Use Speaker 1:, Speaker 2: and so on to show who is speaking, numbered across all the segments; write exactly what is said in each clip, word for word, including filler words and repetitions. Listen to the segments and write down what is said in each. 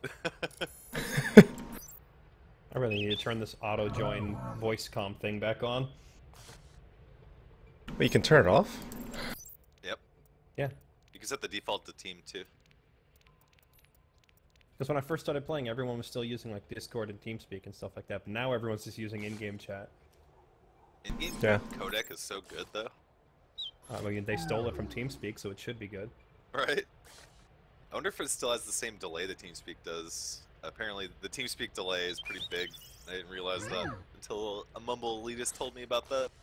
Speaker 1: I really need to turn this auto join voice comm thing back on.
Speaker 2: But you can turn it off?
Speaker 3: Yep.
Speaker 1: Yeah.
Speaker 3: You can set the default to team too.
Speaker 1: Because when I first started playing, everyone was still using like Discord and TeamSpeak and stuff like that. But now everyone's just using in-game chat.
Speaker 3: In-game
Speaker 2: Yeah.
Speaker 3: codec is so good though.
Speaker 1: I mean, they stole it from TeamSpeak, so it should be good.
Speaker 3: Right? I wonder if it still has the same delay that TeamSpeak does. Apparently, the TeamSpeak delay is pretty big. I didn't realize that until a Mumble elitist told me about that.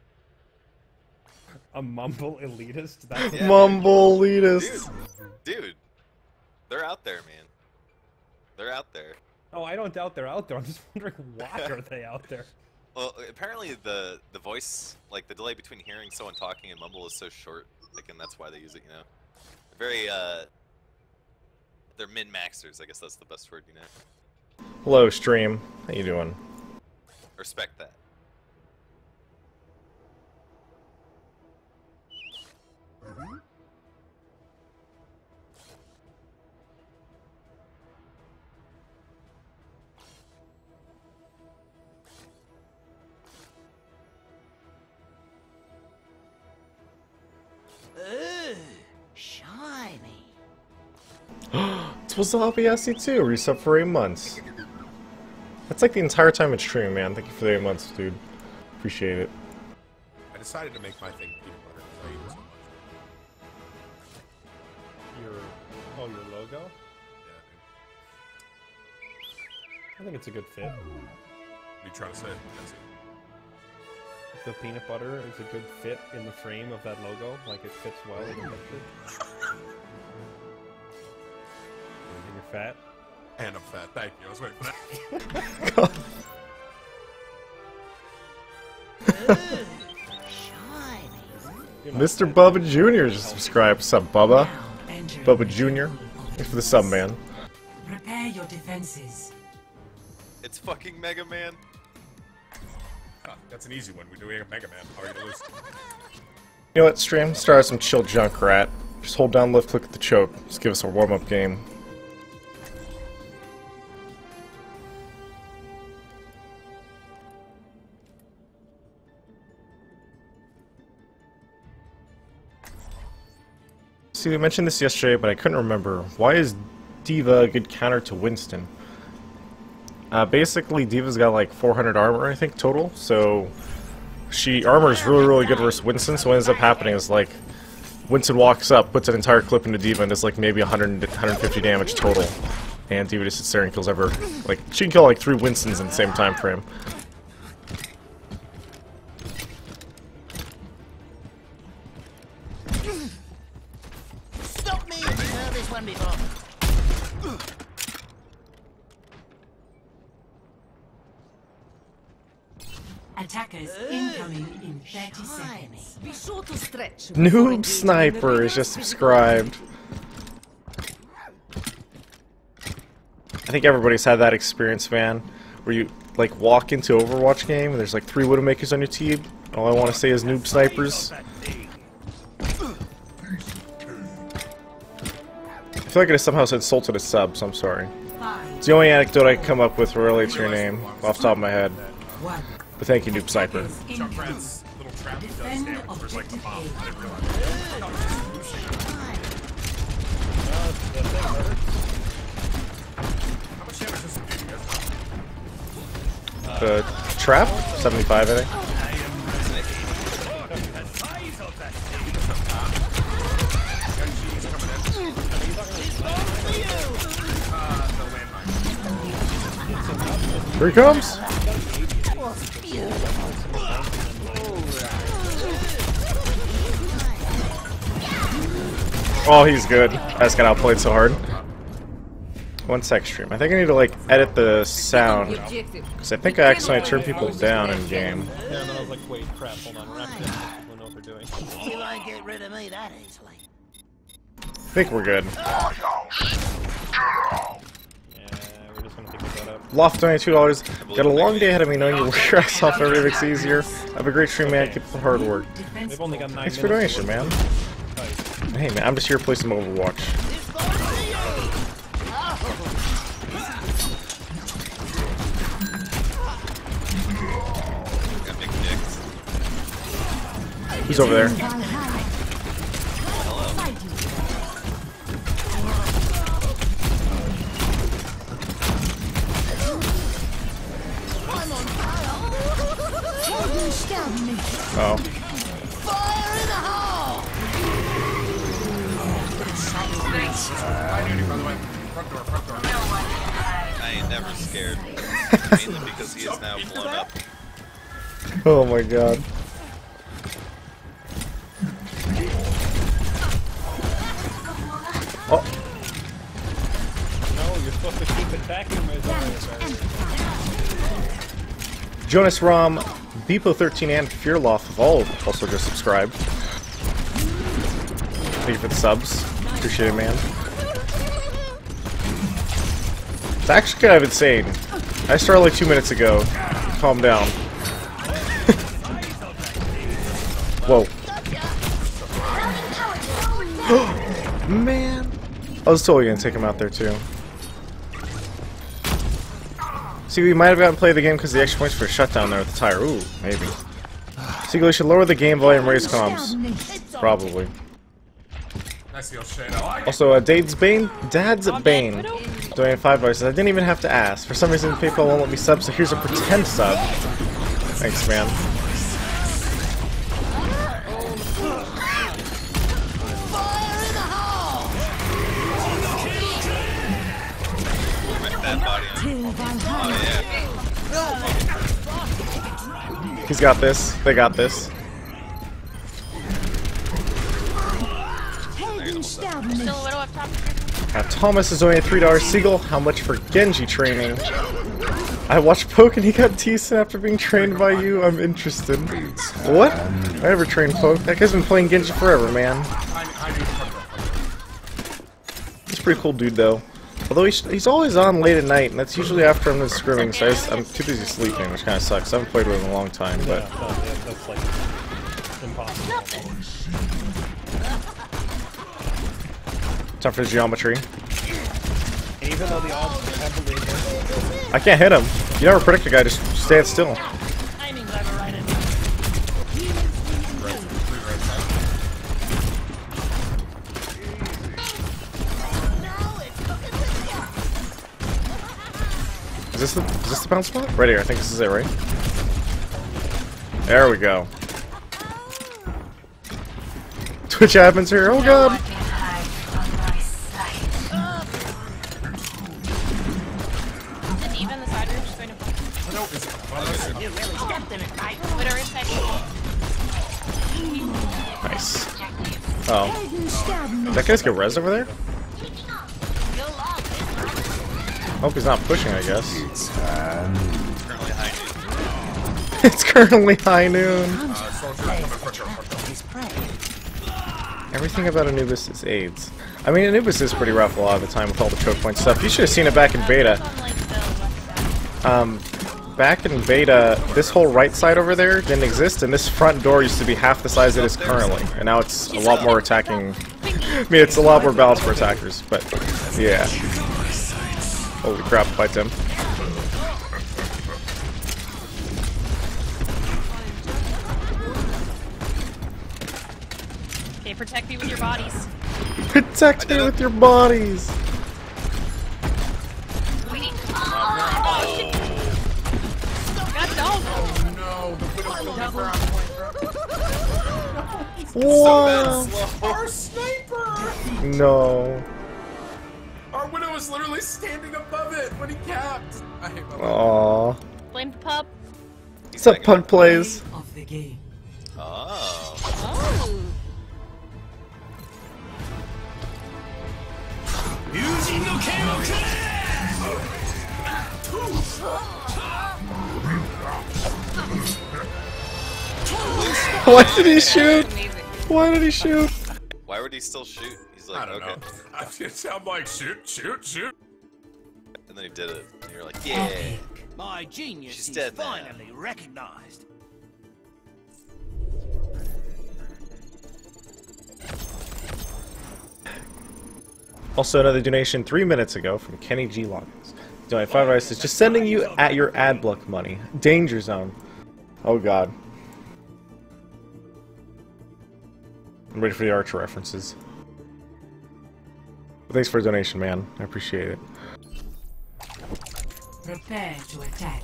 Speaker 1: A mumble elitist? That's
Speaker 3: Yeah,
Speaker 2: Mumble elitist.
Speaker 3: Dude, dude, they're out there, man. They're out there.
Speaker 1: Oh, I don't doubt they're out there. I'm just wondering why are they out there?
Speaker 3: Well, apparently the the voice, like the delay between hearing someone talking and Mumble is so short, like, and that's why they use it. You know, very uh, they're min-maxers. I guess that's the best word. You know.
Speaker 2: Hello, stream. How you doing?
Speaker 3: Respect that.
Speaker 4: Ooh, shiny.
Speaker 2: It's Wasabi S C two, resub for eight months. That's like the entire time it's streaming, man. Thank you for the eight months, dude. Appreciate it.
Speaker 5: I decided to make my thing peanut butter because I eat it so much.
Speaker 1: Your oh, your logo?
Speaker 5: Yeah, dude.
Speaker 1: I think it's a good fit.
Speaker 5: What are you trying to say? That's it.
Speaker 1: The peanut butter is a good fit in the frame of that logo. Like it fits well in the picture. And you're fat.
Speaker 5: And I'm fat. Thank you. I was waiting for that.
Speaker 4: Shiny.
Speaker 2: Mister Bubba Junior just subscribed. What's up, Bubba? Bubba Junior Thanks for the sub, man.
Speaker 6: Prepare your defenses.
Speaker 3: It's fucking Mega Man.
Speaker 5: Ah, that's an easy one. We're doing a Mega Man. How are you gonna lose?
Speaker 2: You know what, stream? Start some chill Junkrat. Just hold down left click at the choke. Just give us a warm-up game. See, we mentioned this yesterday, but I couldn't remember. Why is D.Va a good counter to Winston? Uh, basically, D.Va's got like four hundred armor, I think, total, so she armor is really, really good versus Winston, so what ends up happening is, like, Winston walks up, puts an entire clip into D.Va, and does, like, maybe one hundred, one hundred fifty damage total, and D.Va just sits there and kills ever. Like, she can kill, like, three Winstons in the same time frame.
Speaker 4: Stop me! I've heard this one before.
Speaker 6: Attackers incoming in thirty seconds.
Speaker 7: Be sure to stretch.
Speaker 2: Noob Sniper is just subscribed. I think everybody's had that experience, man, where you, like, walk into Overwatch game and there's, like, three Widowmakers on your team. All I want to say is Noob Snipers. I feel like I somehow insulted a sub, so I'm sorry. It's the only anecdote I can come up with related to your name, off the top of my head.
Speaker 6: One.
Speaker 2: But thank you, Noob Sniper.
Speaker 5: Junkrat's little trap does
Speaker 6: Defend
Speaker 5: damage. There's like a
Speaker 6: objective
Speaker 5: bomb.
Speaker 6: A.
Speaker 5: I didn't realize. How much damage does it do, you guys?
Speaker 2: The trap? seventy-five, I think. Here he comes! Oh, he's good. I just got outplayed so hard. One sec, stream. I think I need to, like, edit the sound. Because I think I accidentally turned people down in game.
Speaker 1: Yeah, and then I was like, wait, crap, hold on, we're actually went over doing.
Speaker 4: You won't get rid of me that easily.
Speaker 2: I think we're good.
Speaker 1: Yeah, we're just gonna figure that out.
Speaker 2: Loft twenty-two dollars. Got a long day ahead of me knowing you work your ass off, everything makes it easier. Have a great stream, man. Keep up the hard work.
Speaker 1: They've only got nine
Speaker 2: Thanks for
Speaker 1: minutes
Speaker 2: donation,
Speaker 1: to work.
Speaker 2: man. Hey, man, I'm just here to play some Overwatch.
Speaker 4: This one's for you!
Speaker 2: He's over there. Oh.
Speaker 4: Fire in the hole!
Speaker 5: Hi, Nudie, by the way. Front door, front door.
Speaker 3: I ain't never scared. Mainly because he is now blown up.
Speaker 2: Oh my god. Oh,
Speaker 1: No, you're supposed to keep attacking my zone.
Speaker 2: Jonas Rom, Beepo thirteen, and Fearloff have all also just subscribed. Thank you for the subs. Appreciate it, man. It's actually kind of insane. I started like two minutes ago. Calm down. Whoa. Man. I was totally gonna take him out there too. See, we might have gotten to play the game because the extra points for a shutdown there with the tire. Ooh, maybe. Seagull, you should lower the game volume, raise comms. Probably.
Speaker 5: Nice deal, Shane. I like it.
Speaker 2: Also, uh, Dade's Bane, Dad's Bane, donated five dollars. I didn't even have to ask. For some reason, PayPal won't let me sub, so here's a pretend sub. Thanks, man.
Speaker 4: Fire in the hole!
Speaker 3: With that body on. Oh yeah.
Speaker 2: He's got this. They got this.
Speaker 7: Still a little up top.
Speaker 2: Uh, Thomas is only three dollars. Seagull, how much for Genji training? I watched Poke and he got decent after being trained by you. I'm interested. What? I never trained Poke. That guy's been playing Genji forever, man.
Speaker 5: I, I need front door, front door.
Speaker 2: He's a pretty cool dude, though. Although he's, he's always on late at night, and that's usually after I'm scrimming, so I just, I'm too busy sleeping, which kind of sucks. I haven't played with him in a long time, but...
Speaker 1: Yeah, no, yeah, that's like impossible.
Speaker 2: Time for the geometry.
Speaker 1: And even though the odds are heavily against
Speaker 2: I can't hit him. You never predict a guy, just stand still.
Speaker 7: Timing's overridden.
Speaker 5: Right, three right side.
Speaker 2: Is this the is this the bounce spot? Right here. I think this is it, right? There we go. Twitch admins here. Oh god.
Speaker 7: And even the side room is going to
Speaker 5: Oh, no, it's oh,
Speaker 4: You really stepped in it, mate.
Speaker 7: Widow is taking.
Speaker 2: Nice. Oh. Did that guy's get res over there? Hope he's not pushing, I guess.
Speaker 3: Currently high noon.
Speaker 2: It's currently high noon.
Speaker 5: uh, soldier coming front door, front door.
Speaker 4: His prey.
Speaker 2: Everything about Anubis is AIDS. I mean, Anubis is pretty rough a lot of the time with all the choke point stuff. You should have seen it back in beta.
Speaker 7: On like the west side.
Speaker 2: Um, back in beta, this whole right side over there didn't exist, and this front door used to be half the size it is currently. And now it's a lot more attacking. I mean, it's a lot more balanced for attackers, but yeah. Holy crap, fight him.
Speaker 7: Okay, protect me with your bodies.
Speaker 2: Protect me with your bodies!
Speaker 7: We need. Oh, shit. God, don't.
Speaker 5: No, the widow's still ground point.
Speaker 2: Wow!
Speaker 5: Our sniper!
Speaker 2: No.
Speaker 5: Our widow was literally standing above it when he capped. I hate my life.
Speaker 2: Aww.
Speaker 7: Blame the pup.
Speaker 2: What's up, Pug Plays?
Speaker 6: Of the game.
Speaker 3: Oh.
Speaker 7: Oh.
Speaker 2: Why did he shoot?
Speaker 7: Amazing.
Speaker 2: Why did he shoot?
Speaker 3: Why would he still shoot? He's like,
Speaker 5: I don't
Speaker 3: okay.
Speaker 5: know. I just, I'm like, shoot, shoot, shoot.
Speaker 3: And then he did it. And you're like, yeah.
Speaker 4: My genius
Speaker 3: She's
Speaker 4: is
Speaker 3: dead now.
Speaker 4: finally recognized.
Speaker 2: Also, another donation three minutes ago from Kenny G. Loggins. Donate five dollars is just sending you at your ad block money. Danger zone. Oh god. I'm ready for the Archer references. But thanks for the donation, man. I appreciate it.
Speaker 6: Prepare to attack.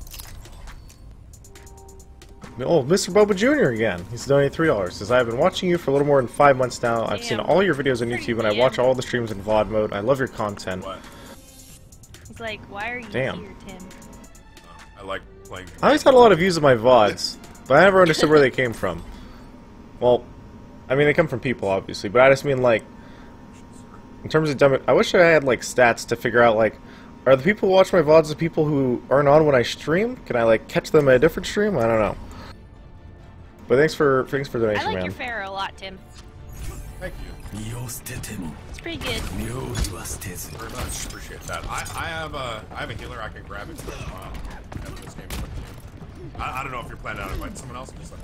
Speaker 2: Oh, Mister Boba Junior again. He's donated three dollars. Says, I've been watching you for a little more than five months now. I've seen
Speaker 7: Damn.
Speaker 2: all your videos on YouTube and I
Speaker 7: Damn.
Speaker 2: watch all the streams in V O D mode. I love your content.
Speaker 5: What?
Speaker 7: He's like, why are you
Speaker 2: Damn.
Speaker 7: here, Tim?
Speaker 5: I like playing.
Speaker 2: I always had a lot of views of my V O Ds, but I never understood where they came from. Well, I mean, they come from people, obviously, but I just mean, like, in terms of demo- I wish I had, like, stats to figure out, like, are the people who watch my V O Ds the people who aren't on when I stream? Can I, like, catch them at a different stream? I don't know. But thanks for thanks for the
Speaker 7: I
Speaker 2: donation,
Speaker 7: like
Speaker 2: man.
Speaker 7: your Pharaoh a lot, Tim.
Speaker 5: Thank you
Speaker 7: It's pretty good.
Speaker 5: very much. Appreciate that. I I have a I have a healer I can grab it to uh, after this game. I, I don't know if you're planning on inviting someone else. Just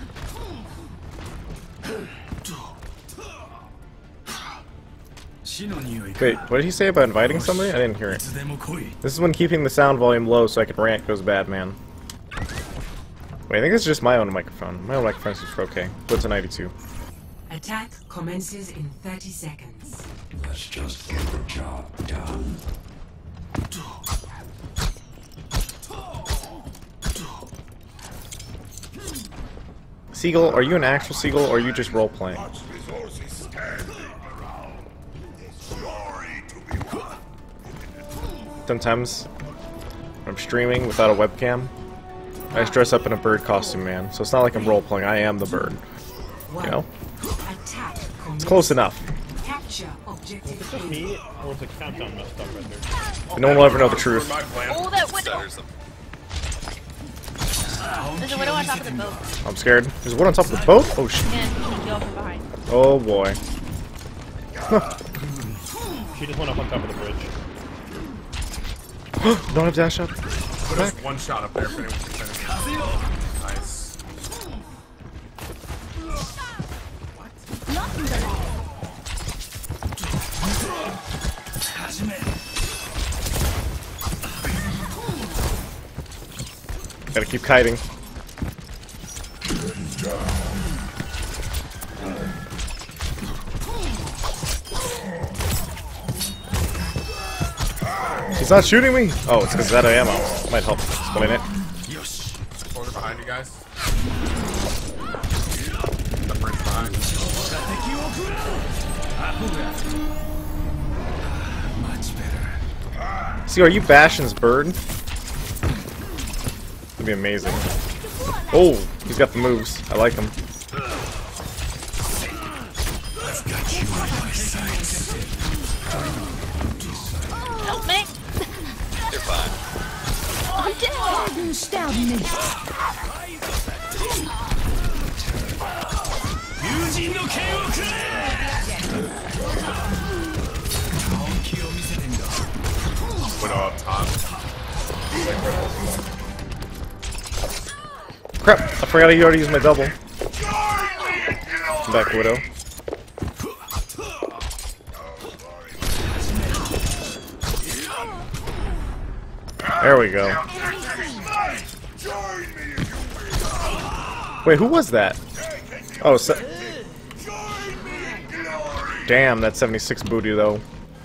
Speaker 5: like.
Speaker 2: Wait, what did he say about inviting somebody? I didn't hear it. This is when keeping the sound volume low so I can rant goes bad, man. Wait, I think it's just my own microphone. My own microphone is for okay. What's a ninety-two?
Speaker 6: Attack commences in thirty seconds.
Speaker 8: Let's just get the job done.
Speaker 2: Seagull, are you an actual seagull or are you just role playing? Sometimes I'm streaming without a webcam. I just dress up in a bird costume, man. So it's not like I'm role playing. I am the bird. You know?
Speaker 6: Attack
Speaker 2: It's close enough.
Speaker 6: Capture objective
Speaker 1: Is it just me, or is the countdown messed up right there?
Speaker 2: But no one will ever know the truth.
Speaker 5: My plan.
Speaker 7: Oh, that widow!
Speaker 3: Stutters them.
Speaker 7: There's a widow on top of the boat.
Speaker 2: I'm scared. There's one on top of the boat? Oh shit.
Speaker 7: And he can kill from behind.
Speaker 2: Oh boy.
Speaker 1: She just went up on top of the bridge.
Speaker 2: Don't have dash up.
Speaker 5: Put us one shot up there if anyone can finish it. Nice.
Speaker 2: Gotta keep kiting. He's not shooting me! Oh, it's because that ammo. Might help explain it.
Speaker 5: Corner behind you guys. The bridge behind.
Speaker 2: See, are you Bastion's bird? That'd be amazing. Oh, he's got the moves. I like him.
Speaker 7: Help me!
Speaker 3: They're fine.
Speaker 7: I'm dead!
Speaker 5: Widow up top.
Speaker 2: Crap! I forgot I already used my double. Come back, Widow. There we go. Wait, who was that? Oh, se damn, that's seventy-six booty though.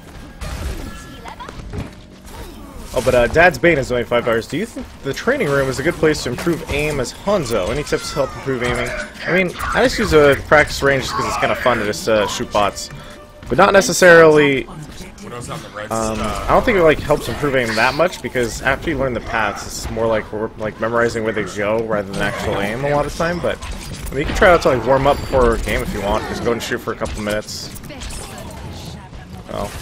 Speaker 2: Oh, but uh, Dad's Bane is only five dollars. Do you think the training room is a good place to improve aim as Hanzo? Any tips to help improve aiming? I mean, I just use a practice range because it's kind of fun to just uh, shoot bots, but not necessarily.
Speaker 5: Widow's on the right.
Speaker 2: Um,
Speaker 5: uh,
Speaker 2: I don't think it like helps improve aim that much because after you learn the paths, it's more like we're like memorizing where they go rather than actual aim a lot of time. But I mean, you can try out to like warm up before a game if you want. Just go and shoot for a couple minutes. Oh.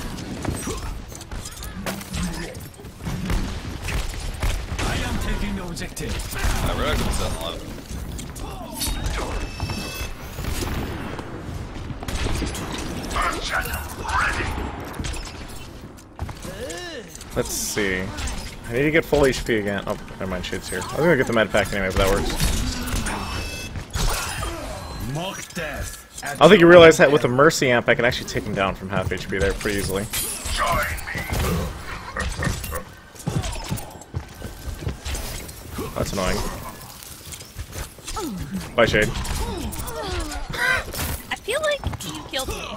Speaker 3: Uh, Rogue was on low.
Speaker 2: Let's see. I need to get full H P again. Oh, never mind, shit's here. I was gonna get the med pack anyway, but that works. I don't think you realize that with a Mercy amp, I can actually take him down from half H P there pretty easily. That's annoying. Bye, Shade.
Speaker 7: I feel killed me.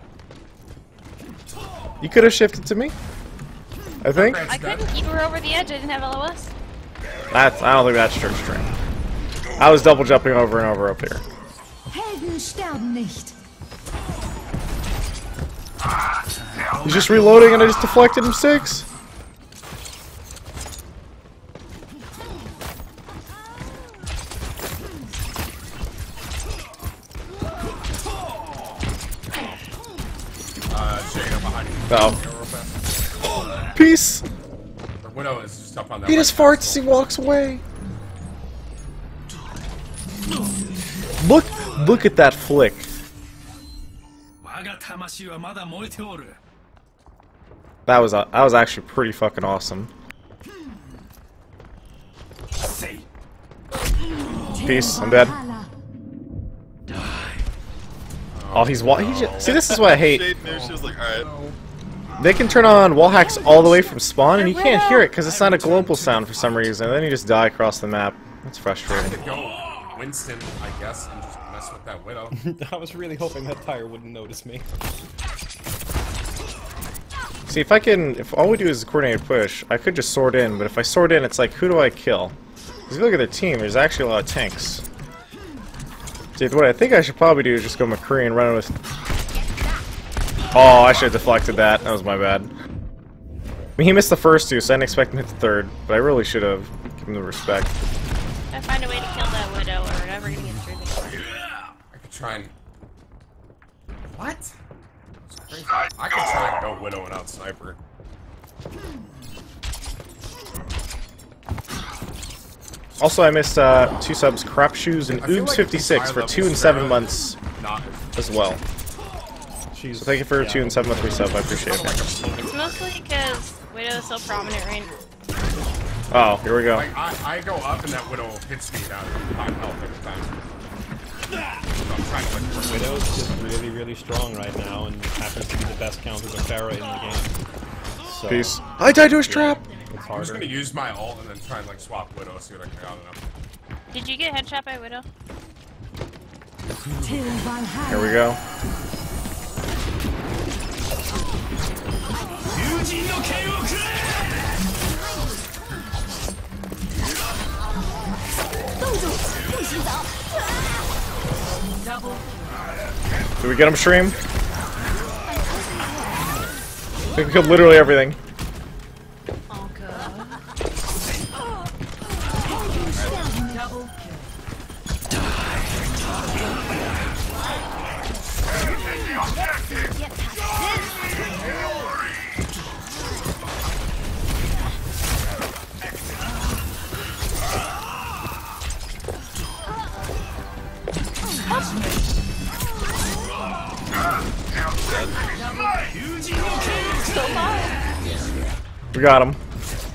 Speaker 2: You could have shifted to me. I think.
Speaker 7: I couldn't. You were over the edge. I didn't have L O S.
Speaker 2: That's. I don't think that's church train. I was double jumping over and over up here.
Speaker 7: Helden sterben nicht.
Speaker 2: He's just reloading and I just deflected him six.
Speaker 5: Uh, Shane, I'm behind you.
Speaker 2: Oh. Peace.
Speaker 5: The Widow is just up on that.
Speaker 2: He just
Speaker 5: right
Speaker 2: farts as he walks away. Look, look at that flick. That was uh, that was actually pretty fucking awesome. Peace. I'm dead. Oh, he's wa- he just, see, this is what I hate.
Speaker 3: Shade knew, she was like, alright.
Speaker 2: They can turn on wall hacks all the way from spawn, and you can't hear it because it's not a global sound for some reason. And then you just die across the map. That's frustrating.
Speaker 5: to go Winston, I guess, and just mess with that Widow.
Speaker 1: I was really hoping that tire wouldn't notice me.
Speaker 2: See, if I can, if all we do is a coordinated push, I could just sword in. But if I sword in, it's like, who do I kill? Because if you look at their team, there's actually a lot of tanks. Dude, what I think I should probably do is just go McCree and run with... Oh, I should have deflected that. That was my bad. I mean, he missed the first two, so I didn't expect him to hit the third. But I really should have given him the respect.
Speaker 7: I find a way to kill that Widow, or we're never gonna get through this.
Speaker 5: I could try and... What? I could try and go Widow and out Sniper.
Speaker 2: Also, I missed uh, two subs, Crap Shoes and
Speaker 5: I feel
Speaker 2: Oobs
Speaker 5: like
Speaker 2: fifty-six
Speaker 5: high
Speaker 2: for
Speaker 5: level
Speaker 2: two and seven
Speaker 5: Sarah,
Speaker 2: months
Speaker 5: Not
Speaker 2: as well.
Speaker 1: She's,
Speaker 2: So thank you for a
Speaker 1: yeah.
Speaker 2: two and seven month resub. I appreciate it.
Speaker 7: It's mostly because Widow is so prominent right now.
Speaker 2: Oh, here we go.
Speaker 5: Like, I, I go up and that Widow hits me down at five health every time. So I'm trying to like...
Speaker 1: Widow's just really, really strong right now and happens to be the best counter to Pharah in the game. So,
Speaker 2: Peace. I died to his trap!
Speaker 1: It's
Speaker 5: I'm just
Speaker 1: harder.
Speaker 5: gonna use my ult and then try and like swap Widow, see what I can get out of them.
Speaker 7: Did you get headshot by Widow?
Speaker 2: Here we go. Did we get him, Stream? I think we killed literally everything.
Speaker 7: Oh god.
Speaker 2: We got him.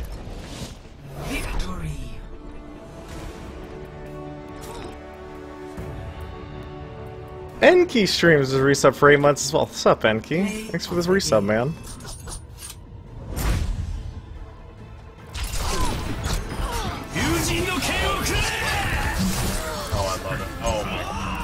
Speaker 2: Enki streams his resub for eight months as well. What's up, Enki? Thanks for this resub, man.
Speaker 5: Oh, I love it. Oh my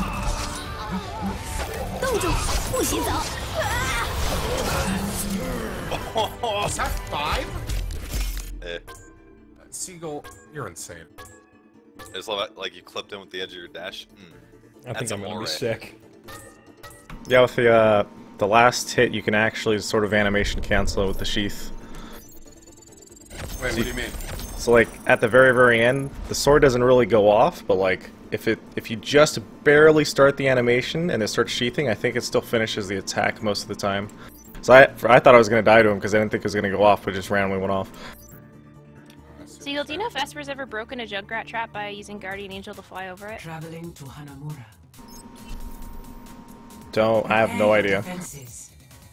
Speaker 5: god. Is that five?
Speaker 3: Eh.
Speaker 5: Seagull, you're insane.
Speaker 3: I just love it, like you clipped in with the edge of your dash. Mm.
Speaker 1: I think
Speaker 3: That's
Speaker 1: I'm gonna
Speaker 3: amore.
Speaker 1: be sick.
Speaker 2: Yeah, with the uh, the last hit, you can actually sort of animation cancel it with the sheath.
Speaker 5: Wait, what do you mean?
Speaker 2: So like at the very very end, the sword doesn't really go off, but like if it if you just barely start the animation and it starts sheathing, I think it still finishes the attack most of the time. So I I thought I was gonna die to him because I didn't think it was gonna go off, but it just randomly went off.
Speaker 7: Seagull, do you know if Esper's ever broken a Junkrat trap by using Guardian Angel to fly over it?
Speaker 6: Traveling to Hanamura.
Speaker 2: Don't I have no
Speaker 6: Prepare
Speaker 2: idea.
Speaker 6: defenses.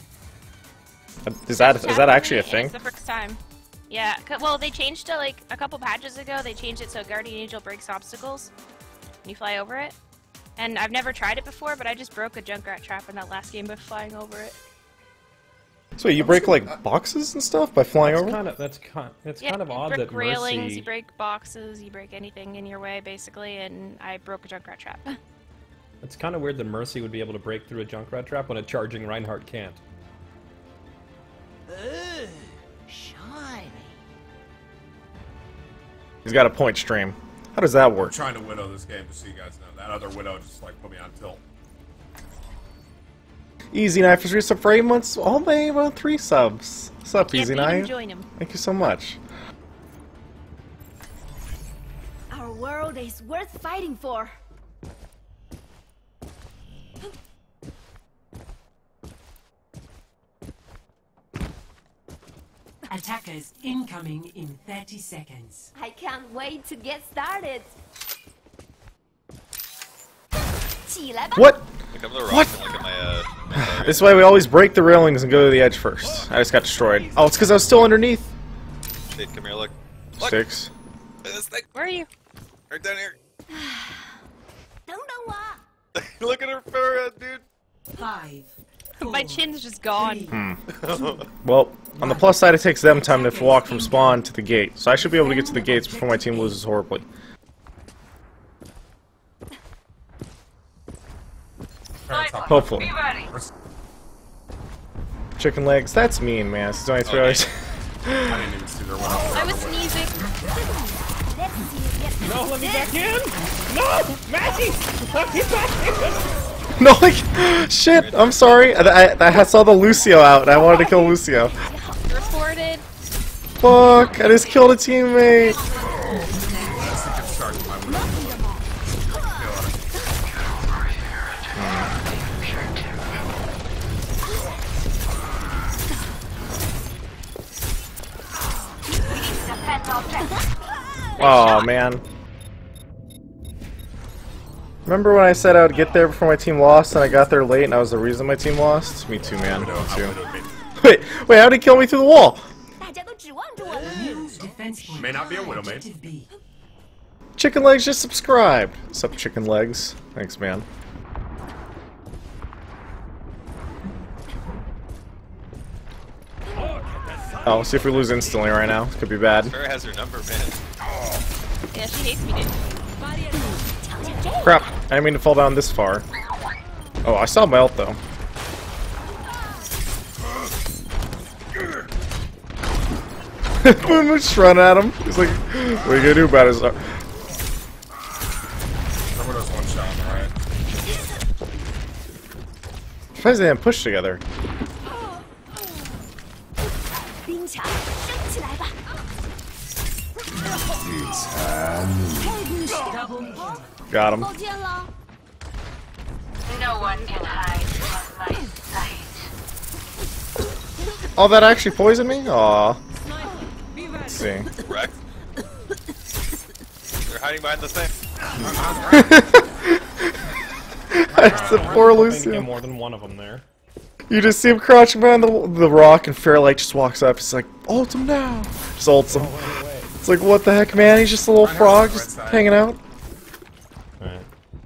Speaker 2: Is that is that actually a
Speaker 7: It's
Speaker 2: thing?
Speaker 7: the first time. Yeah, c- well, they changed it like a couple patches ago. They changed it so Guardian Angel breaks obstacles when you fly over it. And I've never tried it before, but I just broke a Junkrat trap in that last game by flying over it.
Speaker 2: So you break like boxes and stuff by flying
Speaker 1: That's
Speaker 2: over?
Speaker 1: kind of that's kind it's
Speaker 7: Yeah,
Speaker 1: kind of
Speaker 7: you
Speaker 1: odd
Speaker 7: break
Speaker 1: that
Speaker 7: railings,
Speaker 1: Mercy.
Speaker 7: you break boxes, you break anything in your way, basically, and I broke a Junkrat trap.
Speaker 1: It's kind of weird that Mercy would be able to break through a Junkrat trap when a charging Reinhardt can't.
Speaker 4: Ooh, shiny.
Speaker 2: He's got a point stream. How does that
Speaker 5: I'm
Speaker 2: work?
Speaker 5: trying to widow this game, just so you guys know. That other widow just like put me on tilt.
Speaker 2: Easy Knife is resub for eight months. Oh, my about three subs. What's up,
Speaker 7: Can't
Speaker 2: Easy
Speaker 7: beat him,
Speaker 2: Knife?
Speaker 7: join him.
Speaker 2: Thank you so much.
Speaker 9: Our world is worth fighting for.
Speaker 6: Attackers incoming in thirty seconds.
Speaker 9: I can't wait to get started. 起来吧。
Speaker 2: What?
Speaker 3: Like I'm the rock
Speaker 2: What?
Speaker 3: and look at my uh. my target.
Speaker 2: This way we always break the railings and go to the edge first. I just got destroyed. Oh, it's because I was still underneath.
Speaker 3: Shade, come here, look. Look.
Speaker 2: Six.
Speaker 3: This thing.
Speaker 7: Where are you?
Speaker 3: Right down here.
Speaker 9: 等等我。
Speaker 3: Look at her forehead, dude.
Speaker 6: Five.
Speaker 7: My chin's just gone.
Speaker 6: Three,
Speaker 2: Well, on the plus side, it takes them time to walk from spawn to the gate, so I should be able to get to the gates before my team loses horribly. Hopefully. Chicken legs, that's mean, man. It's only three hours.
Speaker 5: I didn't even see their widow.
Speaker 7: I was sneezing.
Speaker 9: Let's see you get
Speaker 1: No, let me back in! No! Maggie! Let me back in!
Speaker 2: No, like, shit, I'm sorry. I, I, I saw the Lucio out, and I wanted to kill Lucio.
Speaker 7: Reported.
Speaker 2: Fuck, I just killed a teammate.
Speaker 5: That's a good start to my widow.
Speaker 2: Oh man. Remember when I said I would get there before my team lost, and I got there late, and I was the reason my team lost? Me too, man. Me too. Wait, wait, how'd he kill me through the wall?
Speaker 9: 大家都指望着我了。
Speaker 6: new defense point.
Speaker 5: May not be a widow, mate.
Speaker 6: Objective B.
Speaker 2: Chicken Legs just subscribed. What's up, Chicken Legs? Thanks, man. Oh, let's see if we lose instantly right now. Could be bad.
Speaker 3: Farrah has her number, man.
Speaker 7: Yeah, she hates me, dude.
Speaker 2: Crap, I didn't mean to fall down this far. Oh, I saw my ult, though. Boom, just run at him. He's like, what are you gonna do about it?
Speaker 5: The widow's one shot, alright.
Speaker 2: Surprised they didn't push together.
Speaker 9: 冰茶，升起来吧。
Speaker 2: Got him.
Speaker 9: 抱歉了。
Speaker 10: No one can hide from my sight.
Speaker 2: Oh, that actually poisoned me? Aw. Let's see.
Speaker 3: Wrecked. They're hiding behind the thing.
Speaker 2: That's the poor
Speaker 1: I think
Speaker 2: Lucio.
Speaker 1: more than one of them there.
Speaker 2: You just see him crouching behind the, the rock, and Fairlight just walks up. He's like, ult him now. Just ults him. It's like, what the heck, man? He's just a little frog just hanging out.
Speaker 1: Alright.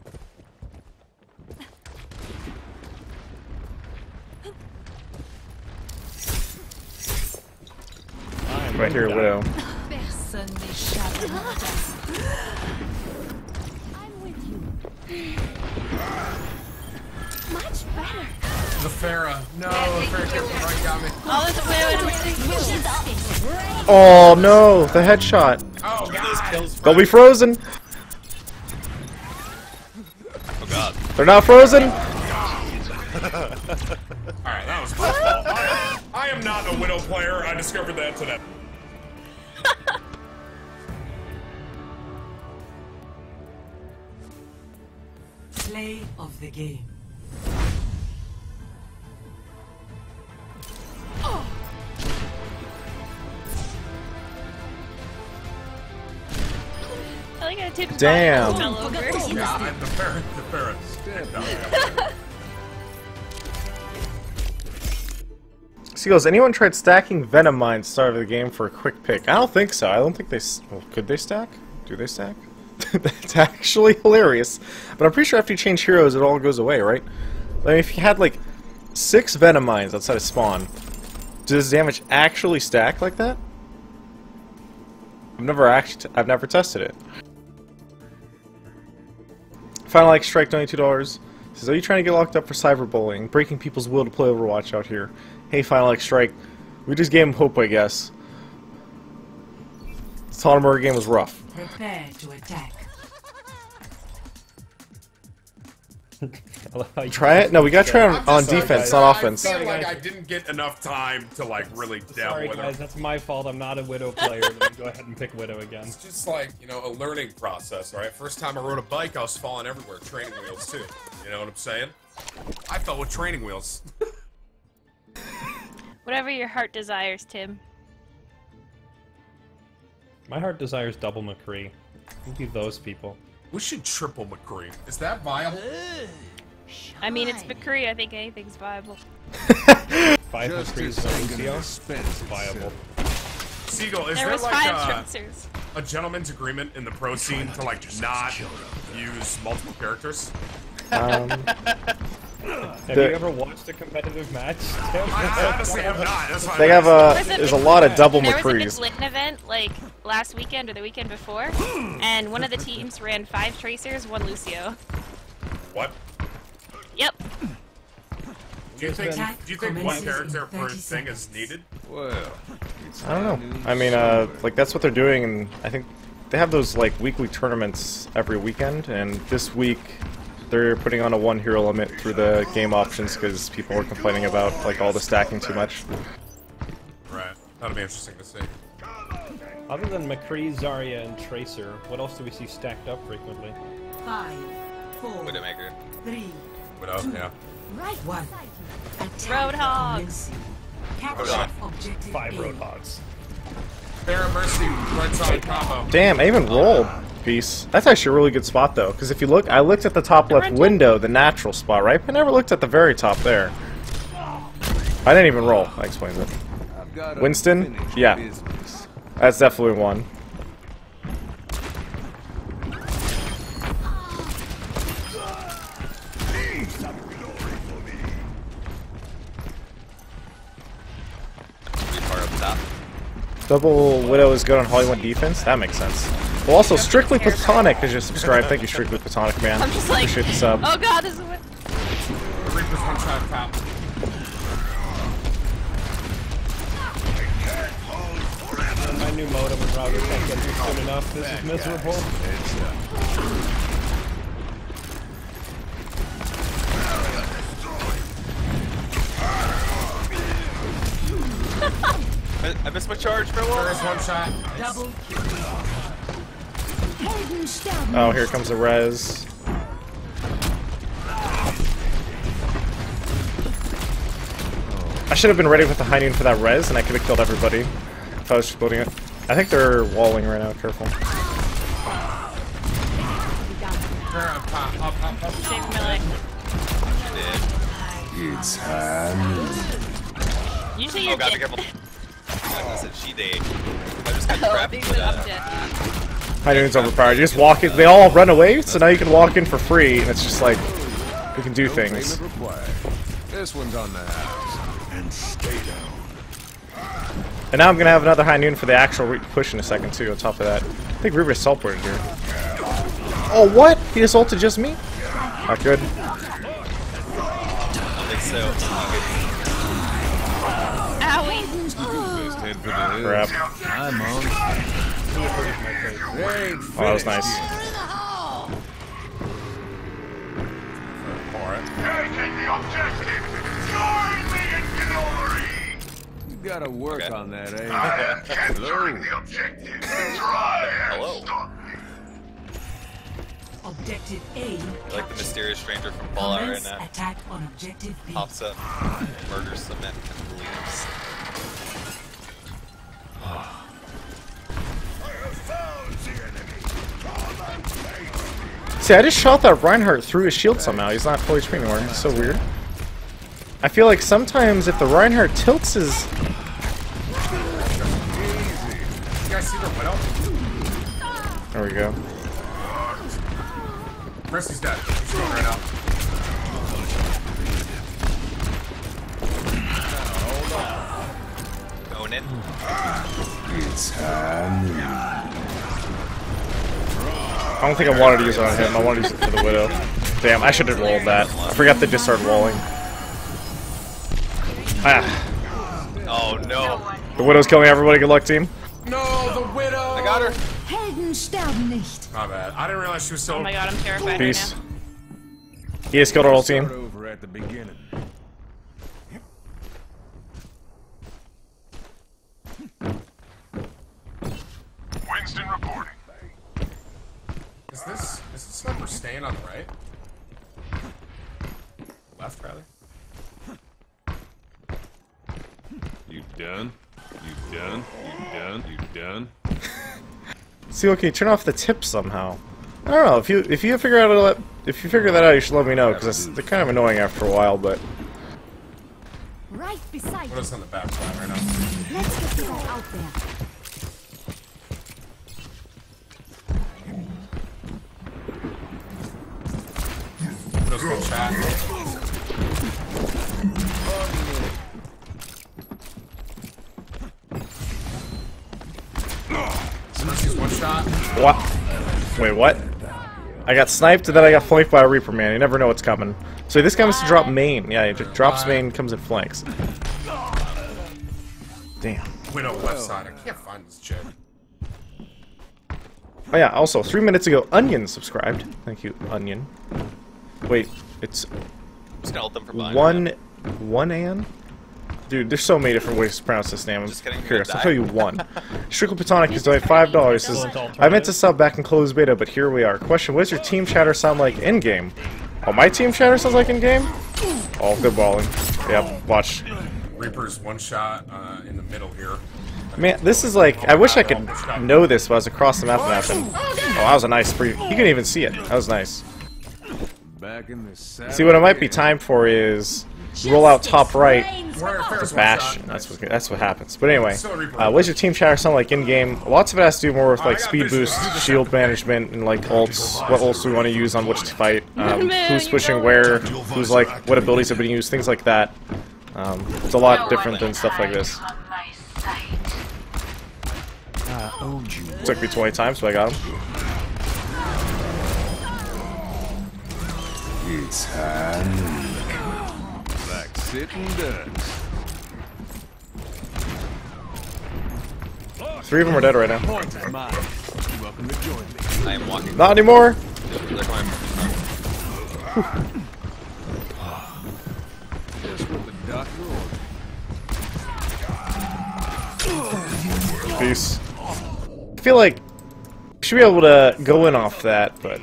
Speaker 2: Right here, Widow.
Speaker 9: I'm with you. Much better.
Speaker 5: The Farrah. No, the Farrah killed me right got me.
Speaker 7: Oh, there's a widow.
Speaker 2: Oh no, the headshot.
Speaker 5: Oh, God.
Speaker 2: They'll be frozen.
Speaker 3: Oh god.
Speaker 2: They're not frozen.
Speaker 5: Alright, that was my fault. I, I am not a widow player. I discovered that today.
Speaker 6: Play of the game.
Speaker 7: I like I took his
Speaker 2: Damn.
Speaker 7: body and fell over.
Speaker 5: Yeah, I, the Farrah. The Farrah. No,
Speaker 2: See, goes, anyone tried stacking Venom Mine at the start of the game for a quick pick? I don't think so. I don't think they... s- Well, could they stack? Do they stack? That's actually hilarious. But I'm pretty sure after you change heroes, it all goes away, right? I mean, if you had, like, six Venom Mines outside of spawn, does damage actually stack like that? I've never actually... T I've never tested it. Final Like Strike, twenty-two dollars. Says, are you trying to get locked up for cyberbullying? Breaking people's will to play Overwatch out here. Hey, Final Like Strike. We just gave him hope, I guess. The Tottenham game was rough.
Speaker 6: Prepare to attack.
Speaker 2: Try it? No, we gotta try on,
Speaker 5: I'm
Speaker 2: on
Speaker 5: just sorry,
Speaker 2: defense,
Speaker 5: guys.
Speaker 2: not
Speaker 5: I
Speaker 2: offense.
Speaker 5: feel like I didn't get enough time to like really dabble
Speaker 1: Sorry
Speaker 5: with
Speaker 1: guys,
Speaker 5: her.
Speaker 1: that's my fault. I'm not a Widow player. Let me go ahead and pick Widow again.
Speaker 5: It's just like, you know, a learning process, alright? First time I rode a bike, I was falling everywhere. Training wheels, too. You know what I'm saying? I fell with training wheels.
Speaker 7: Whatever your heart desires, Tim.
Speaker 1: My heart desires double McCree. We'll be those people.
Speaker 5: We should triple McCree. Is that viable?
Speaker 7: I mean, it's McCree. I think anything's viable.
Speaker 1: Five McCrees for Lucio. Viable.
Speaker 5: Seagull, is
Speaker 7: There
Speaker 5: there,
Speaker 7: was
Speaker 5: like
Speaker 7: five
Speaker 5: a,
Speaker 7: Tracers.
Speaker 5: a gentleman's agreement in the pro scene to like not use multiple characters?
Speaker 2: Um,
Speaker 1: Have
Speaker 2: The-
Speaker 1: you ever watched a competitive match?
Speaker 5: I, I honestly have not. That's why
Speaker 2: they
Speaker 5: I'm
Speaker 2: have a,
Speaker 7: There was a
Speaker 2: there's a
Speaker 7: big-
Speaker 2: lot of double
Speaker 7: There was a
Speaker 2: McCrees.
Speaker 7: big Linton event like last weekend or the weekend before, and one of the teams ran five Tracers, one Lucio.
Speaker 5: What?
Speaker 7: Yep.
Speaker 5: Do you think,
Speaker 6: Attack
Speaker 5: do you think one
Speaker 6: commences in
Speaker 5: character per
Speaker 6: thirty
Speaker 5: thing is
Speaker 6: seconds.
Speaker 5: needed?
Speaker 8: Well,
Speaker 2: I don't know. I mean, uh, like that's what they're doing, and I think they have those like weekly tournaments every weekend. And this week, they're putting on a one hero limit through the game options because people were complaining about like all the stacking too much.
Speaker 5: Right. That'll be interesting to see.
Speaker 1: Other than McCree, Zarya, and Tracer, what else do we see stacked up frequently?
Speaker 6: Five, four,
Speaker 3: Widowmaker.
Speaker 6: three,
Speaker 5: Widow, yeah.
Speaker 9: Right
Speaker 6: one.
Speaker 7: Roadhog.
Speaker 6: Commencing. Capture
Speaker 3: Roadhog.
Speaker 6: objective
Speaker 1: Five
Speaker 6: A.
Speaker 1: Roadhogs.
Speaker 5: Fair Mercy, Red Sonic combo.
Speaker 2: Damn, I even rolled Beast. That's actually a really good spot though, because if you look, I looked at the top left
Speaker 7: rental.
Speaker 2: window, the natural spot, right? I never looked at the very top there. I didn't even roll. That explains it.
Speaker 8: I've got
Speaker 2: Winston? Yeah. That's definitely one.
Speaker 3: Pretty far up top.
Speaker 2: Double Widow is good on Hollywood defense? That makes sense. Well, also, Strictly Platonic is just subscribed. Thank you, Strictly Platonic, man.
Speaker 7: I'm just like,
Speaker 2: Appreciate the sub.
Speaker 7: oh god, this is what.
Speaker 5: Reaper's one shot top.
Speaker 1: My new modem and router can't get here soon enough. This is miserable.
Speaker 3: I, I missed my charge, bro.
Speaker 5: Fair's one shot.
Speaker 6: Double
Speaker 2: Oh, here comes the res. I should have been ready with the high noon for that res, and I could have killed everybody if I was just building it. I think they're walling right now. Careful.
Speaker 5: Fair on top. Up, up, up.
Speaker 7: Save melee.
Speaker 8: It's time.
Speaker 7: Usually
Speaker 3: Oh
Speaker 7: you're
Speaker 3: god, be
Speaker 7: dead.
Speaker 3: careful. I said she day. I just got
Speaker 7: Oh,
Speaker 3: trapped
Speaker 7: these
Speaker 3: with
Speaker 7: are
Speaker 3: uh,
Speaker 7: dead.
Speaker 2: High noon's overpowered. You just walk in. They all run away, so now you can walk in for free, and it's just like you can do things.
Speaker 8: Payment required. This one's on the house. And stay down.
Speaker 2: And now I'm gonna have another high noon for the actual re push in a second too. On top of that, I think Reaper is teleported here. Oh, what? He just ulted just me? Not good.
Speaker 3: I don't think so.
Speaker 7: Owie.
Speaker 8: Best head for the hills.
Speaker 2: Crap.
Speaker 8: I'm on. Great
Speaker 2: Oh, that was nice.
Speaker 8: You gotta work
Speaker 3: Okay.
Speaker 8: on that, eh? Hello.
Speaker 3: Hello.
Speaker 6: Objective A.
Speaker 3: I like the
Speaker 6: captured.
Speaker 3: mysterious stranger from Fallout right
Speaker 6: Commence
Speaker 3: now.
Speaker 6: attack on objective B.
Speaker 3: Pops up, murders some men, and leaves.
Speaker 2: See, I just shot that Reinhardt through his shield somehow. He's not fully screen anymore. It's so weird. I feel like sometimes if the Reinhardt tilts his...
Speaker 5: You guys see the widow?
Speaker 2: There we go.
Speaker 5: Mercy's dead. She's going right out.
Speaker 3: Going in.
Speaker 8: It's time.
Speaker 2: I don't think I wanted to use it on him. I wanted to use it for the Widow. Damn, I should have rolled that. I forgot they just started walling. Ah.
Speaker 3: Oh no.
Speaker 2: The Widow's killing everybody. Good luck, team.
Speaker 5: No, the Widow!
Speaker 3: I got her.
Speaker 9: Helden sterben nicht.
Speaker 5: My bad. I didn't realize she was so...
Speaker 7: Oh my god, I'm terrified
Speaker 2: Peace.
Speaker 7: right
Speaker 2: He has killed our whole team.
Speaker 8: Start over at the beginning.
Speaker 5: Winston reporting. Is this... Is this sniper staying on the right? Left, rather?
Speaker 8: You done? You done? You done? You done?
Speaker 2: See, okay, turn off the tip somehow. I don't know if you if you figure out how to let, if you figure that out, you should let me know because they're kind of annoying after a while. But
Speaker 9: Right beside
Speaker 5: Widow's on the back side right now.
Speaker 9: Let's get this out there.
Speaker 5: Widow's good chat. Mercy's one shot.
Speaker 2: what? Wait, what? I got sniped and then I got flanked by a Reaper, man. You never know what's coming. So this guy must to drop main. Yeah, he just drops main, comes in flanks. Damn.
Speaker 5: Widow left side. I can't find this chick.
Speaker 2: Oh yeah. Also, three minutes ago, Onion subscribed. Thank you, Onion. Wait, it's
Speaker 3: Just gonna ult them for buying.
Speaker 2: one, one An. Dude, there's so many different ways to pronounce this name. I'm
Speaker 3: Just kidding, you're
Speaker 2: curious.
Speaker 3: gonna
Speaker 2: I'll tell you one. Strictly Platonic is donating five dollars. Says, I meant to sub back in closed beta, but here we are. Question: what does your team chatter sound like in game? Oh, my team chatter sounds like in game. Oh, good balling. Yep. Watch.
Speaker 5: Reaper's one shot uh, in the middle here.
Speaker 2: Man, this is like. I wish I could know this, but I was across the map and happened. Oh, that was a nice free. You couldn't even see it. That was nice.
Speaker 8: Back in the saddle.
Speaker 2: See, what it might be time for is roll out top right.
Speaker 5: Where, Ferris one
Speaker 2: Bash.
Speaker 5: shot.
Speaker 2: That's what that's what happens. But anyway, uh, what does your team chatter sound like in game? Lots of it has to do more with like speed boost, shield management, and like ults. What ults we want to use on which to fight. Um, who's pushing where? Who's like what abilities have been used? Things like that. Um, it's a lot different than stuff like this.
Speaker 10: On my side.
Speaker 2: Took me twenty times, but I got him.
Speaker 8: It's hand. Like sitting ducks.
Speaker 2: Three of them are dead right now.
Speaker 8: Point is mine. You're welcome to join me.
Speaker 3: I am walking.
Speaker 2: Not anymore.
Speaker 3: They're coming from
Speaker 8: Just what the doctor ordered.
Speaker 2: Peace. I feel like we should be able to go in off that, but.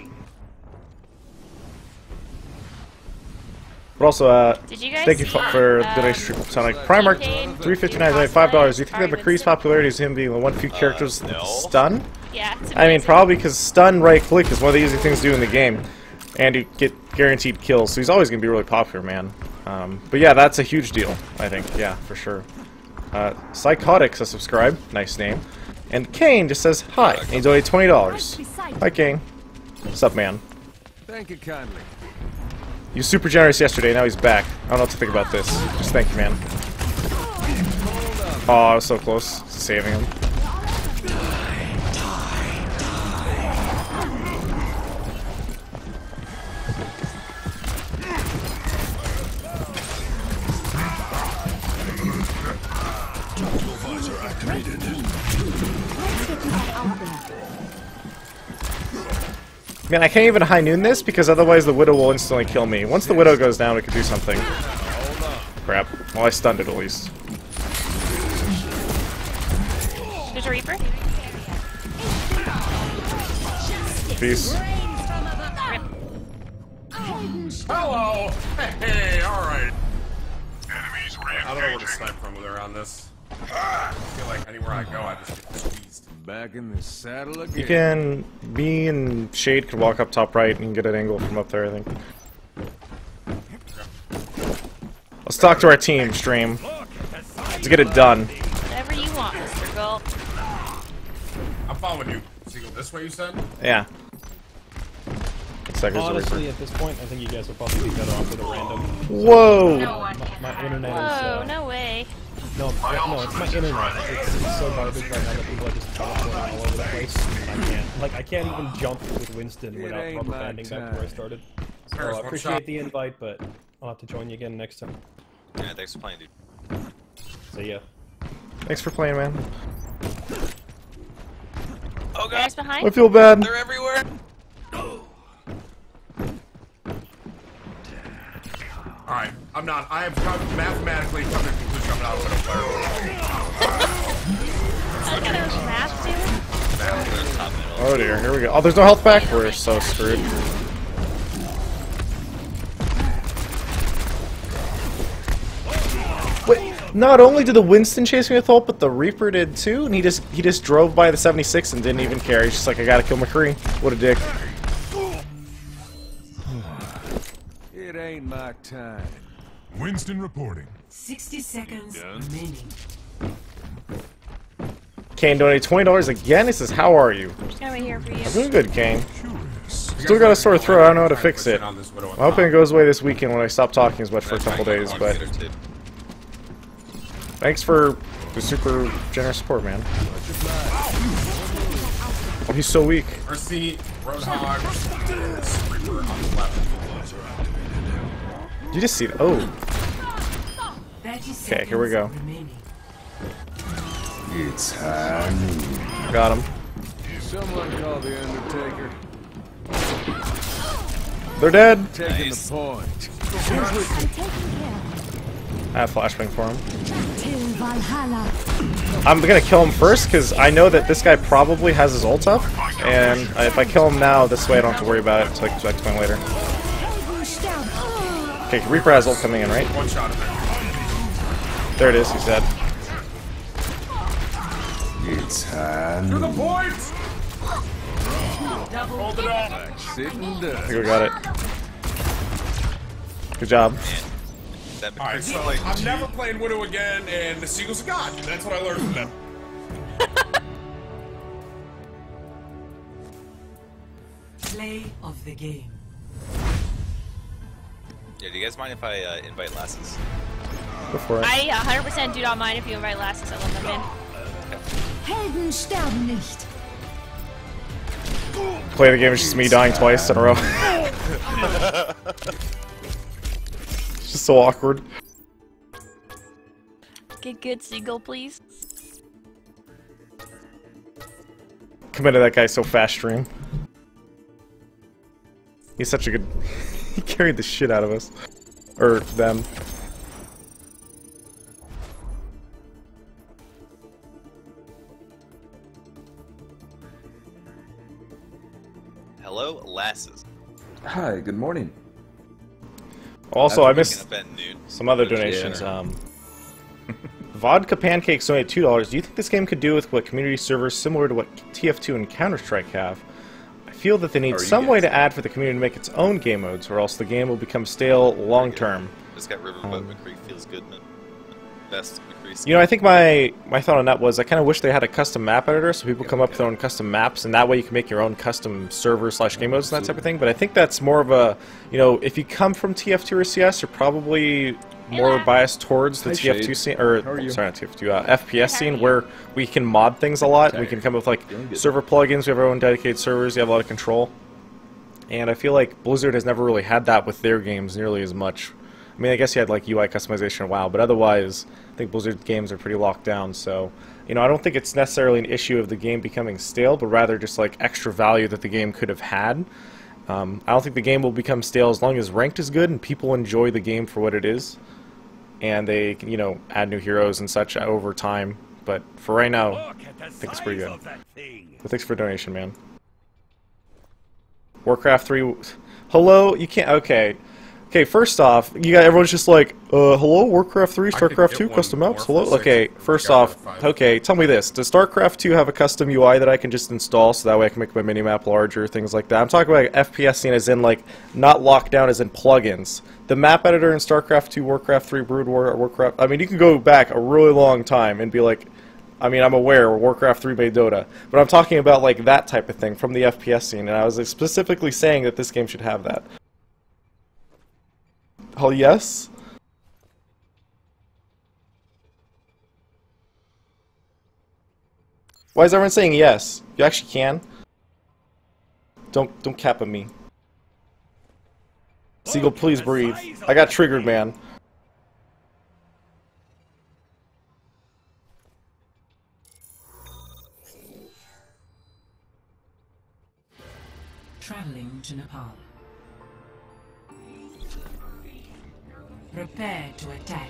Speaker 2: But also, uh,
Speaker 7: Did you guys
Speaker 2: thank you
Speaker 7: see,
Speaker 2: for
Speaker 7: um,
Speaker 2: donation to Sonic. Primark,
Speaker 7: Kane
Speaker 2: three fifty-nine, five dollars. Do you think that McCree's popularity is him being the one few characters
Speaker 3: no.
Speaker 2: stun?
Speaker 7: Yeah, it's
Speaker 2: I mean,
Speaker 7: amazing.
Speaker 2: probably because stun right click is one of the easy things to do in the game, and you get guaranteed kills. So he's always gonna be really popular, man. Um, but yeah, that's a huge deal. I think, yeah, for sure. Uh, Psychotics has subscribed. Nice name. And Kane just says hi. And he's donated twenty dollars. Hi, Kane. What's up, man?
Speaker 8: Thank you kindly.
Speaker 2: He was super generous yesterday, now he's back. I don't know what to think about this. Just thank you, man. Oh, I was so close to saving him. Man, I can't even high noon this because otherwise the Widow will instantly kill me. Once the Widow goes down, we can do something. Crap. Well, I stunned it at least.
Speaker 7: There's a Reaper.
Speaker 2: Peace.
Speaker 5: Hello! Hey, alright. Enemies I don't know where to snipe from when they're on this. I feel like anywhere I go, I just get squeezed.
Speaker 8: Back in the saddle again.
Speaker 2: You can be in shade, can walk up top right, and you can get an angle from up there, I think. Let's talk to our team, stream. Let's get it done.
Speaker 7: Whatever you want, Mister Gulp.
Speaker 5: I'm following you. Seagull, this way you said?
Speaker 2: Yeah. Second's a
Speaker 1: Honestly,
Speaker 2: Reaper.
Speaker 1: at this point, I think you guys would probably be better off with a random.
Speaker 2: Whoa!
Speaker 10: No one
Speaker 1: My,
Speaker 10: can
Speaker 1: my
Speaker 10: hide.
Speaker 1: internet is
Speaker 7: Whoa,
Speaker 1: uh,
Speaker 7: no way.
Speaker 1: No, yeah, no, it's my internet. It's, it's so garbage right now that people are just teleporting all over the place. I can't, like, I can't even jump with Winston without
Speaker 8: ain't
Speaker 1: rubber
Speaker 8: my
Speaker 1: banding back to where I started. So
Speaker 5: Paris,
Speaker 1: I
Speaker 5: one
Speaker 1: appreciate
Speaker 5: shot.
Speaker 1: the invite, but I'll have to join you again next time.
Speaker 3: Yeah, thanks for playing, dude.
Speaker 1: See ya.
Speaker 2: Thanks for playing, man.
Speaker 3: Oh god,
Speaker 7: Guys behind?
Speaker 2: I feel bad.
Speaker 3: they're everywhere.
Speaker 5: All right, I'm not. I have come, mathematically come to the conclusion I'm not a middle player.
Speaker 7: I thought it was math, dude.
Speaker 3: They're top middle.
Speaker 2: Oh dear, here we go. Oh, there's no health back? We're so screwed. Wait, not only did the Winston chase me with ult, but the Reaper did too, and he just he just drove by the seventy-six and didn't even care. He's just like, I gotta kill McCree. What a dick.
Speaker 8: It ain't my time.
Speaker 11: Winston reporting.
Speaker 6: sixty seconds remaining.
Speaker 2: Kane donated twenty dollars again. He says, how are you?
Speaker 7: Just gonna be here for you.
Speaker 2: I'm doing good, Kane. Still got a sore throat. I don't know how to fix it. I'm hoping it goes away this weekend when I stop talking as much for a couple days, but thanks for the super generous support, man. Oh, he's so weak.
Speaker 5: Mercy, Roadhog, Reaper on the left.
Speaker 2: Did you just see that? Oh. Okay, here we go.
Speaker 8: It's time.
Speaker 2: Got him.
Speaker 8: Someone call the Undertaker.
Speaker 2: They're dead.
Speaker 8: Taking
Speaker 3: Nice.
Speaker 8: the point.
Speaker 2: I have flashbang for him. I'm gonna kill him first because I know that this guy probably has his ult up, and if I kill him now, this way I don't have to worry about it until I explain later. Okay, Reaper has ult coming in, right?
Speaker 5: One shot of it.
Speaker 2: There it is. He's dead.
Speaker 8: It's time.
Speaker 5: To the point! Hold it up.
Speaker 8: Sitting
Speaker 2: I
Speaker 8: duck.
Speaker 2: think we got it. Good job.
Speaker 3: That
Speaker 5: Alright, so like, I'm never playing Widow again, and the Seagull's a god. That's what I learned from them.
Speaker 6: Play of the game.
Speaker 3: Yeah, do you guys mind if I uh, invite lasses?
Speaker 2: Go for it.
Speaker 7: I one hundred percent do not mind if you invite lasses. I love them in.
Speaker 9: Helden sterben nicht.
Speaker 2: Play the game, it's just me dying twice in a row. It's just so awkward.
Speaker 7: Get good, Seagull, please.
Speaker 2: Committed that guy so fast, stream. He's such a good. He carried the shit out of us. Or them.
Speaker 3: Hello, lasses.
Speaker 12: Hi, good morning.
Speaker 2: Also, I
Speaker 3: Waking
Speaker 2: missed
Speaker 3: up at noon.
Speaker 2: some other
Speaker 3: Good
Speaker 2: donations.
Speaker 3: dinner.
Speaker 2: Um, Vodka Pancakes donated two dollars. Do you think this game could do with what community servers similar to what T F two and Counter-Strike have? I feel that they need
Speaker 3: How are you
Speaker 2: some way
Speaker 3: guys?
Speaker 2: to add for the community to make its own game modes, or else the game will become stale long-term.
Speaker 3: Just got Riverboat
Speaker 2: Um,
Speaker 3: McCree feels good, man. Best McCree.
Speaker 2: You know, I think my my thought on that was I kind of wish they had a custom map editor, so people come up with their own custom maps, and that way you can make your own custom server slash game modes and that type of thing. But I think that's more of a, you know, if you come from T F two or C S, you're probably more biased towards the
Speaker 12: Hi,
Speaker 2: T F two
Speaker 12: Shade.
Speaker 2: scene, or
Speaker 12: How are you?
Speaker 2: sorry, not T F two, uh, F P S scene, where we can mod things a lot. We can come up with like
Speaker 12: Feeling good.
Speaker 2: server plugins. We have our own dedicated servers. You have a lot of control. And I feel like Blizzard has never really had that with their games nearly as much. I mean, I guess you had like U I customization in WoW, but otherwise, I think Blizzard games are pretty locked down. So, you know, I don't think it's necessarily an issue of the game becoming stale, but rather just like extra value that the game could have had. Um, I don't think the game will become stale as long as ranked is good and people enjoy the game for what it is, and they can, you know, add new heroes and such over time. But for right now, I think it's pretty good. But thanks for the donation, man. Warcraft three. Hello, you can't. Okay. Okay, first off, you got everyone's just like, uh, hello, Warcraft three,
Speaker 5: I could
Speaker 2: StarCraft
Speaker 5: get
Speaker 2: two,
Speaker 5: one
Speaker 2: custom
Speaker 5: more
Speaker 2: maps,
Speaker 5: for
Speaker 2: hello?
Speaker 5: six.
Speaker 2: Okay, first
Speaker 5: I got
Speaker 2: off,
Speaker 5: five.
Speaker 2: okay, tell me this. Does StarCraft two have a custom U I that I can just install so that way I can make my minimap larger, things like that? I'm talking about F P S scene as in, like, not lockdown as in plugins. The map editor in StarCraft two, Warcraft three, Brood War, Warcraft... I mean, you can go back a really long time and be like, I mean, I'm aware Warcraft three made Dota, but I'm talking about, like, that type of thing from the F P S scene, and I was specifically saying that this game should have that. Oh, yes? Why is everyone saying yes? You actually can. Don't don't cap at me. Seagull, please breathe. I got triggered, man.
Speaker 6: Traveling to Nepal. Prepare to attack.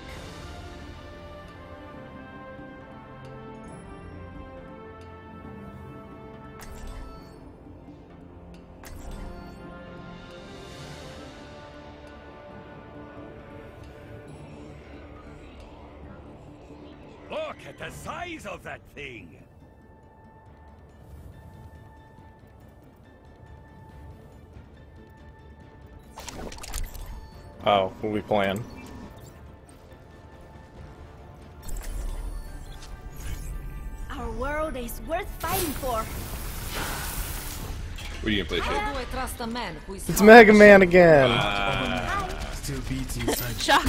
Speaker 13: Look at the size of that thing!
Speaker 2: Oh, what we playing?
Speaker 9: Our world is worth fighting for.
Speaker 8: What are you gonna play, Shade?
Speaker 2: It's Mega Man again!
Speaker 8: Uh,
Speaker 7: Shocker!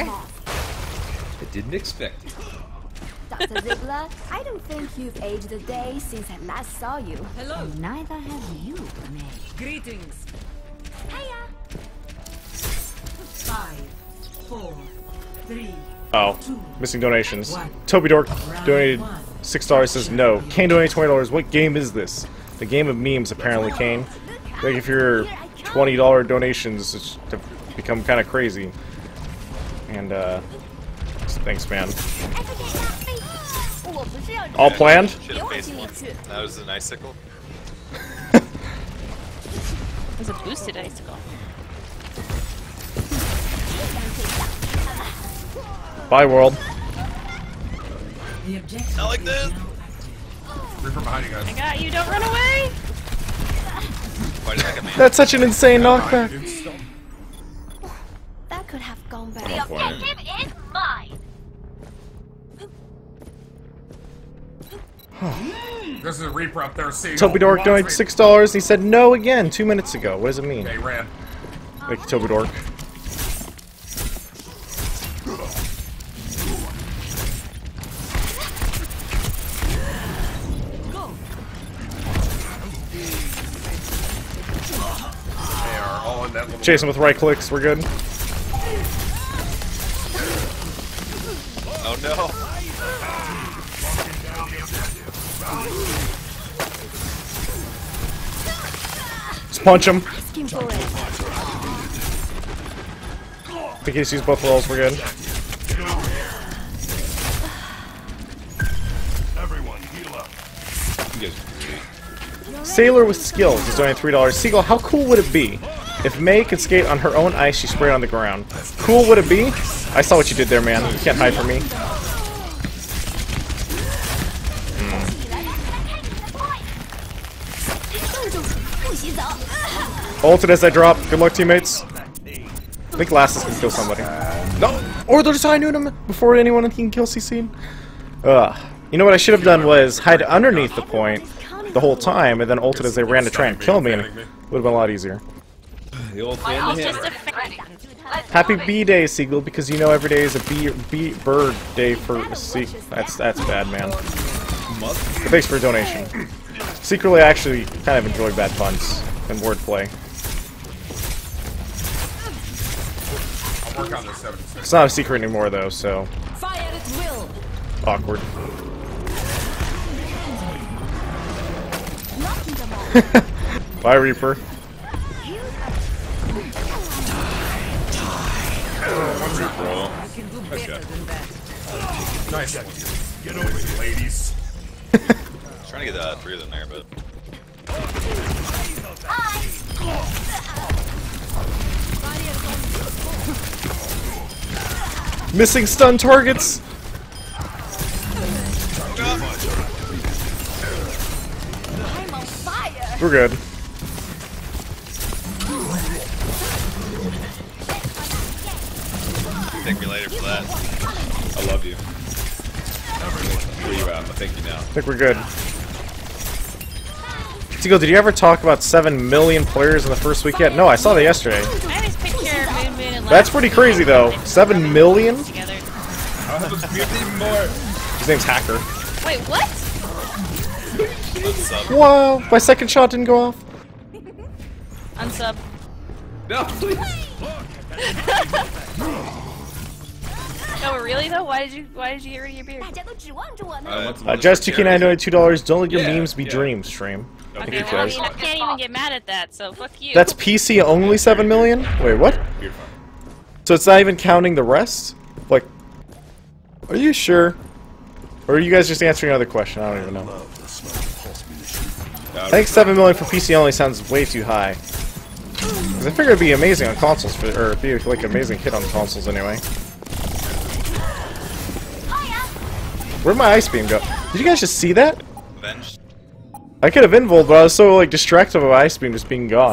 Speaker 8: I didn't expect it.
Speaker 9: Doctor Ziegler, I don't think you've aged a day since I last saw you.
Speaker 6: Hello.
Speaker 9: And neither have you, May.
Speaker 6: Greetings.
Speaker 9: Hiya.
Speaker 6: Five, four, three.
Speaker 2: Oh, missing donations. Toby Dork donated six dollars. Says no. Kane donated twenty dollars. What game is this? The game of memes, apparently, Kane. Like if your twenty dollar donations it's to become kind of crazy. And uh, thanks, man. All planned?
Speaker 3: Should've faced one. That was an icicle.
Speaker 7: It was a boosted icicle.
Speaker 2: Bye, world.
Speaker 3: Not like this!
Speaker 5: Reaper behind you guys.
Speaker 7: I got you, don't run away!
Speaker 3: Why did I get man?
Speaker 2: That's such an insane knockback.
Speaker 9: That could have gone
Speaker 10: The
Speaker 9: better.
Speaker 10: objective is mine.
Speaker 5: There's a Reaper up there. See,
Speaker 2: Toby Dork donated six dollars. He said no again two minutes ago. What does it mean?
Speaker 5: Okay, ran.
Speaker 2: Thank you, Toby Dork.
Speaker 5: They are all in that little.
Speaker 2: Chase him with right clicks. We're good.
Speaker 3: Oh no!
Speaker 2: Just punch him.
Speaker 9: Asking for it.
Speaker 2: I think he's used both rolls. We're good.
Speaker 13: Everyone, heal up.
Speaker 8: You guys are great.
Speaker 2: Sailor with skills is donating three dollars. Seagull, how cool would it be if May could skate on her own ice she sprayed on the ground? Cool would it be? I saw what you did there, man. You can't hide from me. Ulted as I drop. Good luck, teammates. I think Lassus can kill somebody. No! Or there's high noon him before anyone can kill C C. Ugh. You know what I should have done was hide underneath the point the whole time and then ulted as they ran to try and kill me, and it would have been a lot easier.
Speaker 8: The old family
Speaker 7: Just
Speaker 8: hammer.
Speaker 7: a
Speaker 10: Ready. Let's
Speaker 2: Happy
Speaker 10: celebrate.
Speaker 2: bee day, Seagull, because you know every day is a bee, bee bird day for sea. That's that's bad, man. But thanks for a donation. Secretly, I actually kind of enjoy bad puns and wordplay.
Speaker 5: I'll work on this seventy-six.
Speaker 2: It's not a secret anymore, though, so
Speaker 6: Fire at will.
Speaker 2: awkward.
Speaker 9: Knocking them all.
Speaker 2: Bye, Reaper.
Speaker 8: Bro.
Speaker 6: I can do
Speaker 8: Nice
Speaker 6: better
Speaker 8: job.
Speaker 6: than that.
Speaker 5: Nice one. Get over it, ladies.
Speaker 3: Trying to get uh, three of them there, but
Speaker 2: Missing stun targets.
Speaker 9: I'm on fire.
Speaker 2: We're good.
Speaker 3: thank me later for that.
Speaker 8: I love you. Where you at? I thank you now.
Speaker 2: I think we're good. Seagull, did you ever talk about seven million players in the first week yet? No, I saw that yesterday.
Speaker 7: I always picture Moon Moon and
Speaker 2: That's pretty crazy, though. seven million?
Speaker 7: together.
Speaker 8: I was even more.
Speaker 2: His name's Hacker.
Speaker 7: Wait, what?
Speaker 3: Unsub.
Speaker 2: Wow, my second shot didn't go off.
Speaker 7: Unsub.
Speaker 5: No, please.
Speaker 7: No, really though? Why did you Why did you get rid of your beard?
Speaker 2: Uh, just two K nine donated two dollars. Don't let your
Speaker 5: Yeah,
Speaker 2: memes be
Speaker 5: yeah.
Speaker 2: dreams. Stream. Thank
Speaker 7: Okay,
Speaker 2: you,
Speaker 7: well, I
Speaker 2: guys.
Speaker 7: mean, I can't even get mad at that, so fuck you.
Speaker 2: That's P C only seven million. Wait, what?
Speaker 5: Beautiful.
Speaker 2: So it's not even counting the rest? Like, are you sure? Or are you guys just answering another question? I don't even know. I think seven million for P C only sounds way too high. Because I figured it'd be amazing on consoles, for, or it'd be like an amazing hit on consoles anyway. Where'd my ice beam go? Did you guys just see that?
Speaker 3: Avenged.
Speaker 2: I could have invuled, but I was so like distracted by my ice beam just being gone.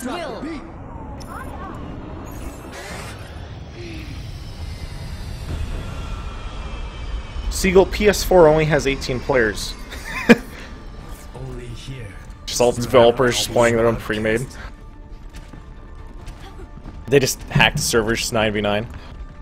Speaker 2: Seagull P S four only has eighteen players.
Speaker 13: Only here.
Speaker 2: Just all developers just playing their own pre-made. They just hacked the servers just nine v nine.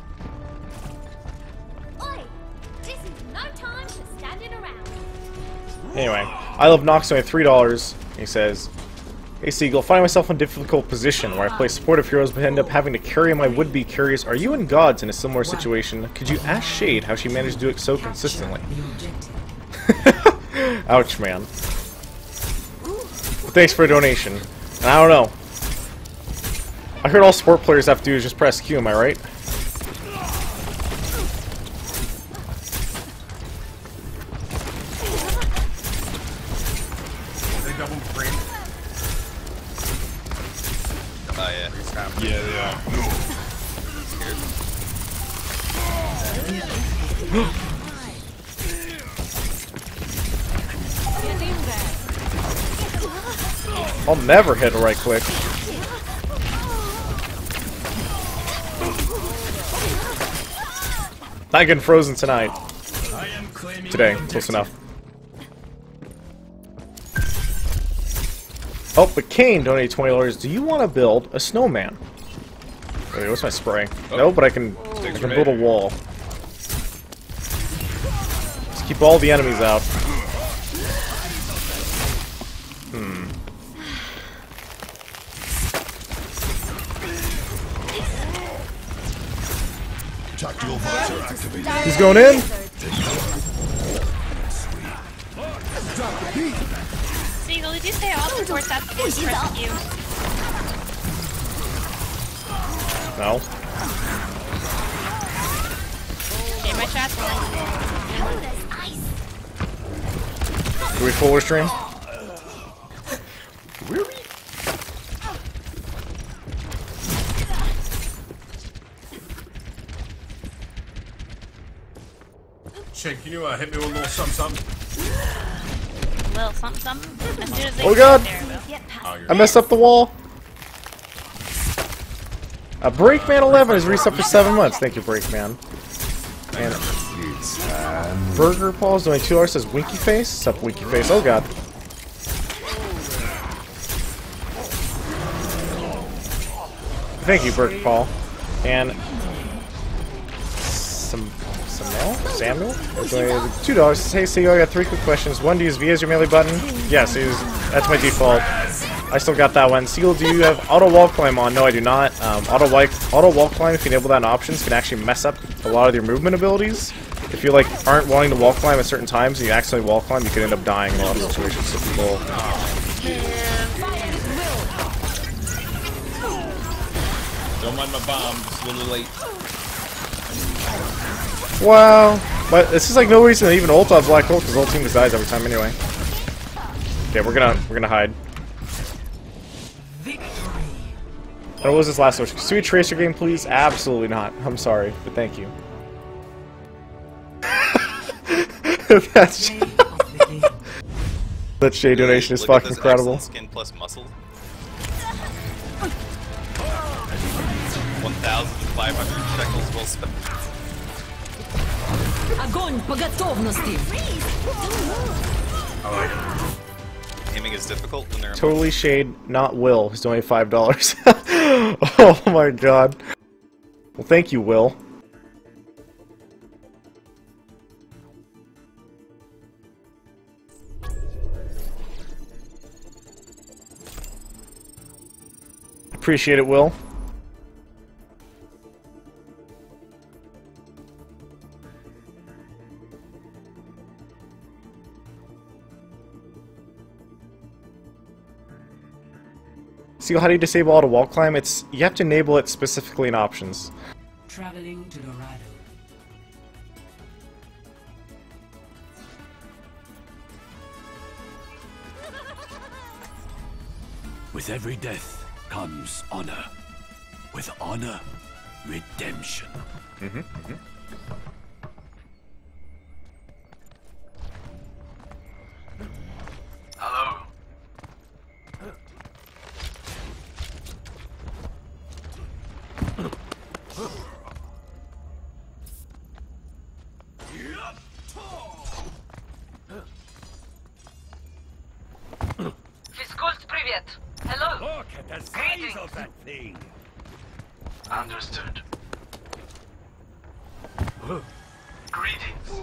Speaker 2: Anyway, I Love Nox only three dollars. He says, "Hey Seagull, find myself in a difficult position where I play supportive heroes but end up having to carry my would-be carries. Are you and Gods in a similar situation? Could you ask Shade how she managed to do it so consistently?" Ouch, man. But thanks for a donation. And I don't know. I heard all support players have to do is just press Q, am I right?
Speaker 3: Oh yeah.
Speaker 5: Yeah, they are.
Speaker 2: I'll never hit a right click. Not getting frozen tonight. Today, close enough. Oh, but Kane donated twenty dollars. Do you want to build a snowman? Wait, what's my spray?
Speaker 5: Oh.
Speaker 2: No, but I can, I can build a wall. Just keep all the enemies out. Hmm.
Speaker 8: Tactical visor activated.
Speaker 2: He's going in.
Speaker 7: Seagull, did you say all support that press Q?
Speaker 2: No.
Speaker 7: Okay, my chat's on.
Speaker 2: Do we full stream?
Speaker 5: Shane, can you uh, hit me with a little something something?
Speaker 7: A little something something. As soon as they
Speaker 2: Oh
Speaker 7: get
Speaker 2: god!
Speaker 7: there, though.
Speaker 5: Oh, you're
Speaker 2: I messed up the wall. Uh, Breakman eleven is reset for seven months. Thank you, Breakman. And Burger Paul's doing two dollars. Says Winky Face. What's up, Winky Face? Oh god. Thank you, Burger Paul. And some Samuel? Samuel? Doing two dollars. Says, hey, Seagull, I got three quick questions. One, do you use V as your melee button? Yes, use. That's my default. I still got that one. Seagull, do you have auto wall climb on? No, I do not. Um, auto, auto wall climb, if you enable that in options, can actually mess up a lot of your movement abilities. If you like aren't wanting to wall climb at certain times and you accidentally wall climb, you could end up dying in a lot of situations. So people.
Speaker 5: Don't mind my bomb, it's a little late.
Speaker 2: Wow. But this is like no reason to even ult on Black Hole because the whole team just dies every time anyway. Okay, we're gonna we're gonna hide. And what was this last question? Can we trace your game, please? Absolutely not. I'm sorry, but thank you. That's that Shay donation is
Speaker 3: Look at
Speaker 2: fucking
Speaker 3: this
Speaker 2: incredible.
Speaker 3: excellent skin plus muscle. one thousand five hundred shekels well spent.
Speaker 4: Огонь по готовности.
Speaker 5: I like it.
Speaker 3: Aiming is difficult when they're
Speaker 2: Totally Shade, not Will, who's donated five dollars. Oh my god. Well, thank you, Will. Appreciate it, Will. See, how do you disable auto wall climb? It's you have to enable it specifically in options.
Speaker 6: Traveling to Dorado.
Speaker 13: With every death comes honor. With honor, redemption.
Speaker 5: Mm-hmm, mm-hmm.
Speaker 10: Hello. Физкульт, привет. Hello.
Speaker 13: Look at the size of that thing.
Speaker 10: Understood. Greetings.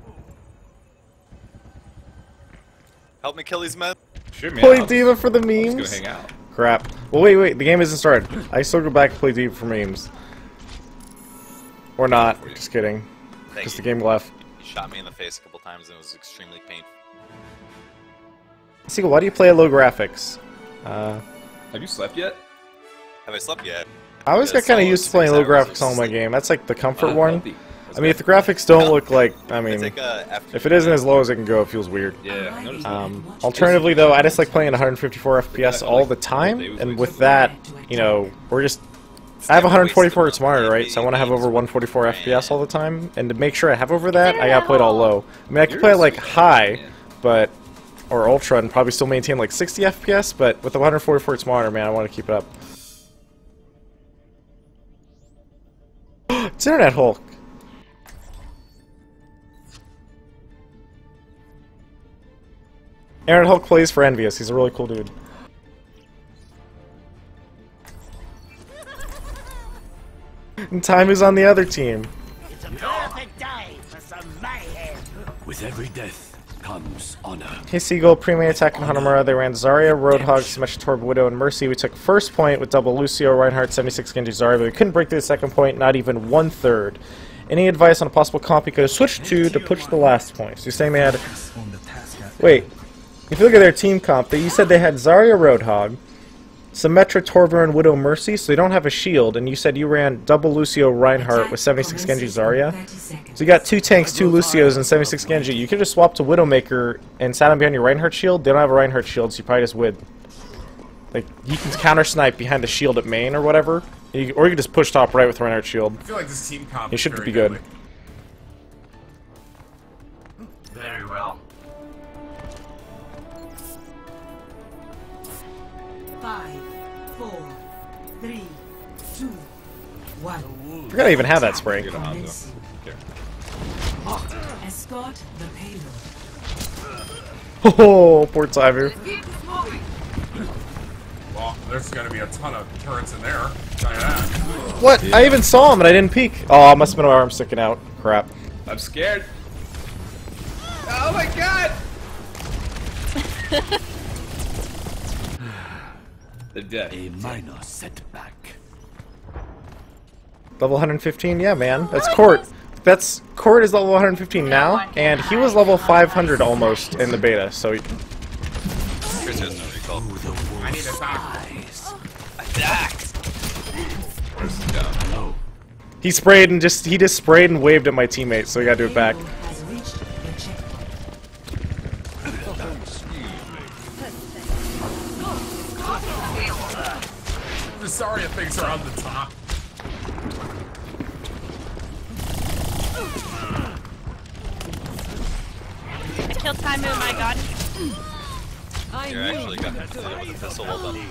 Speaker 3: Help me kill these men.
Speaker 5: Shit, man.
Speaker 2: Play D.Va for the memes.
Speaker 5: I'm just gonna hang out.
Speaker 2: Crap. Well, wait, wait. The game isn't started. I still go back and play D.Va for memes. Or not. Just kidding. Because the game left.
Speaker 3: You shot me in the face a couple times and it was extremely painful.
Speaker 2: Seagull, why do you play at low graphics? Uh,
Speaker 5: Have you slept yet?
Speaker 3: Have I slept yet?
Speaker 2: I always got kind of used to playing low graphics on my game. That's like the comfort one. I mean, if the graphics don't look like, I mean, if it isn't as low as it can go, it feels weird.
Speaker 5: Yeah, I noticed that.
Speaker 2: Um, alternatively, though, I just like playing one forty-four F P S all the time, and with that, you know, we're just. I have one forty-four hertz monitor, right? So I want to have over one forty-four F P S all the time, and to make sure I have over that, I gotta play it all low. I mean, I can play it like high, but or ultra, and probably still maintain like sixty F P S, but with the one forty-four hertz monitor, man, I want to keep it up. It's Internet Hulk. Internet Hulk plays for Envious. He's a really cool dude. And Time is on the other team.
Speaker 13: It's a perfect day for some mayhem.
Speaker 14: With every death comes honor.
Speaker 2: Hey Seagull, pre-main attack in Hanamura. They ran Zarya, Roadhog, Symmetra, Torb, Widow, and Mercy. We took first point with double Lucio, Reinhardt, seventy-six Genji, Zarya, but we couldn't break through the second point, not even one third. Any advice on a possible comp you could have switched to to push the last point? So you're saying they had... Wait, if you look at their team comp, they, you said they had Zarya, Roadhog, Symmetra, Torb, and Widow, Mercy, so they don't have a shield, and you said you ran double Lucio, Reinhardt with seventy-six Genji, Zarya. So you got two tanks, two Lucios, and seventy-six Genji. You could just swap to Widowmaker and sat him behind your Reinhardt shield. They don't have a Reinhardt shield, so you probably just Wid. Like, you can counter-snipe behind the shield at main or whatever, you, or you can just push top right with Reinhardt shield.
Speaker 5: I feel like this team comp
Speaker 2: You
Speaker 5: is
Speaker 2: should
Speaker 5: very
Speaker 2: be good.
Speaker 5: deadly.
Speaker 10: Very well.
Speaker 6: Five, four, three, two, one.
Speaker 2: I forgot I even have that spray.
Speaker 6: Commence. Escort the payload.
Speaker 2: Oh, poor Tyver.
Speaker 5: Well, there's gonna be a ton of turrets in there. I'll tell you that.
Speaker 2: What? I even saw him and I didn't peek. Oh, it must have been my arm sticking out. Crap.
Speaker 5: I'm scared. Oh my god! They're dead.
Speaker 14: A minor setback.
Speaker 2: Level one fifteen? Yeah, man. That's Court. That's Court is level one fifteen now, and he was level five hundred almost in the beta, so... He,
Speaker 3: Chris has no recall.
Speaker 5: I need a top.
Speaker 3: Attacked!
Speaker 14: Hello.
Speaker 2: he sprayed and just... He just sprayed and waved at my teammate, so he gotta do it back.
Speaker 6: Has reached the checkpoint.
Speaker 5: The Zarya things are on the top.
Speaker 7: I killed Taimu, my god.
Speaker 3: You're actually gonna have to deal with a pistol, well done.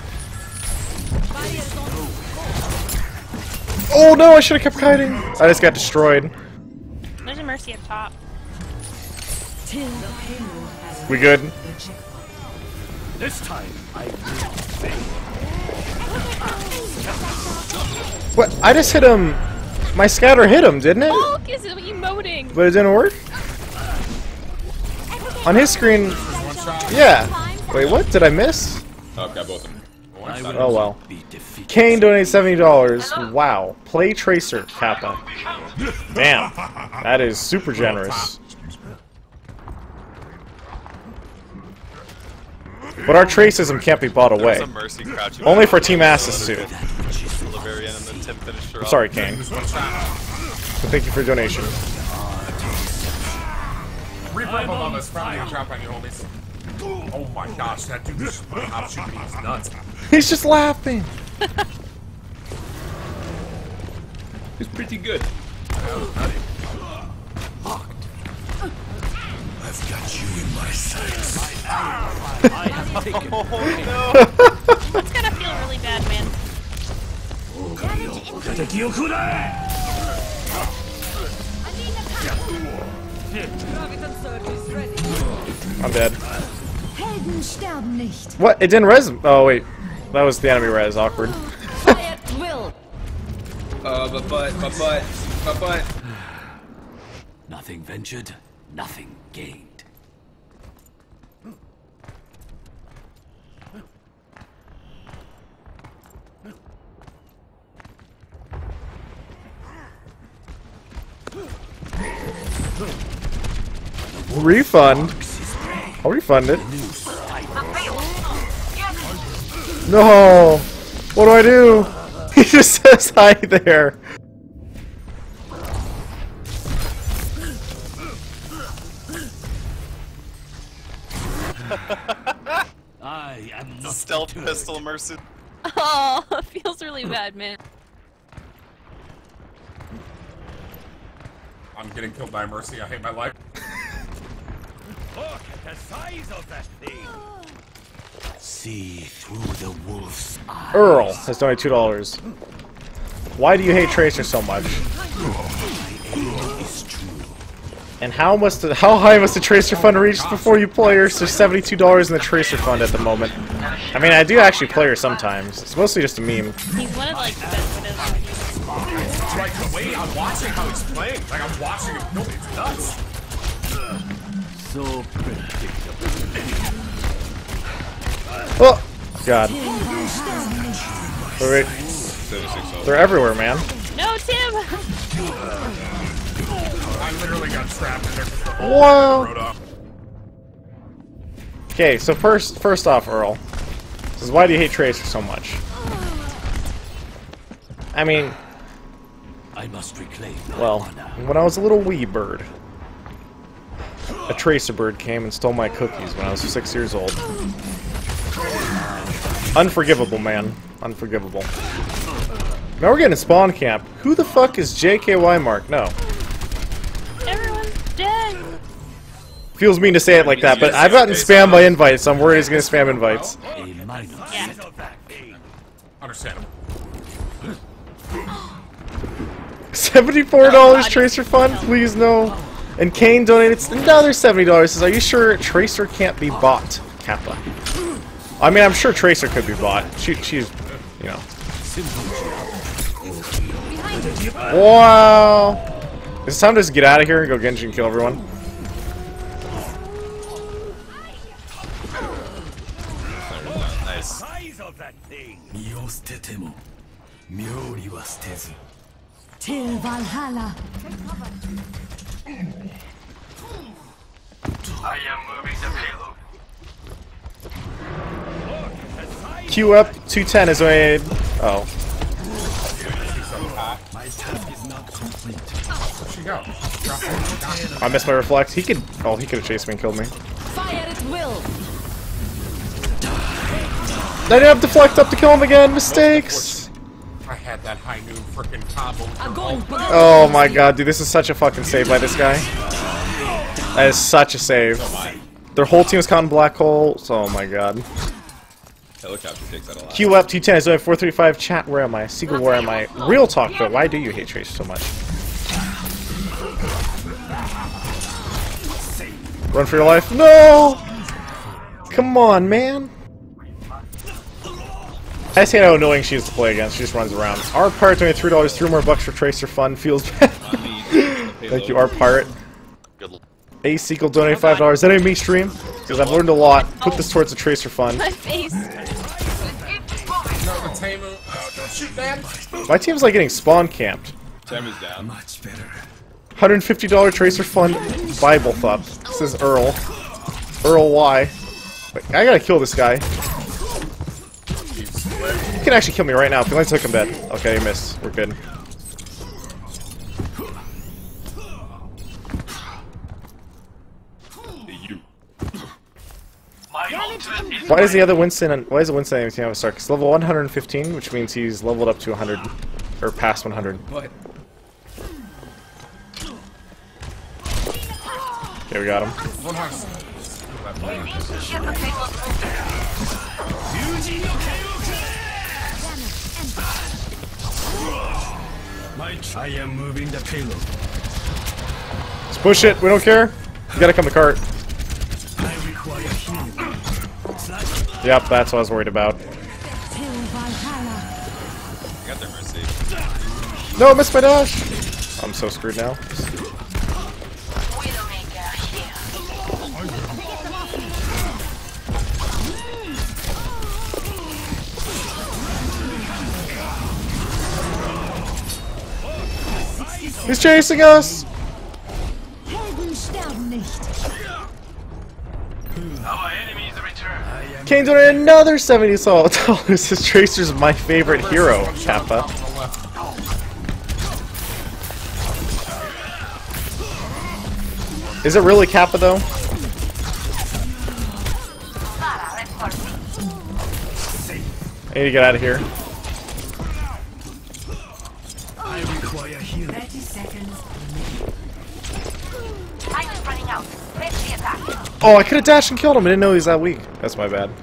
Speaker 2: Oh no, I should have kept kiting. I just got destroyed.
Speaker 7: There's a Mercy up top.
Speaker 2: We good?
Speaker 13: This time, I will
Speaker 2: What? I just hit him. My scatter hit him, didn't it?
Speaker 7: Hulk is emoting.
Speaker 2: But it didn't work? On his screen... Yeah. Wait, what? Did I miss?
Speaker 5: Oh, got both of them. Wow.
Speaker 14: I will
Speaker 2: Oh well.
Speaker 14: be defeated.
Speaker 2: Kane donates seventy dollars. Wow. Play Tracer, Kappa. Damn. That is super generous. But our Tracism can't be bought away.
Speaker 3: Some Mercy crouching
Speaker 2: Only for
Speaker 3: down.
Speaker 2: Team Ass's suit.
Speaker 3: Till the very end, and then Tim finished her
Speaker 2: I'm
Speaker 3: off.
Speaker 2: sorry, Kane. So thank you for your donation.
Speaker 5: Reaper above us, probably a trap on you, homies. Oh my gosh, that dude is hop shooting. He's nuts.
Speaker 2: He's just laughing.
Speaker 15: He's pretty good.
Speaker 8: I've got you in my sights.
Speaker 14: I have taken.
Speaker 3: Oh no!
Speaker 7: That's gonna feel really bad, man.
Speaker 2: I'm dead.
Speaker 4: Helden sterben nicht.
Speaker 2: What? It didn't res. Oh wait, that was the enemy res. Awkward.
Speaker 4: Fire at will.
Speaker 15: Uh, but but but but but but.
Speaker 14: Nothing ventured, nothing gained.
Speaker 2: Refund. I'll refund it. No. What do I do? He just says hi there.
Speaker 14: I am not
Speaker 3: Stealth
Speaker 14: deterred.
Speaker 3: pistol Mercy.
Speaker 7: Oh, it feels really bad, man.
Speaker 5: I'm getting killed by Mercy. I hate my life.
Speaker 13: Look at the size of that thing.
Speaker 14: See through the wolf's eyes.
Speaker 2: Earl has donated two dollars. Why do you hate Tracer so much?
Speaker 14: It's true.
Speaker 2: And how must the, how high must the Tracer fund reach before you play her? So seventy-two dollars in the Tracer fund at the moment. I mean, I do actually play her sometimes. It's mostly just a meme.
Speaker 7: He's one of like the best widows when you
Speaker 5: Like the way I'm watching how he's playing. Like I'm watching him. No, it's nuts.
Speaker 14: So predictable.
Speaker 2: Oh God! They're, they're everywhere, man.
Speaker 7: No, Tim!
Speaker 5: I literally got trapped in there.
Speaker 2: Wow. Okay, so first, first off, Earl, says, why do you hate Tracer so much? I mean,
Speaker 14: I must reclaim.
Speaker 2: well, when I was a little wee bird, a Tracer bird came and stole my cookies when I was six years old. Unforgivable, man. Unforgivable. Now we're getting spawn camp. Who the fuck is J K Y Mark? No.
Speaker 7: Everyone's dead.
Speaker 2: Feels mean to say it like that, but I've gotten spammed by invites, so I'm worried he's gonna spam invites.
Speaker 7: Yeah.
Speaker 5: Understandable.
Speaker 2: seventy-four dollars Tracer fund? Please no. And Kane donated another seventy dollars. Says, are you sure Tracer can't be bought, Kappa? I mean, I'm sure Tracer could be bought. She, she's, you know. Wow. Is it time to just get out of here and go Genji and kill everyone?
Speaker 3: Nice.
Speaker 13: Size of that thing.
Speaker 4: Till Valhalla.
Speaker 10: I am moving the payload.
Speaker 2: Q up, two ten is made. Oh.
Speaker 8: My task is not complete.
Speaker 5: Where'd she go?
Speaker 2: I missed my reflect. He could. Oh, he could have chased me and killed me.
Speaker 4: Fire at will.
Speaker 2: I didn't have deflect up to kill him again. Mistakes.
Speaker 5: I had that high noon freaking combo.
Speaker 2: Oh my god, dude, this is such a fucking save by this guy. That is such a save. Their whole team is caught in black hole. So, oh my god.
Speaker 15: Helicopter takes that a lot.
Speaker 2: Q up, T ten is only four thirty-five. Chat, where am I? Seagull, where am I? Real talk though, why do you hate Tracer so much? Run for your life. No! Come on, man. I just hate how annoying she is to play against. She just runs around. Our Pirate donated three dollars, three more bucks for Tracer fun. Feels bad. Thank you, our Pirate. A Sequel donated five dollars. That ain't me stream. Because I've learned a lot. Put this towards the Tracer fund.
Speaker 7: My face.
Speaker 5: Tamu. Oh, don't shoot, man.
Speaker 2: My team's like getting spawn camped.
Speaker 15: Tamu's down.
Speaker 8: Much better.
Speaker 2: one hundred fifty dollar Tracer Fund Bible thought. This is Earl. Earl Y. Wait, I gotta kill this guy. You can actually kill me right now. If you only took him dead. Okay, you missed. We're good. Why is the other Winston? Why is the Winston anything of a start? He's level one hundred fifteen, which means he's leveled up to one hundred, or past one hundred.
Speaker 15: What?
Speaker 2: Okay, we got him.
Speaker 5: One horse.
Speaker 13: I am moving the payload.
Speaker 2: Let's push it. We don't care. You gotta come to cart.
Speaker 13: I require healing.
Speaker 2: Yep, that's what I was worried about.
Speaker 3: I got their mercy.
Speaker 2: No, I missed my dash. I'm so screwed now. He's chasing us!
Speaker 4: Helden sterben nicht.
Speaker 13: Our enemies return.
Speaker 2: Kane donated another seventy dollars. This Tracer's my favorite hero, Kappa. Is it really Kappa though? I need to get out of here.
Speaker 13: I require healing.
Speaker 6: thirty seconds.
Speaker 10: Time is running out. Let's the attack.
Speaker 2: Oh, I could have dashed and killed him. I didn't know he was that weak. That's my bad.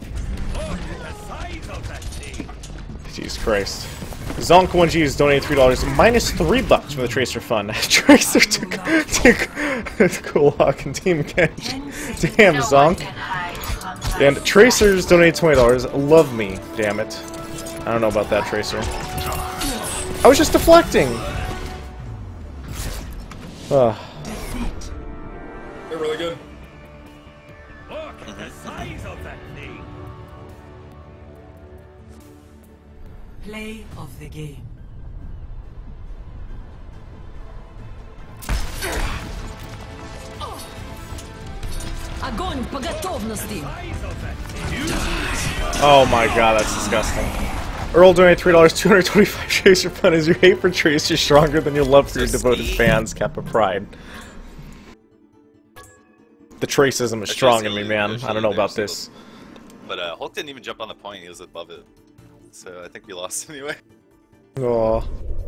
Speaker 2: Jesus Christ. Zonk one G is donated three dollars, minus three bucks for the Tracer Fund. Tracer took took Kulak and Team Kench. Damn, Zonk. And Tracer's donated twenty dollars. Love me, damn it. I don't know about that, Tracer. I was just deflecting. Ugh.
Speaker 5: They're really good.
Speaker 13: Look at the size of that thing.
Speaker 6: Play of the game.
Speaker 4: Огонь по готовности.
Speaker 2: Oh my god, that's disgusting. Earl donated three dollars, two hundred twenty-five Tracer Fund. Is your hate for Tracer stronger than your love for your devoted fans, Kappa Pride? The Tracism is strong in me, man. I don't know about this.
Speaker 3: But uh, Hulk didn't even jump on the point, he was above it. So I think we lost anyway.
Speaker 2: Aww.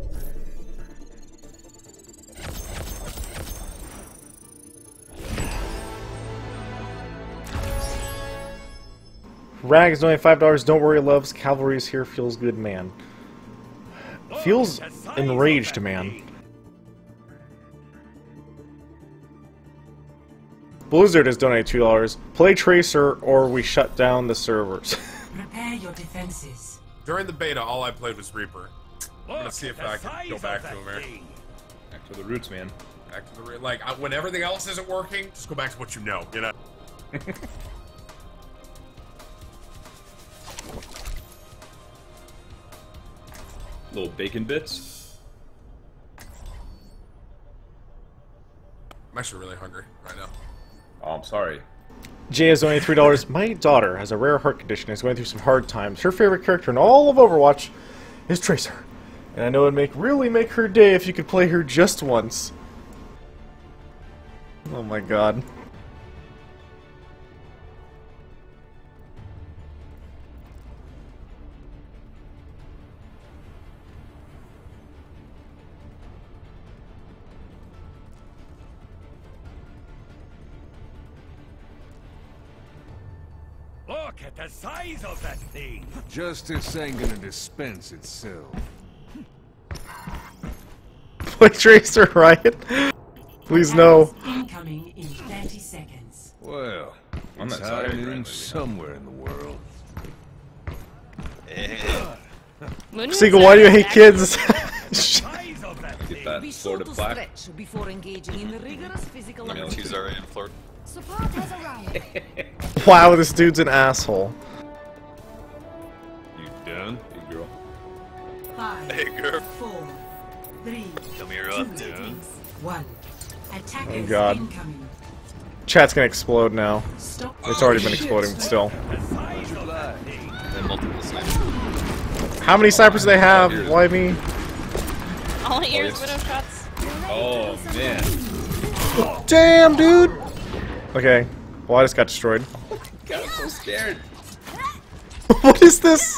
Speaker 2: Rag is donating five dollars. Don't worry, loves. Cavalry is here. Feels good, man. Feels enraged, man. Blizzard has donated two dollars. Play Tracer or we shut down the servers.
Speaker 6: Prepare your defenses.
Speaker 5: During the beta, all I played was Reaper. I'm gonna see if I can go back to him here.
Speaker 15: Back to the roots, man.
Speaker 5: Back to the re like I, when everything else isn't working, just go back to what you know. You know.
Speaker 15: Little bacon bits.
Speaker 5: I'm actually really hungry right now.
Speaker 15: Oh, I'm sorry.
Speaker 2: Jay has donated three dollars. My daughter has a rare heart condition and is going through some hard times. Her favorite character in all of Overwatch is Tracer. And I know it'd make really make her day if you could play her just once. Oh my god.
Speaker 13: Look at the size of that thing.
Speaker 8: Justice ain't gonna dispense itself.
Speaker 2: Play Tracer, Riot. Please no.
Speaker 6: Incoming in thirty seconds.
Speaker 8: Well,
Speaker 15: I'm
Speaker 8: it's
Speaker 15: not tired,
Speaker 8: hiding
Speaker 15: right?
Speaker 8: somewhere in the world.
Speaker 2: Seagull, why do you hate kids?
Speaker 15: Get that Florida plaque.
Speaker 4: Before engaging in rigorous physical
Speaker 3: I mean, she's already in Florida.
Speaker 4: Support has arrived.
Speaker 2: Wow, this dude's an asshole.
Speaker 15: You done? You
Speaker 3: Hey, girl.
Speaker 6: Four, three,
Speaker 3: Come here up, dude.
Speaker 6: one. Attackers
Speaker 2: Oh god.
Speaker 6: incoming.
Speaker 2: Chat's gonna explode now.
Speaker 6: Stop.
Speaker 2: It's already been exploding, but still.
Speaker 3: And multiple snipers.
Speaker 2: How many snipers do they have? Why me?
Speaker 7: All ears, widow shots.
Speaker 15: Oh man.
Speaker 2: Damn, dude! Okay. Well, I just got destroyed.
Speaker 15: God, I'm so scared.
Speaker 2: What is this?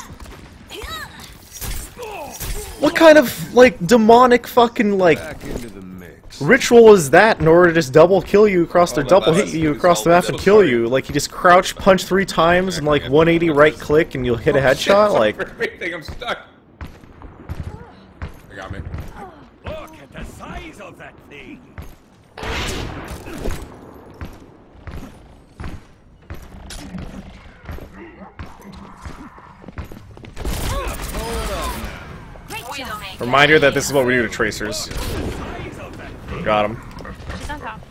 Speaker 2: What kind of, like, demonic fucking, like, ritual is that in order to just double kill you across the
Speaker 15: Oh,
Speaker 2: double
Speaker 15: that's-
Speaker 2: hit you across the map and kill you? Like, you just crouch punch three times and, like, one eighty right click and you'll hit a headshot? Like,
Speaker 15: Everything, I'm stuck.
Speaker 5: They got me.
Speaker 13: Look at the size of that thing.
Speaker 2: reminder that this is what we do to tracers. Got him.
Speaker 7: She's on top.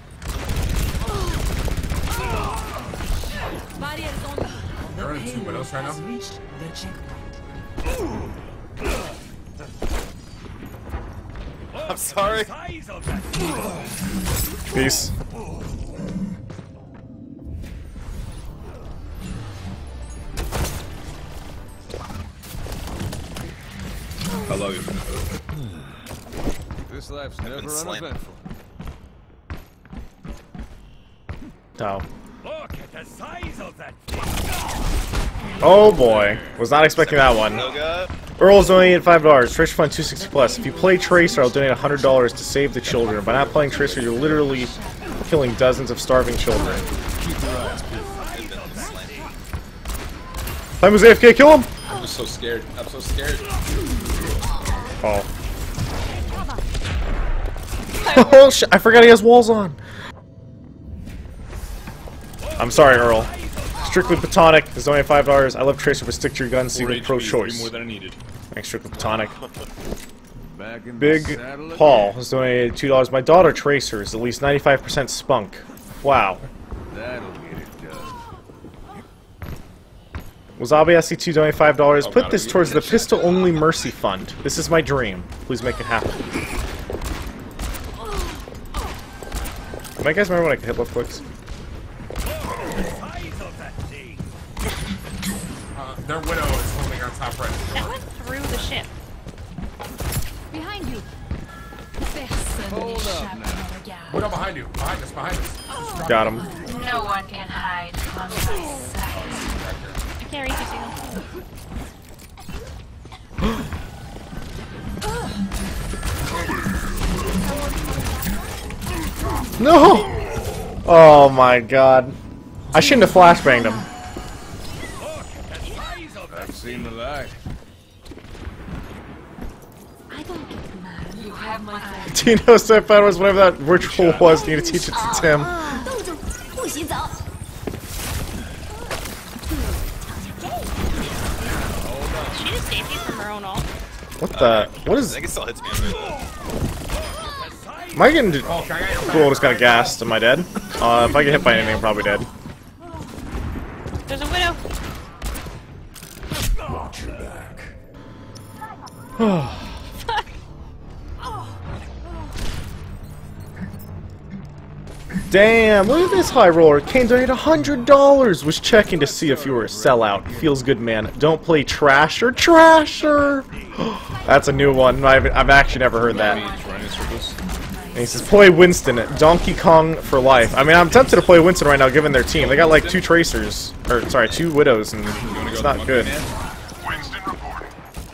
Speaker 5: They're in two widows right now.
Speaker 6: Reached the checkpoint.
Speaker 3: I'm sorry.
Speaker 2: Peace.
Speaker 15: I love you.
Speaker 8: This life's never
Speaker 3: slain.
Speaker 8: uneventful.
Speaker 2: Oh.
Speaker 13: Look at the size of that thing.
Speaker 2: Oh boy. Was not expecting that one.
Speaker 3: Noga.
Speaker 2: Earl's donated five dollars. Tracer Fund two sixty plus. If you play Tracer, I'll donate one hundred dollars to save the children. By not playing Tracer, you're literally killing dozens of starving children. Time was A F K, kill him!
Speaker 15: I'm just so scared. I'm so scared.
Speaker 2: Oh. Oh shit, I forgot he has walls on. I'm sorry, Earl. Strictly Platonic has donated five dollars. I love Tracer, but stick to your guns, so you get pro choice.
Speaker 15: More than I needed.
Speaker 2: Thanks, Strictly Platonic.
Speaker 8: Back in the
Speaker 2: Big
Speaker 8: saddle
Speaker 2: Paul
Speaker 8: again.
Speaker 2: has donated two dollars. My daughter Tracer is at least ninety-five percent spunk. Wow.
Speaker 8: That'll get it done.
Speaker 2: Wasabi S C two donated five dollars.
Speaker 15: Oh,
Speaker 2: Put
Speaker 15: God,
Speaker 2: this
Speaker 15: I'm
Speaker 2: towards the
Speaker 15: getting
Speaker 2: Pistol Only Mercy Fund. This is my dream. Please make it happen. Do you guys remember when I could hit left clicks?
Speaker 5: Uh, their widow is holding on top right.
Speaker 7: That went through the ship.
Speaker 4: Behind you.
Speaker 8: Hold up now.
Speaker 5: Widow behind you. Behind us. Behind us.
Speaker 2: Got him.
Speaker 10: No one can hide from my sight.
Speaker 7: I can't reach you, Signal.
Speaker 2: No! Oh my god. I shouldn't have flashbanged him.
Speaker 8: I've seen the light.
Speaker 4: I don't get mad. You have my eyes.
Speaker 2: Tino said that was whatever that ritual was. You need to teach it to Tim.
Speaker 9: 冻住，不洗澡。
Speaker 7: She just saved you from her own ult.
Speaker 2: What the? What
Speaker 3: I
Speaker 2: is?
Speaker 3: think it still hits me under the.
Speaker 2: Am I getting? Cool, just got gassed. Am I dead? Uh, if I get hit by anything, I'm probably dead.
Speaker 7: There's a widow.
Speaker 8: Watch your back.
Speaker 2: Damn, look at this high roller. Kane donated one hundred dollars. Was checking to see if you were a sellout. Feels good, man. Don't play Trasher. Trasher! That's a new one. I've, I've actually never heard that. And he says, play Winston. Donkey Kong for life. I mean, I'm tempted to play Winston right now given their team. They got like two Tracers. Or, sorry, two Widows, and it's not good.
Speaker 11: Winston reporting.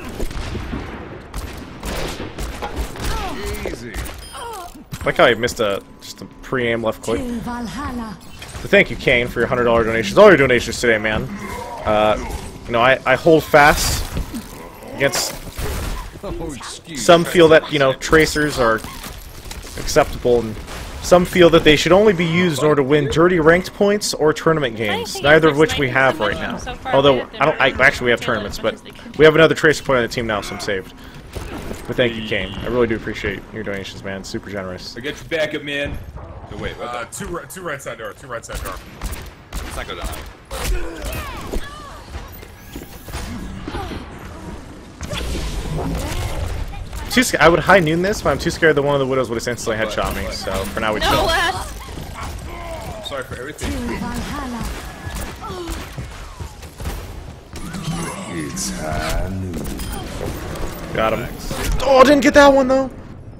Speaker 8: Easy.
Speaker 2: I like how I missed a just a pre-aim left click.
Speaker 4: Kill Valhalla.
Speaker 2: But thank you, Kane, for your one hundred dollar donations. All your donations today, man. Uh, you know, I, I hold fast against...
Speaker 8: Oh, excuse
Speaker 2: Some
Speaker 8: me.
Speaker 2: feel that, you know, Tracers are acceptable, and some feel that they should only be used in order to win dirty ranked points or tournament games, neither of which we have right now. Although, I don't, I, actually we have tournaments, but we have another Tracer player on the team now, so I'm saved. But thank you, Kane. I really do appreciate your donations, man. Super generous.
Speaker 15: I got your backup, man. Oh, wait, what
Speaker 5: Uh, two, ri- two right side door. Two right side door.
Speaker 3: Let's not go down.
Speaker 2: too scared. I would high noon this, but I'm too scared that one of the widows would have instantly headshot me. So for now we
Speaker 7: No,
Speaker 2: chill.
Speaker 7: Les!
Speaker 5: I'm sorry for everything.
Speaker 4: Valhalla.
Speaker 8: It's high noon.
Speaker 2: Got him. Oh, I didn't get that one though.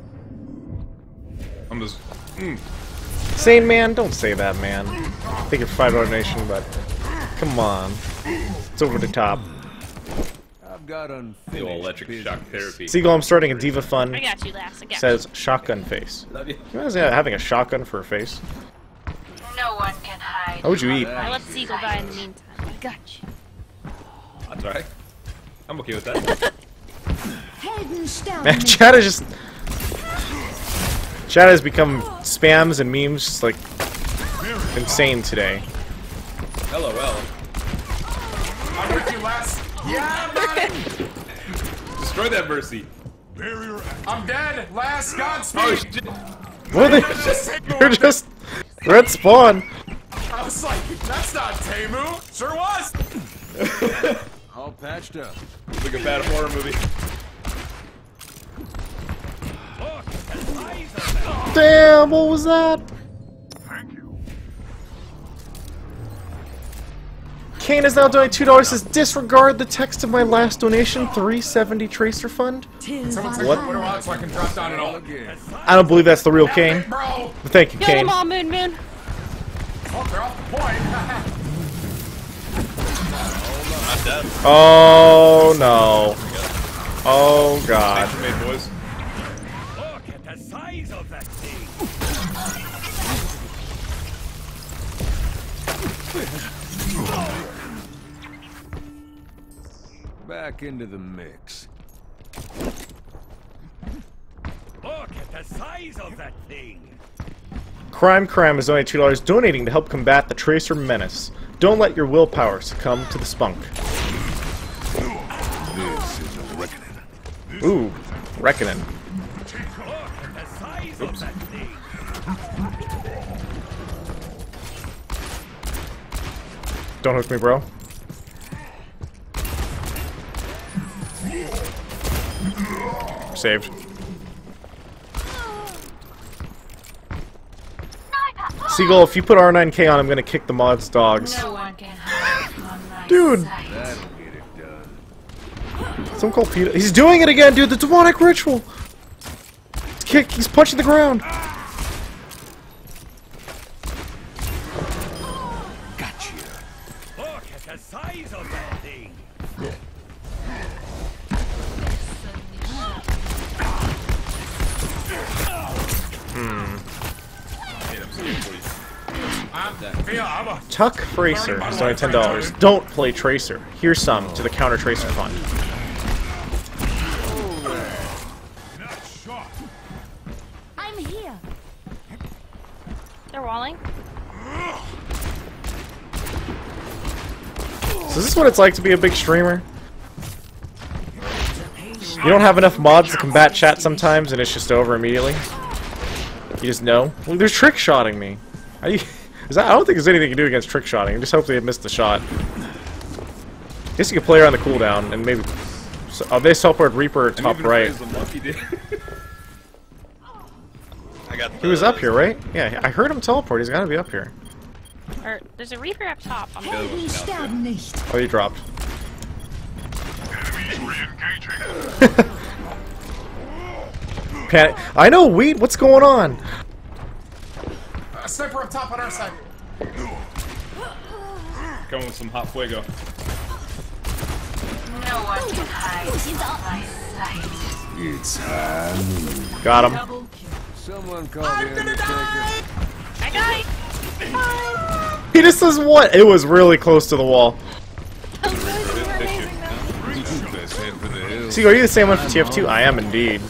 Speaker 5: I'm just. Mm.
Speaker 2: Sane man, don't say that, man. Thank you for five dollar donation, but come on, it's over the top.
Speaker 8: I've got unfinished
Speaker 5: The old electric
Speaker 8: business.
Speaker 5: shock therapy.
Speaker 2: Seagull, I'm starting a Diva Fund.
Speaker 7: I got you, Les. I got
Speaker 2: Says shotgun face.
Speaker 5: Love you.
Speaker 2: You guys having a shotgun for a face?
Speaker 10: No one can hide.
Speaker 2: How would you eat?
Speaker 7: you. I let Seagull die in the meantime. I got you.
Speaker 5: That's alright. I'm okay with that.
Speaker 2: Man, chat is just. Chat has become spams and memes just like insane today.
Speaker 5: LOL.
Speaker 16: I'm with you, Les. Yeah, buddy.
Speaker 5: Destroy that Mercy.
Speaker 16: I'm dead. Les, Godspeed.
Speaker 5: Oh shit.
Speaker 2: What are they? You're just red spawn.
Speaker 16: I was like, that's not Temu. Sure was.
Speaker 8: All patched up.
Speaker 5: It's like a bad horror movie.
Speaker 2: Damn, what was that?
Speaker 11: Thank you.
Speaker 2: Kane has now donated two dollars. Says disregard the text of my last donation. three seventy Tracer Fund.
Speaker 16: Someone take
Speaker 2: What?
Speaker 16: the Widow out so I can drop down and all.
Speaker 2: I don't believe that's the real Kane.
Speaker 16: Bro.
Speaker 2: But thank you,
Speaker 7: Kill
Speaker 2: Kane.
Speaker 7: them all, Moon Moon.
Speaker 16: Oh, they're off the point.
Speaker 3: Not dead.
Speaker 2: Oh no. Oh god.
Speaker 5: Thanks, mate, boys.
Speaker 13: Look at the size of that thing.
Speaker 8: Back into the mix.
Speaker 13: Look at the size of that thing.
Speaker 2: Crime Crime has donated two dollars, donating to help combat the Tracer menace. Don't let your willpower succumb to the spunk.
Speaker 8: This is a reckoning.
Speaker 2: Ooh, reckoning.
Speaker 13: Look at the size of that thing.
Speaker 2: Don't hook me, bro. Saved. Seagull, if you put R nine K on, I'm gonna kick the mod's dogs.
Speaker 10: No one can hide from my
Speaker 2: Dude!
Speaker 10: sight.
Speaker 8: That'll get it done.
Speaker 2: Someone call Peter. He's doing it again, dude! The demonic ritual! Kick! He's punching the ground!
Speaker 8: Gotcha.
Speaker 13: Look at the size of that thing.
Speaker 16: I'm, feel, I'm a
Speaker 2: Tuck Tracer has donated ten dollars. Don't play Tracer. Here's some to the Counter Tracer Fund.
Speaker 4: I'm here.
Speaker 7: They're walling.
Speaker 2: So is this what it's like to be a big streamer? You don't have enough mods to combat chat sometimes, and it's just over immediately. You just know. Well, they're trick shotting me. How do you, is that, I don't think there's anything you can do against trick shotting. I just hope they missed the shot. I guess you could play her on the cooldown and maybe. So, oh, they teleport Reaper top right.
Speaker 3: I got
Speaker 2: He was up here, right? Yeah, I heard him teleport. He's gotta be up here.
Speaker 7: Or there's a Reaper up top. I'm
Speaker 4: Helden sterben nicht.
Speaker 2: Oh, he dropped.
Speaker 11: Enemies re-engaging.
Speaker 2: Panic. I know, Wheat. What's going on?
Speaker 16: uh, sniper up top on our side.
Speaker 5: Coming with some hot fuego.
Speaker 10: No one can hide from my sight.
Speaker 8: It's high noon.
Speaker 2: Got him.
Speaker 8: Someone call the Undertaker.
Speaker 7: I died.
Speaker 2: He just says what? It was really close to the wall.
Speaker 8: Best head for the hills.
Speaker 2: See, are you the same one for T F two? I am indeed.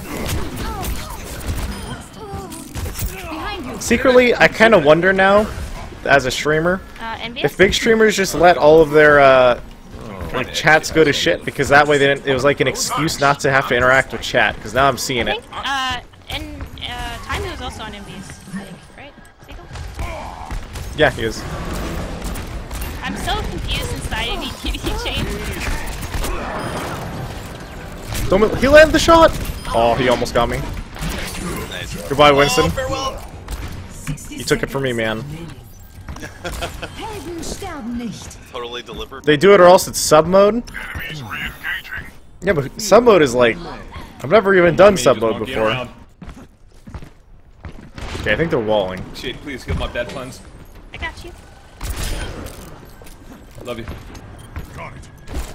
Speaker 2: Secretly, I kind of wonder now, as a streamer,
Speaker 7: Uh, envious?
Speaker 2: if big streamers just let all of their uh, like chats go to shit, because that way they didn't, it was like an excuse not to have to interact with chat. Because now I'm seeing
Speaker 7: I
Speaker 2: it.
Speaker 7: think, uh, and uh, Taimu is also on envious, I think, right? Seagull?
Speaker 2: Yeah, he is.
Speaker 7: I'm so confused since the I V Q D changed.
Speaker 2: Don't, he landed the shot. Oh, he almost got me.
Speaker 3: Nice.
Speaker 2: Goodbye, Winston.
Speaker 3: Oh, farewell.
Speaker 2: You took it from me, man.
Speaker 4: Helden sterben nicht.
Speaker 3: Totally delivered.
Speaker 2: They do it or else it's sub mode.
Speaker 11: Enemies re-engaging.
Speaker 2: Yeah, but sub mode is like... I've never even done sub mode
Speaker 15: Monkey
Speaker 2: before.
Speaker 15: around.
Speaker 2: Okay, I think they're walling.
Speaker 15: Shade, please give my bed cleanse.
Speaker 7: I got you.
Speaker 15: Love you.
Speaker 11: Got it.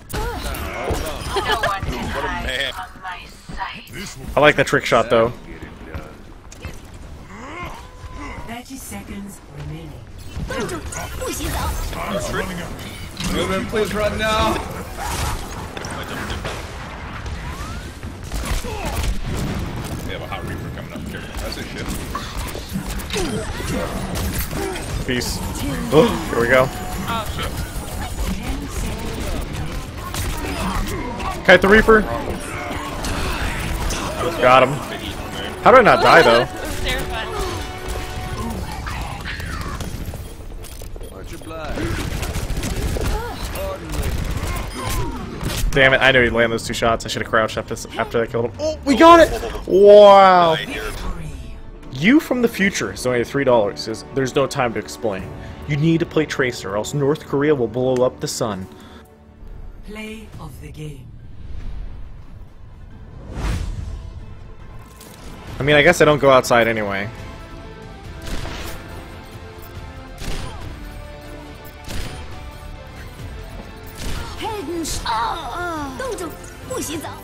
Speaker 10: No one can hide
Speaker 3: man.
Speaker 10: from my sight.
Speaker 11: This will
Speaker 2: I like the trick shot, though.
Speaker 6: thirty seconds remaining.
Speaker 11: time's running out.
Speaker 15: Movement, please run now. We have a hot reaper coming up here. That's a shit.
Speaker 2: Peace. Oh, here we go.
Speaker 7: Oh shit.
Speaker 2: Kite the Reaper. Got him. How did I not die, though?
Speaker 7: That was terrifying.
Speaker 8: Much obliged.
Speaker 2: Damn it, I knew he'd land those two shots. I should have crouched after, after I killed him. Oh, we got it! Wow. You from the future is only three dollars. Says, there's no time to explain. You need to play Tracer, or else North Korea will blow up the sun.
Speaker 6: Play of the game.
Speaker 2: I mean, I guess I don't go outside anyway.
Speaker 4: Helden sterben. 公主不洗澡。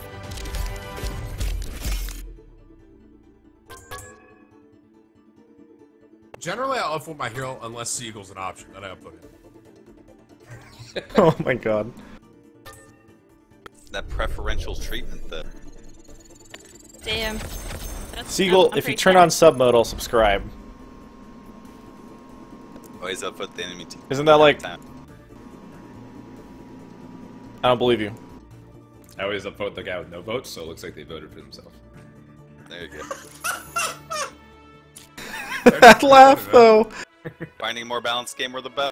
Speaker 5: Generally, I'll upvote my hero unless Seagull's an option. Then I upvote him.
Speaker 2: Oh my god.
Speaker 3: That preferential treatment, though.
Speaker 7: Damn. That's,
Speaker 2: Seagull,
Speaker 7: I'm
Speaker 2: if you
Speaker 7: pretty
Speaker 2: turn
Speaker 7: sad.
Speaker 2: on sub mode, I'll subscribe.
Speaker 3: Always upvote the enemy team.
Speaker 2: Isn't that like...
Speaker 3: Time.
Speaker 2: I don't believe you.
Speaker 15: I always upvote the guy with no votes, so it looks like they voted for themselves.
Speaker 3: There you go.
Speaker 2: That laugh, though.
Speaker 3: Finding a more balanced game or the best.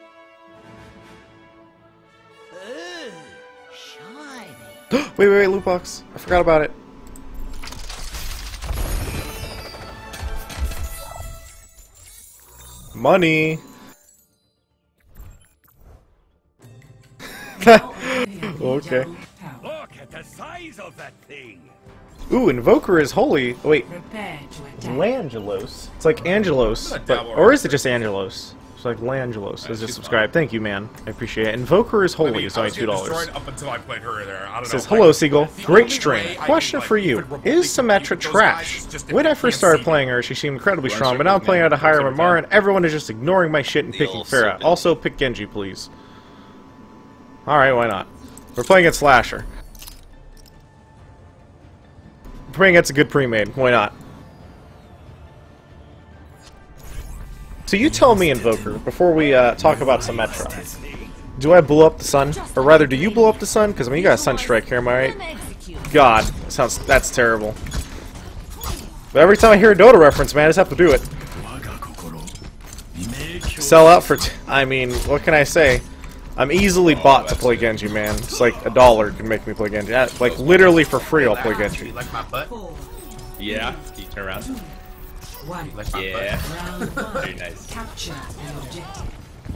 Speaker 2: Wait, wait, wait, loot box. I forgot about it. Money. Okay.
Speaker 13: Look at the size of that thing.
Speaker 2: Ooh, Invoker is holy. Oh, wait,
Speaker 6: Prepare to attack.
Speaker 2: Langelos. It's like Angelos, but, or is it just Angelos? It's like Langelos. Is just subscribed. Thank you, man. I appreciate it. Invoker is holy.
Speaker 5: I mean,
Speaker 2: it's
Speaker 5: I
Speaker 2: only
Speaker 5: was
Speaker 2: two
Speaker 5: getting
Speaker 2: dollars.
Speaker 5: destroyed up until I played her there. I don't
Speaker 2: It
Speaker 5: know.
Speaker 2: says,
Speaker 5: like,
Speaker 2: hello, Seagull.
Speaker 5: the
Speaker 2: Great
Speaker 5: only
Speaker 2: stream.
Speaker 5: way I
Speaker 2: Question
Speaker 5: can,
Speaker 2: for
Speaker 5: like,
Speaker 2: you.
Speaker 5: even remotely
Speaker 2: Is Symmetra
Speaker 5: compete with those
Speaker 2: trash?
Speaker 5: guys is just if
Speaker 2: When
Speaker 5: they
Speaker 2: I first
Speaker 5: can't
Speaker 2: started
Speaker 5: see
Speaker 2: playing her, she seemed incredibly
Speaker 15: Well,
Speaker 2: strong,
Speaker 15: sure,
Speaker 2: but now I'm
Speaker 15: man.
Speaker 2: playing at a higher
Speaker 15: Consider
Speaker 2: M M R,
Speaker 15: that.
Speaker 2: and everyone is just ignoring my shit and
Speaker 3: The
Speaker 2: picking
Speaker 3: old
Speaker 2: Pharah.
Speaker 3: serpent.
Speaker 2: Also, pick Genji, please. Alright, why not? We're playing against Slasher. We're playing against a good pre-made. Why not? So you tell me, Invoker, before we uh, talk about Symmetra. Do I blow up the sun? Or rather, do you blow up the sun? Because I mean, you got a Sunstrike here, am I right? God, that sounds that's terrible. But every time I hear a Dota reference, man, I just have to do it. Sell out for t I mean, what can I say? I'm easily bought to play Genji, man. It's like a dollar can make me play Genji. Uh, Like, literally for free, I'll play Genji.
Speaker 5: You like my butt?
Speaker 15: Yeah. Can you turn around?
Speaker 6: One.
Speaker 5: Like my
Speaker 15: Yeah.
Speaker 6: Round one.
Speaker 15: Very nice.
Speaker 6: Capture an objective.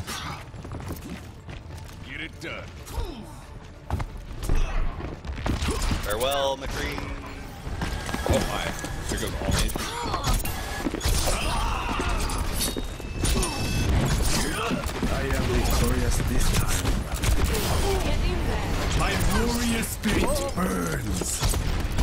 Speaker 11: Get it done.
Speaker 3: Farewell, McCree.
Speaker 15: Oh my. Here goes all these.
Speaker 8: I am victorious this time. My glorious spirit burns.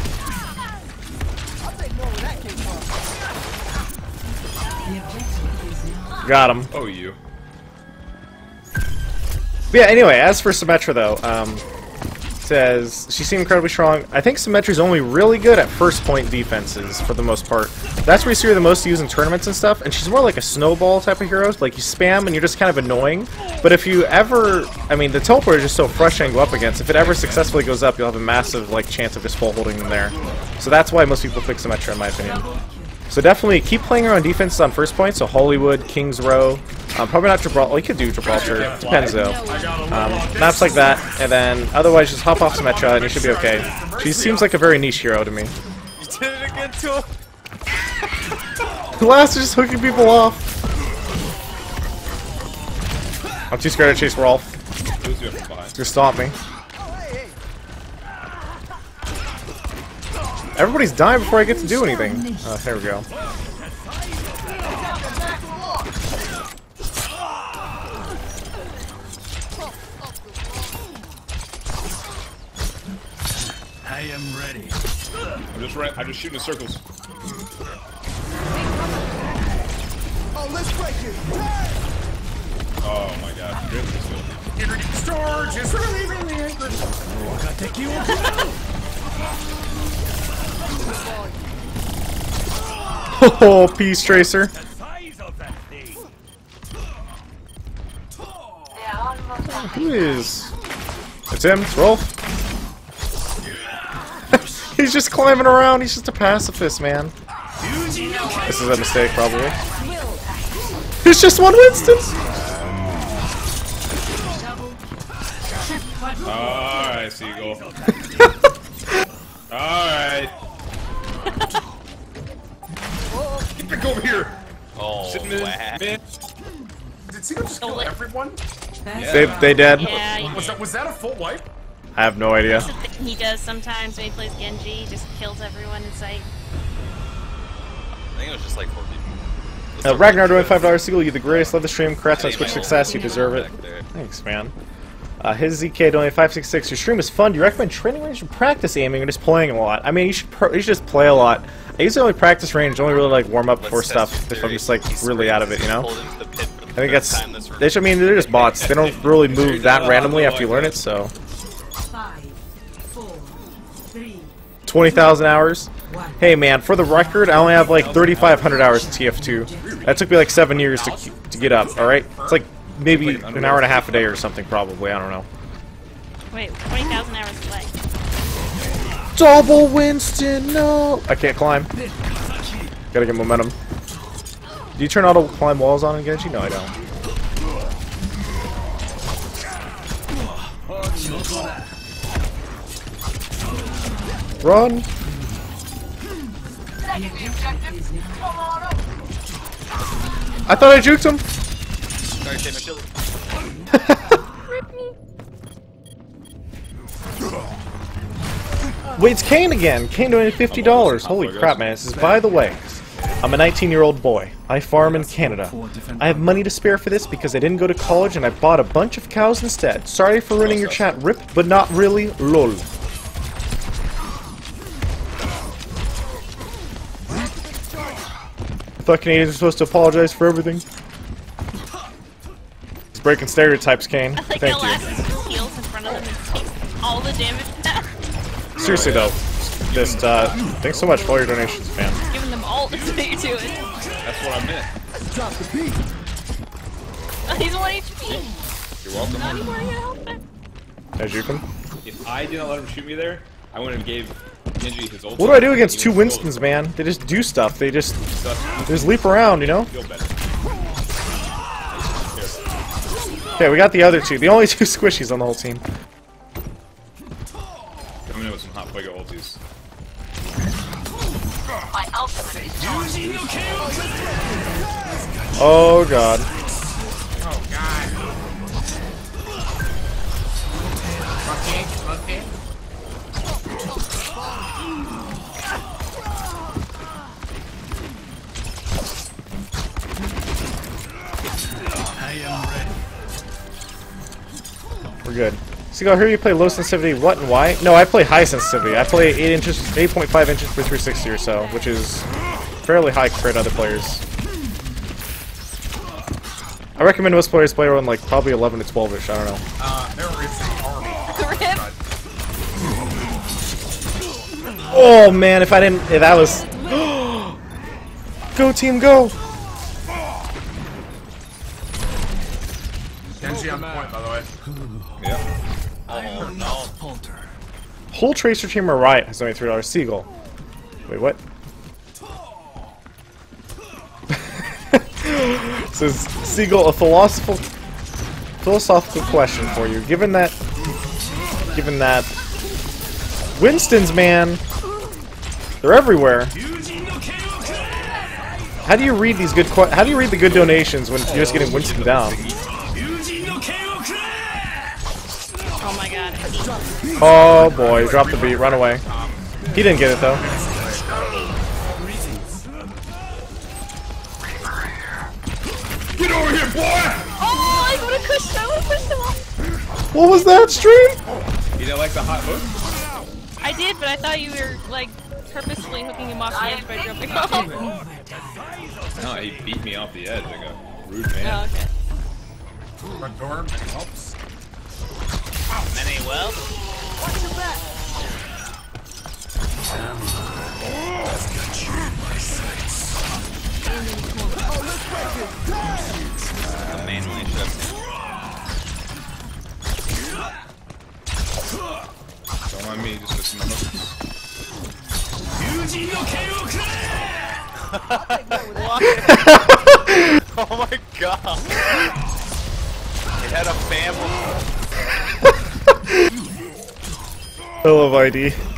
Speaker 6: The objective is now.
Speaker 2: Got him.
Speaker 15: Oh, you.
Speaker 2: But yeah, anyway, as for Symmetra, though, um, says she seemed incredibly strong. I think Symmetra's only really good at first point defenses for the most part. That's where you see her the most used in tournaments and stuff, and she's more like a snowball type of hero. Like, you spam and you're just kind of annoying. But if you ever, I mean, the teleport is just so frustrating to go up against. If it ever successfully goes up, you'll have a massive, like, chance of just full holding them there. So that's why most people pick Symmetra, in my opinion. So definitely keep playing her on defenses on first point, so Hollywood, Kings Row, um, probably not Gibraltar, well, you could do Gibraltar, depends though. Um, maps like that, and then otherwise just hop off Symmetra and you should be okay. She seems like a very niche hero to me.
Speaker 3: did it again to him.
Speaker 2: Last is just hooking people off. I'm too scared to chase Rolf.
Speaker 5: Who's doing from behind?
Speaker 2: To stop me. Everybody's dying before I get to do anything. Uh, there we go.
Speaker 14: I am ready.
Speaker 5: I'm just right. I'm just shooting in circles.
Speaker 11: Oh, let's break it.
Speaker 5: Oh my god. Really good.
Speaker 16: Storage is really, really angry.
Speaker 2: Oh, Peace Tracer.
Speaker 13: The size of that thing.
Speaker 2: Who is? It's him. It's Rolf. He's just climbing around. He's just a pacifist, man. This is a mistake, probably. It's just one Winston.
Speaker 5: Alright, Seagull. Alright. Get back over here!
Speaker 3: Oh,
Speaker 5: Sitting in
Speaker 3: wow.
Speaker 5: mid.
Speaker 16: Did Seagull just kill everyone?
Speaker 2: They they dead.
Speaker 7: Yeah, he
Speaker 16: Was
Speaker 7: did.
Speaker 16: that was that a full wipe?
Speaker 2: I have no idea.
Speaker 7: That's the thing he does sometimes when he plays Genji. He just kills everyone in sight.
Speaker 3: I think it was just like four people.
Speaker 2: Uh, Ragnar doing five dollars. Seagull, you the greatest. Love the stream. Congrats on Switch success. You deserve it. Thanks, man. Uh, his Z K donated five six six. Your stream is fun. Do you recommend training range to practice aiming or just playing a lot? I mean, you should pr you should just play a lot. I usually only practice range, only really like warm up before stuff if I'm just like really out of it, you know? I think that's. They should, I mean, they're just bots. They don't really move that randomly after you learn it, so.
Speaker 6: Five, four, three.
Speaker 2: twenty thousand hours. Hey man, for the record, I only have like thirty-five hundred hours in T F two. That took me like seven years to to get up. All right, it's like maybe an hour and a half a day or something, probably. I don't know.
Speaker 7: Wait, twenty thousand hours of play.
Speaker 2: Double Winston, no! I can't climb. Gotta get momentum. Do you turn auto climb walls on in Genji? No, I don't. Run! I thought I juked him!
Speaker 3: Sorry, Tim, I killed
Speaker 2: Wait, it's Kane again! Kane donated fifty dollars. Holy crap, man. This is, by the way, I'm a nineteen year old boy. I farm in Canada. I have money to spare for this because I didn't go to college and I bought a bunch of cows instead. Sorry for ruining your chat, Rip, but not really. Lol. I thought Canadians are supposed to apologize for everything. It's breaking stereotypes, Kane.
Speaker 7: I like
Speaker 2: Thank
Speaker 7: how
Speaker 2: you.
Speaker 7: Lassus just heals in front of them and takes all the damage now.
Speaker 2: Seriously though, just uh, thanks so much for all your donations, man.
Speaker 7: Giving them all the to it.
Speaker 5: That's what I meant.
Speaker 11: Drop the beat.
Speaker 7: Oh, he's one H P.
Speaker 5: You're welcome.
Speaker 7: Not anymore, I gotta help him.
Speaker 2: Did I juke him?
Speaker 5: If I didn't let him shoot me there, I wouldn't have gave Genji his ult.
Speaker 2: What do I do against two Winstons, man? They just do stuff. They just, they just leap around, you know?
Speaker 5: Feel better.
Speaker 2: Okay, we got the other two. The only two squishies on the whole team.
Speaker 5: Coming in with some hot fuego ultis.
Speaker 10: My ultimate is
Speaker 2: Oh god.
Speaker 16: Oh god. Okay, okay.
Speaker 14: I am ready.
Speaker 2: We're good. Seagull, I hear you play low sensitivity. What and why? No, I play high sensitivity. I play eight inches, eight point five inches per three sixty or so, which is fairly high compared to other players. I recommend most players play around like probably eleven to twelve ish. I don't know.
Speaker 16: Uh, there is an army.
Speaker 2: Oh man, if I didn't, if that was. Go team, go!
Speaker 16: Genji on point, by the way.
Speaker 5: Yeah.
Speaker 3: Oh no.
Speaker 2: Whole Tracer team are right has only three dollars. Seagull. Wait, what? Says Seagull, a philosophical philosophical question for you. Given that given that Winston's, man, They're everywhere. How do you read these good? Qu how do you read the good donations when you're just getting Winston down?
Speaker 7: Oh my god.
Speaker 2: Oh boy, drop the beat, run away. He didn't get it though.
Speaker 16: Get over here, boy!
Speaker 7: Oh, I would've pushed him, I would've pushed him off.
Speaker 2: What was that, Stream?
Speaker 15: You didn't like the hot hook?
Speaker 7: I did, but I thought you were, like, purposefully hooking him off the edge by jumping off.
Speaker 15: No, he beat me off the edge like a rude man.
Speaker 7: Oh, okay.
Speaker 5: Front door, many helps.
Speaker 3: Many well.
Speaker 11: Watch your back. Oh, let's break it.
Speaker 3: The main one he shoves.
Speaker 15: Don't mind me, just listen to hooks.
Speaker 3: Oh my god! It had a family.
Speaker 2: I love I D.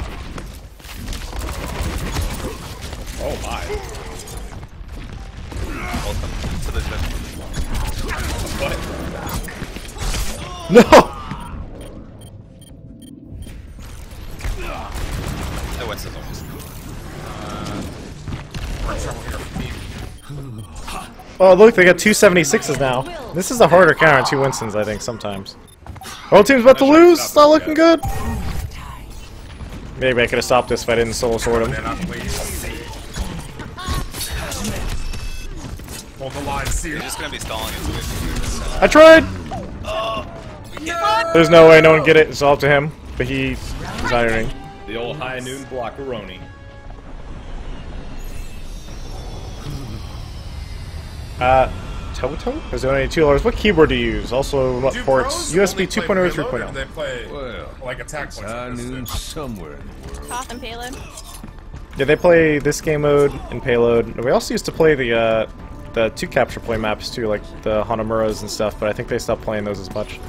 Speaker 15: Oh my.
Speaker 3: Welcome to the jungle.
Speaker 15: What?
Speaker 2: No!
Speaker 3: The West is almost.
Speaker 2: Oh look, they got two seventy-sixes now. This is a harder counter on two Winstons, I think, sometimes. Oh, team's about to lose! It's not looking good! Maybe I could have stopped this if I didn't solo sword him.
Speaker 5: Hold the line, see.
Speaker 3: You're just gonna be stalling it.
Speaker 2: I tried!
Speaker 3: Oh,
Speaker 2: There's no way no one get it, it's all up to him. But he... he's ironing.
Speaker 15: The old high noon blockeroni.
Speaker 2: Uh, Toto? Is donating two dollars. What keyboard do you use? Also, what
Speaker 5: Do
Speaker 2: ports?
Speaker 5: bros
Speaker 2: U S B
Speaker 5: only
Speaker 2: two
Speaker 5: play
Speaker 2: point oh or
Speaker 5: Payload,
Speaker 2: three point
Speaker 5: or
Speaker 2: oh?
Speaker 5: They play
Speaker 8: Well,
Speaker 5: like attack points.
Speaker 8: high
Speaker 5: like this,
Speaker 8: noon
Speaker 5: too?
Speaker 8: somewhere in the world.
Speaker 7: Toss and payload.
Speaker 2: Yeah, they play this game mode and Payload. And we also used to play the, uh, the two capture play maps too, like the Hanamuras and stuff, but I think they stopped playing those as much.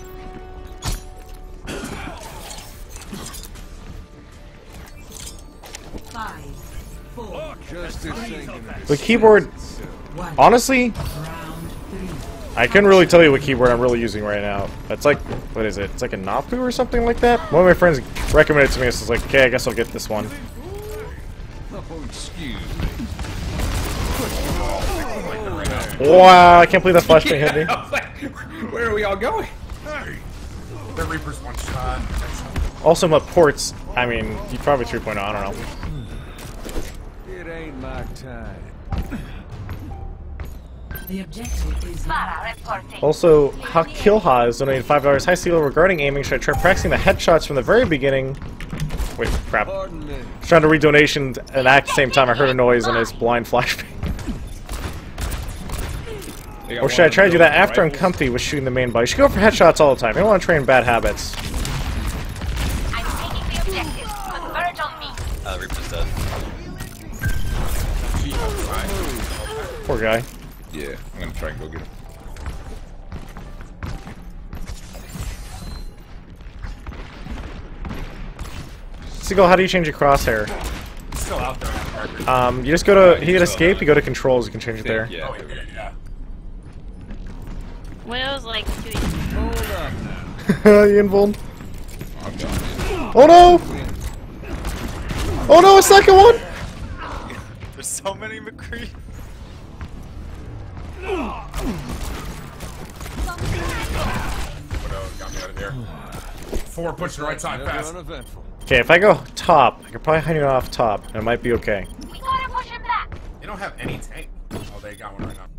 Speaker 6: Five, four,
Speaker 8: Just thinking of
Speaker 2: The keyboard, honestly, I couldn't really tell you what keyboard I'm really using right now. It's like, what is it? It's like a Napu or something like that? One of my friends recommended it to me, so I was like, okay, I guess I'll get this one.
Speaker 8: Oh, excuse
Speaker 2: Wow, I can't believe that flashbang hit me.
Speaker 15: I was like, where are we all going?
Speaker 5: Hey, the Reaper's one shot.
Speaker 2: Also, my ports, I mean, you probably three point oh, I don't know.
Speaker 8: It ain't my time.
Speaker 6: The objective is
Speaker 2: Also, Hakilha is donating five dollars. Hi, Steelo. Regarding aiming, should I try practicing the headshots from the very beginning? Wait, crap. I was trying to read donations and at the same time I heard a noise and it's blind flashbang. Or should I try to do that after I'm comfy with shooting the main body? You should go for headshots all the time. You don't want to train bad habits.
Speaker 10: I'm taking the objective. Converge on me.
Speaker 3: Uh, Reaper's dead.
Speaker 2: Poor guy.
Speaker 15: Yeah, I'm gonna try and go get him.
Speaker 2: Seagull, how do you change your crosshair?
Speaker 5: It's still out there.
Speaker 2: Um, you just go to, you hit escape, you go to controls, you can change it there.
Speaker 15: Yeah.
Speaker 5: Oh, yeah, yeah.
Speaker 7: Windows like two.
Speaker 2: You invuln. Oh no! Oh no, a second one!
Speaker 3: There's so many McCree.
Speaker 5: Got me out of here. Four pushing right side fast.
Speaker 2: Okay, if I go top, I could probably hang it off top, and it might be okay.
Speaker 10: We gotta push him back.
Speaker 5: They don't have any tank. Oh, they got one right now.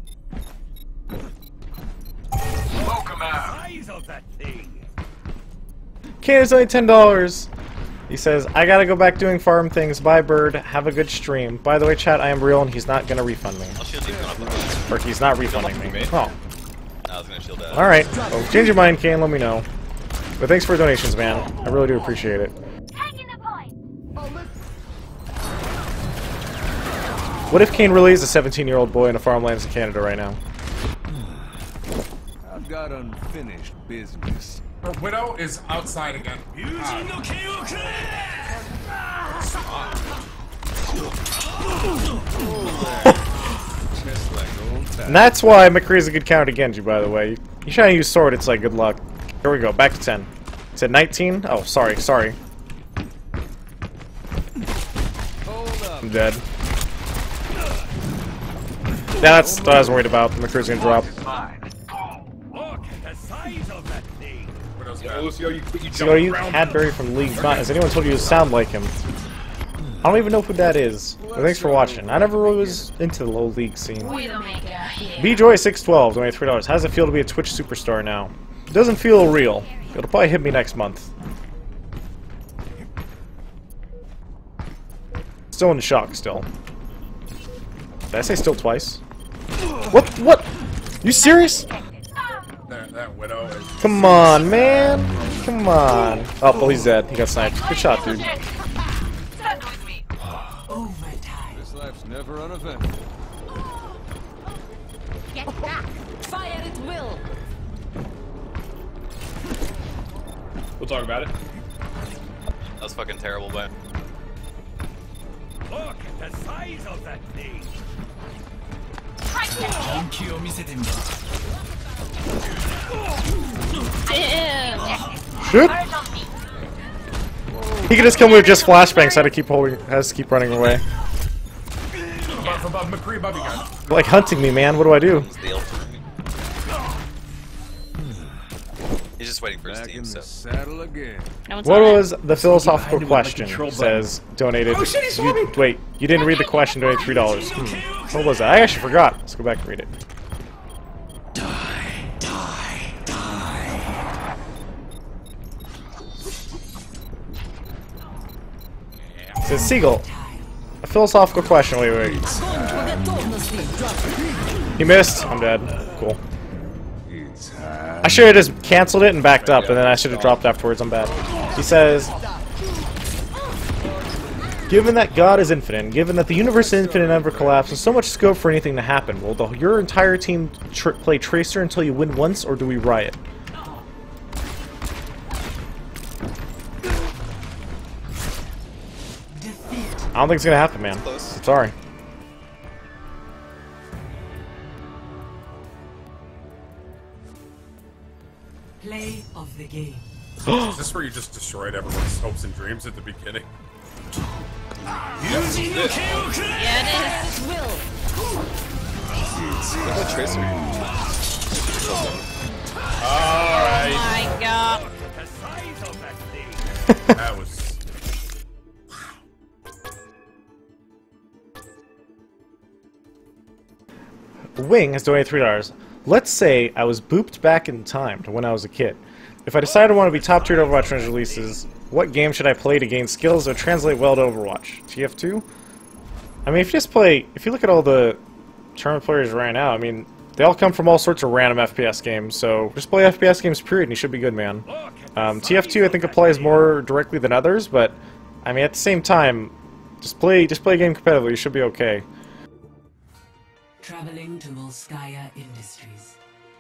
Speaker 13: Smoke him out. Size of that thing.
Speaker 2: Okay, it's only ten dollars. He says, I gotta go back doing farm things. Bye, bird. Have a good stream. By the way, chat, I am real, and he's not gonna refund me.
Speaker 3: I'll shield you going up with
Speaker 2: Or he's not refunding me. Oh.
Speaker 3: I was gonna shield that.
Speaker 2: Alright. Well, change your mind, Kane, let me know. But thanks for the donations, man. I really do appreciate it. What if Kane really is a seventeen-year-old boy in a farmlands in Canada right now?
Speaker 8: I've got unfinished business.
Speaker 5: Her Widow is outside again. Ah.
Speaker 2: And that's why McCree's a good counter to Genji, by the way. You try to use sword, it's like good luck. Here we go, back to ten. It's at nineteen? Oh, sorry, sorry. I'm dead. Yeah, that's what I was worried about. McCree's gonna drop.
Speaker 13: Look at the size of that thing.
Speaker 5: Yo, Lucio, you, you
Speaker 2: So are you Cadbury from League Not? Has anyone told you to sound like him? I don't even know who that is. But thanks for watching. I never really was into the low league scene. B-Joy six twelve, donated three dollars. How does it feel to be a Twitch superstar now? It doesn't feel real. It'll probably hit me next month. Still in shock, still. Did I say still twice? What? What? You serious?
Speaker 5: That, that widow is...
Speaker 2: Come on, man. Come on. Oh, well, he's dead. He got sniped. Good shot, dude.
Speaker 8: This life's never uneventful.
Speaker 4: Get back! Fire at will!
Speaker 15: We'll talk about it.
Speaker 3: That was fucking terrible, but.
Speaker 13: Look at the size of that thing.
Speaker 2: Shoot! He can just kill me with just flashbangs. So I had to keep holding. Has to keep running away.
Speaker 5: Above, above, McCree, above you guys.
Speaker 2: Like hunting me, man. What do I do?
Speaker 3: He's just waiting for his
Speaker 8: Back
Speaker 3: team,
Speaker 8: in
Speaker 3: so.
Speaker 8: the saddle again.
Speaker 7: No one's
Speaker 2: What
Speaker 7: on it.
Speaker 2: was the philosophical question? Says donated.
Speaker 13: Oh, shit, he saw
Speaker 2: You,
Speaker 13: me!
Speaker 2: wait, you didn't read the question. Donated three dollars. Hmm. What was that? I actually forgot. Let's go back and read it. It says Seagull. A philosophical question. Wait, wait. He missed. I'm dead. Cool. I should have just canceled it and backed up, and then I should have dropped afterwards. I'm bad. He says, given that God is infinite, and given that the universe is infinite and never collapses, so much scope for anything to happen. Will the, your entire team tr play Tracer until you win once, or do we riot? I don't think it's gonna happen, man. I'm sorry.
Speaker 6: Play of the game.
Speaker 5: Is this where you just destroyed everyone's hopes and dreams at the beginning?
Speaker 7: Yeah, it is.
Speaker 4: Will!
Speaker 3: Look at Tracer.
Speaker 7: Oh my god.
Speaker 13: Look at the size of that thing.
Speaker 5: That was...
Speaker 2: Wing has donated three dollars. Let's say I was booped back in time to when I was a kid. If I decided I want to be top tier to Overwatch when it releases, what game should I play to gain skills that translate well to Overwatch? T F two? I mean, if you just play... If you look at all the tournament players right now, I mean, they all come from all sorts of random F P S games, so just play F P S games, period, and you should be good, man. Um, T F two, I think, applies more directly than others, but, I mean, at the same time, just play, just play a game competitively, you should be okay.
Speaker 6: Traveling to Volskaya Industries.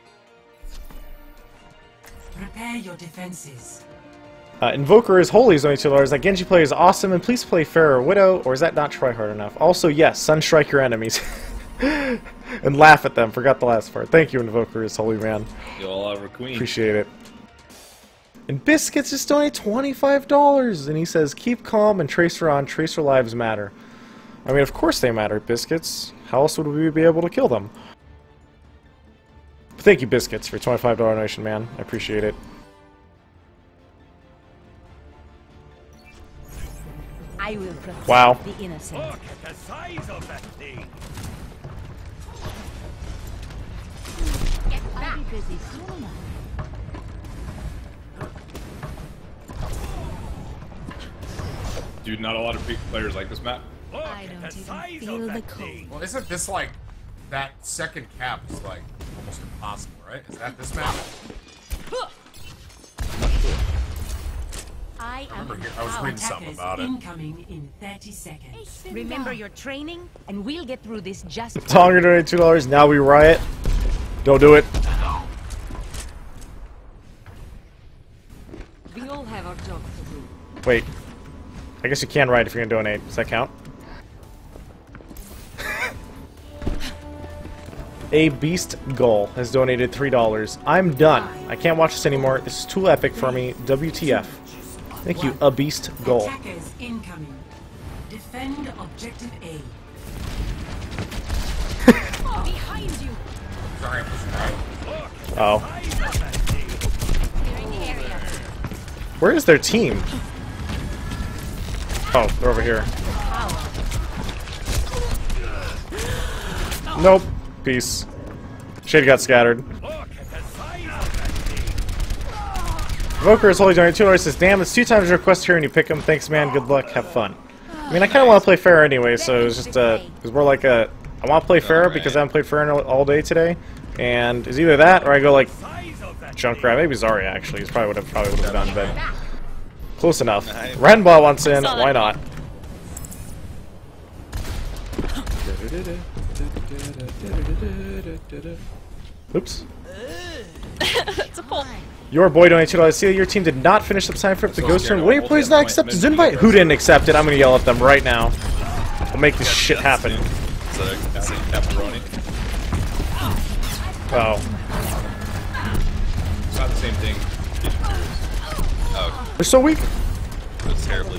Speaker 6: Prepare your defenses.
Speaker 2: Uh, Invoker is holy is only two dollars. That Genji play is awesome, and please play Pharaoh Widow, or is that not try hard enough? Also, yes, sunstrike your enemies. And laugh at them. Forgot the last part. Thank you, Invoker is holy, man.
Speaker 15: You all have a queen.
Speaker 2: Appreciate it. And Biscuits just donated twenty-five dollars, and he says, keep calm and Tracer on. Tracer lives matter. I mean, of course they matter, Biscuits. How else would we be able to kill them? But thank you, Biscuits, for twenty-five dollar donation, man. I appreciate it.
Speaker 4: I will protect
Speaker 2: Wow.
Speaker 4: the innocent.
Speaker 13: Look at the size of that thing.
Speaker 4: Get back! I'll be busy soon.
Speaker 15: Dude, not a lot of big players like this map.
Speaker 13: Look
Speaker 4: I
Speaker 13: at
Speaker 4: don't
Speaker 13: the
Speaker 4: even
Speaker 13: size
Speaker 4: feel
Speaker 13: of
Speaker 4: the
Speaker 13: that
Speaker 4: cold.
Speaker 13: thing.
Speaker 5: Well, isn't this like... That second cap is like almost impossible, right? Is that this map?
Speaker 4: I am
Speaker 5: remember here- I was reading something
Speaker 6: Attackers
Speaker 5: about it.
Speaker 6: incoming in thirty seconds.
Speaker 4: Remember your training, and we'll get through this just
Speaker 2: Tonger donated two dollars. Now we riot. Don't do it.
Speaker 4: We all have our jobs to do.
Speaker 2: Wait. I guess you can riot if you're gonna donate. Does that count? A Beast Gull has donated three dollars. I'm done. I can't watch this anymore. This is too epic for me. W T F. Thank you, A Beast Gull.
Speaker 6: Attackers incoming. Defend objective A.
Speaker 4: Behind you.
Speaker 5: Sorry, I'm pushing right.
Speaker 2: Oh. Where is their team? Oh, they're over here. Nope. Peace. Shade got scattered. Evoker is holy donated two dollars. Says, damn, it's two times your request here and you pick them. Thanks, man. Good luck. Have fun. I mean, I kind of want to play Pharah anyway, so it was just uh, it was more like a. I want to play Pharah because I haven't played Pharah all day today, and it's either that or I go like Junkrat. Maybe Zarya actually. It's probably what I probably would have done, but close enough. Renbot wants in. Why not? Oops.
Speaker 7: It's a pull.
Speaker 2: Your boy donated two dollars. See, your team did not finish the time for the ghost turn. Wait, please not accept his invite. Who didn't accept it? I'm gonna yell at them right now. We'll make this shit happen. Oh.
Speaker 15: It's not the same thing.
Speaker 3: Oh.
Speaker 2: They're so weak.
Speaker 3: That's terribly.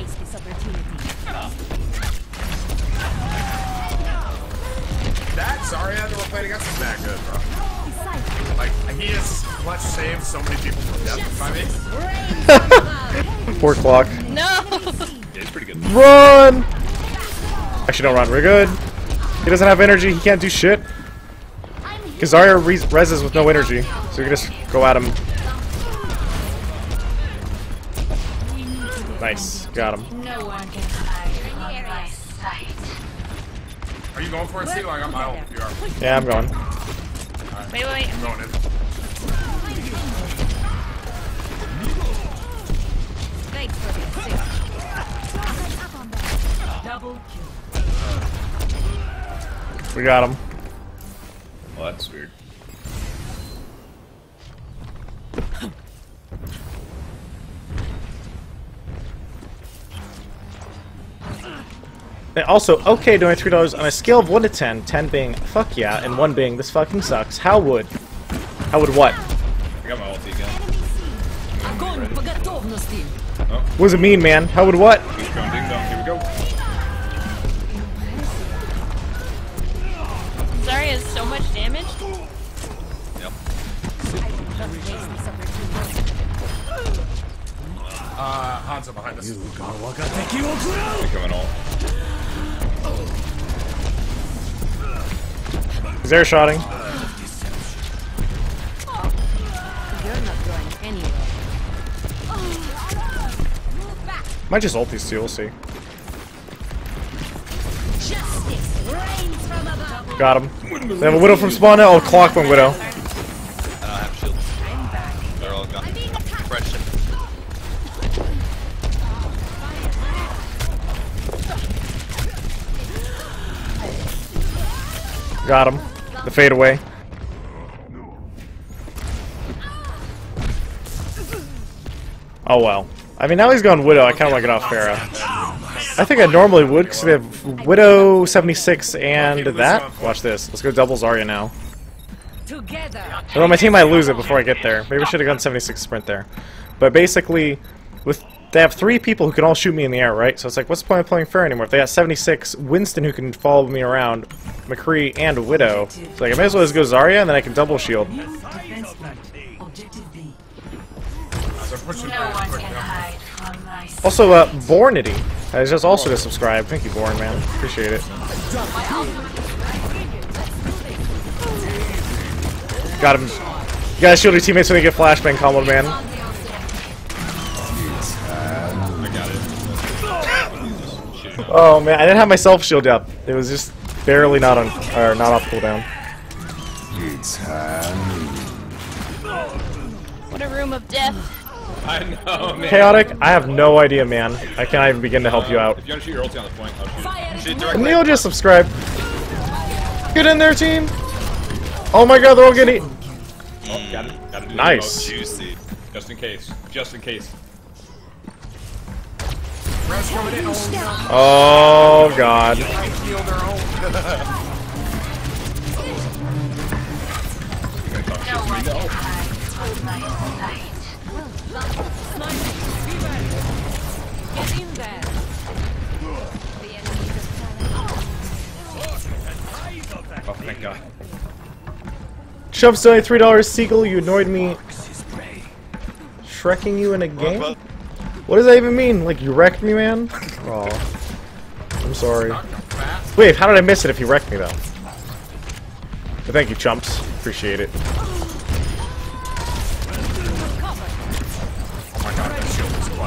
Speaker 5: That Zarya that we're playing against is that good, bro. Like, he has clutch saved so many people from death by me.
Speaker 2: Poor Clock.
Speaker 7: No!
Speaker 15: Yeah, it's pretty good.
Speaker 2: Run! Actually, don't run. We're good. He doesn't have energy. He can't do shit. Because Zarya res reses with no energy. So we can just go at him. Nice. Got him.
Speaker 10: No one can hide from my sight.
Speaker 5: Are you going for it, Steve? I got my ult. You are.
Speaker 2: Yeah, I'm going.
Speaker 5: Right.
Speaker 7: Wait, wait.
Speaker 5: I'm going in.
Speaker 4: Thanks for the assist.
Speaker 6: Double kill.
Speaker 2: We got him.
Speaker 15: Well, that's weird.
Speaker 2: And also, okay, doing three dollars on a scale of one to ten, ten being fuck yeah, and one being this fucking sucks. How would? How would what?
Speaker 15: I got my ulti again.
Speaker 2: Oh. What does it mean, man? How would what?
Speaker 15: Ding dong, ding dong. Here we go.
Speaker 7: Zarya has so much damage.
Speaker 3: Yep.
Speaker 5: Uh, Hanzo behind us.
Speaker 15: They're coming all.
Speaker 2: He's air shotting.
Speaker 4: You're not going anywhere.
Speaker 2: Might just ult these two, we'll see.
Speaker 4: Justice reigns from above.
Speaker 2: Got him. They have a Widow from spawn now. Oh, Clock one Widow.
Speaker 3: I don't have shields. They're all gone. Depression.
Speaker 2: Got him. The fade away. Oh well. I mean, now he's gone Widow. I kind of want to get off Pharah. I think I normally would because we have Widow seventy-six and that. Watch this. Let's go double Zarya now. Although my team might lose it before I get there. Maybe I should have gone seventy-six sprint there. But basically, with they have three people who can all shoot me in the air, right? So it's like, what's the point of playing Pharah anymore? If they got seventy-six, Winston who can follow me around, McCree, and Widow. So like, I may as well just go Zarya and then I can double shield.
Speaker 10: No one can hide from my sight.
Speaker 2: Also, uh, Bornity has just also to subscribe. Thank you, Born, man. Appreciate it. Got him. You gotta shield your teammates when they get flashbang comboed, man. Oh man, I didn't have my self shield up. It was just barely not on, or not off cooldown.
Speaker 7: What a room of death.
Speaker 15: I know, man.
Speaker 2: Chaotic, I have no idea, man. I can't even begin to help you out.
Speaker 15: If you want to shoot your ulti on the point, I'll shoot. Shoot
Speaker 2: And
Speaker 15: directly.
Speaker 2: Neil just subscribed. Get in there, team! Oh my god, they're all getting.
Speaker 15: Oh, gotta, gotta do the
Speaker 2: Nice.
Speaker 15: remote. Juicy. Just in case. Just in case.
Speaker 2: Oh god.
Speaker 10: No one can hide from my sight.
Speaker 11: Get in there.
Speaker 15: Oh, thank God.
Speaker 2: Chubs donate three dollars. Seagull, you annoyed me. Shrekking you in a game? What does that even mean? Like, you wrecked me, man? Aw. I'm sorry. Wait, how did I miss it if you wrecked me, though? But thank you, chumps. Appreciate it.
Speaker 5: Oh my God, that shield was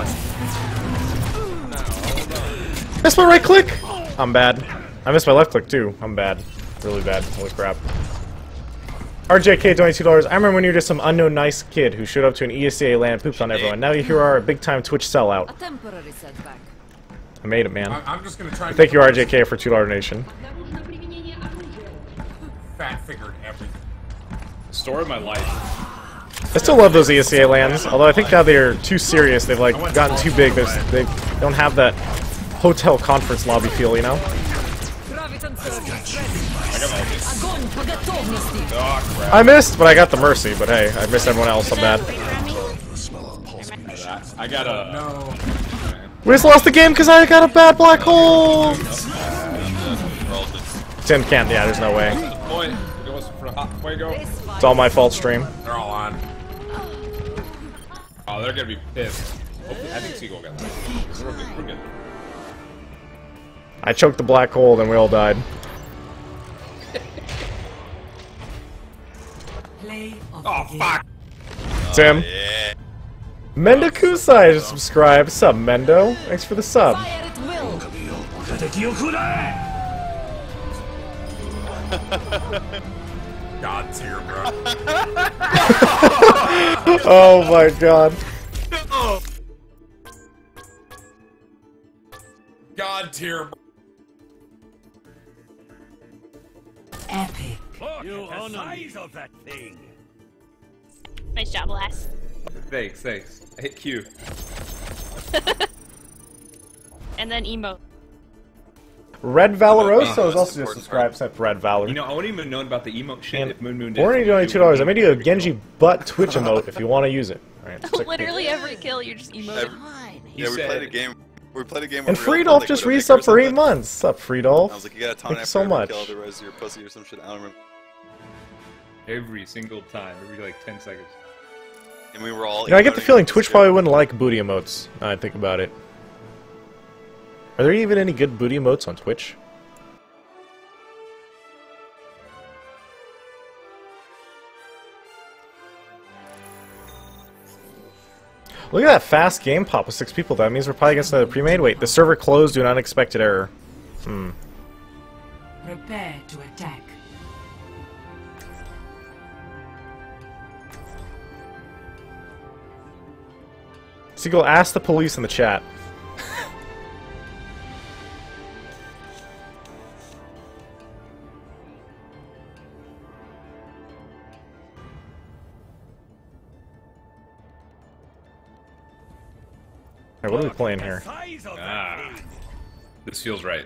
Speaker 5: clutch.
Speaker 2: Missed my right click! I'm bad. I missed my left click, too. I'm bad. Really bad. Holy crap. R J K, twenty-two dollars. I remember when you were just some unknown nice kid who showed up to an E S E A LAN and pooped on everyone. Now you here are a big-time Twitch sellout.
Speaker 11: A temporary setback.
Speaker 2: I made it, man.
Speaker 5: I I'm just gonna try and
Speaker 2: Thank you, R J K, for two dollar donation.
Speaker 5: fat figured everything.
Speaker 15: Story of my life.
Speaker 2: I still love those E S E A LANs, although I think now they're too serious. They've like gotten too big. There's, they don't have that hotel conference lobby feel, you know?
Speaker 15: Oh, crap.
Speaker 2: I missed, but I got the mercy. But hey, I missed everyone else. I'm bad.
Speaker 15: I got a...
Speaker 5: No.
Speaker 2: We just lost the game because I got a bad black hole! Tim can't, yeah, there's no way. It's all my fault, stream.
Speaker 5: They're all on.
Speaker 15: Oh, they're gonna be pissed. Hopefully, I think Seagull got that. We're good. We're good.
Speaker 2: I choked the black hole, then we all died.
Speaker 15: Oh, fuck!
Speaker 2: Tim.
Speaker 3: Oh, yeah.
Speaker 2: Mendo Kusai just subscribed. Sub, Mendo. Thanks for the sub.
Speaker 5: God tier, bro.
Speaker 2: Oh my god.
Speaker 5: God tier.
Speaker 6: Epic.
Speaker 13: Look at the size of that thing.
Speaker 7: Nice job, Lass.
Speaker 15: Thanks, thanks. I hit Q.
Speaker 7: And then emote.
Speaker 2: Red Valoroso
Speaker 15: Oh,
Speaker 2: is also just subscribed, except Red Valor.
Speaker 15: You know, I wouldn't even known about the emote shit
Speaker 2: And
Speaker 15: if Moon Moon did.
Speaker 2: Born donated two dollars. I made you a Genji butt Twitch emote if you want to use it. Alright,
Speaker 7: Literally every kill, you're just emoting.
Speaker 3: Yeah, we played a game. We played a game.
Speaker 2: And
Speaker 3: where we
Speaker 2: Freedolf
Speaker 3: all played,
Speaker 2: just
Speaker 3: like,
Speaker 2: resubbed for
Speaker 3: or
Speaker 2: eight
Speaker 3: something.
Speaker 2: months. Sup, Freedolf?
Speaker 3: I was like, you gotta taunt
Speaker 2: Thank you
Speaker 3: after
Speaker 2: so
Speaker 3: every
Speaker 2: much.
Speaker 3: kill, otherwise you're a pussy or some shit. I don't remember.
Speaker 15: Every single time, every like ten seconds.
Speaker 3: And we were all.
Speaker 2: You know, I get the
Speaker 3: emoting
Speaker 2: feeling
Speaker 3: with
Speaker 2: Twitch
Speaker 3: this
Speaker 2: probably wouldn't like booty emotes. Now I think about it. Are there even any good booty emotes on Twitch? Look at that fast game pop with six people. That means we're probably against another pre-made. Wait, the server closed due to an unexpected error. Hmm.
Speaker 6: Prepare to attack.
Speaker 2: Seagull, ask the police in the chat. Alright, what are we playing here?
Speaker 15: Ah, this feels right.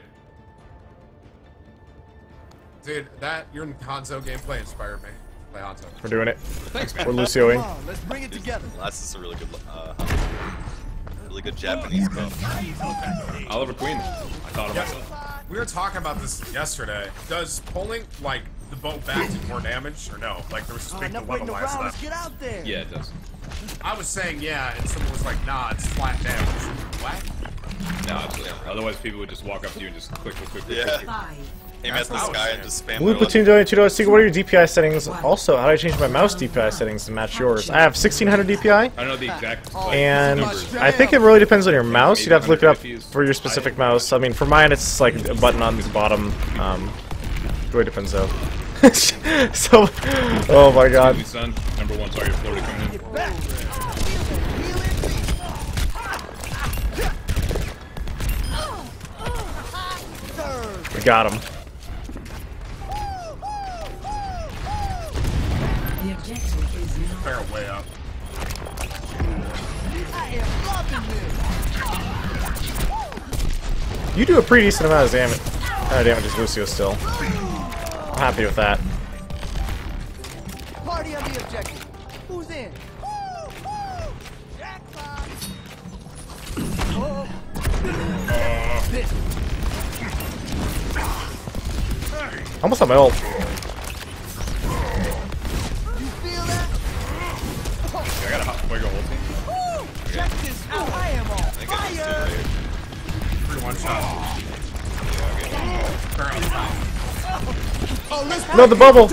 Speaker 5: Dude, that your Hanzo gameplay inspired me. Play Hanzo.
Speaker 2: We're doing it.
Speaker 5: Thanks, man.
Speaker 2: We're Lucioing.
Speaker 13: Let's bring it together.
Speaker 3: Last is a really good, uh, really good Japanese bow.
Speaker 15: Oliver Queen. I thought of
Speaker 5: Yeah.
Speaker 15: myself.
Speaker 5: We were talking about this yesterday. Does pulling like the boat back do more damage or no? Like there was this
Speaker 13: Oh,
Speaker 5: big
Speaker 13: enough
Speaker 5: dilemma
Speaker 13: waiting
Speaker 5: last
Speaker 13: around. Let's
Speaker 5: time.
Speaker 13: get out there.
Speaker 15: Yeah, it does.
Speaker 5: I was saying yeah, and someone was like, nah, it's flat damage. What?
Speaker 15: No, absolutely. Otherwise, people would just walk up to you and just click, click, click, click,
Speaker 3: Yeah.
Speaker 15: click.
Speaker 3: Aim at the sky and just spam.
Speaker 2: Blue
Speaker 3: their
Speaker 2: Platoon donated two dollars. Seagull, what are your D P I settings? Also, how do I change my mouse D P I settings to match yours? I have sixteen hundred D P I.
Speaker 15: I don't know the exact.
Speaker 2: And I think it really depends on your mouse. You'd have to look it up for your specific mouse. I mean, for mine, it's like a button on the bottom. Um, it really depends, though. So, oh my god.
Speaker 15: Excuse me, son. Number one target, Florida coming in.
Speaker 2: We got him.
Speaker 6: The objective is now
Speaker 5: Fair way up.
Speaker 2: You do a pretty decent amount of damage. Uh, damage is Lucio still. I'm happy with that.
Speaker 13: Party on the
Speaker 2: Almost on my ult.
Speaker 15: I got a hot fuego ulti.
Speaker 17: Check this out. I am on fire.
Speaker 5: Three one shot.
Speaker 17: Oh, let's
Speaker 2: No, the bubble.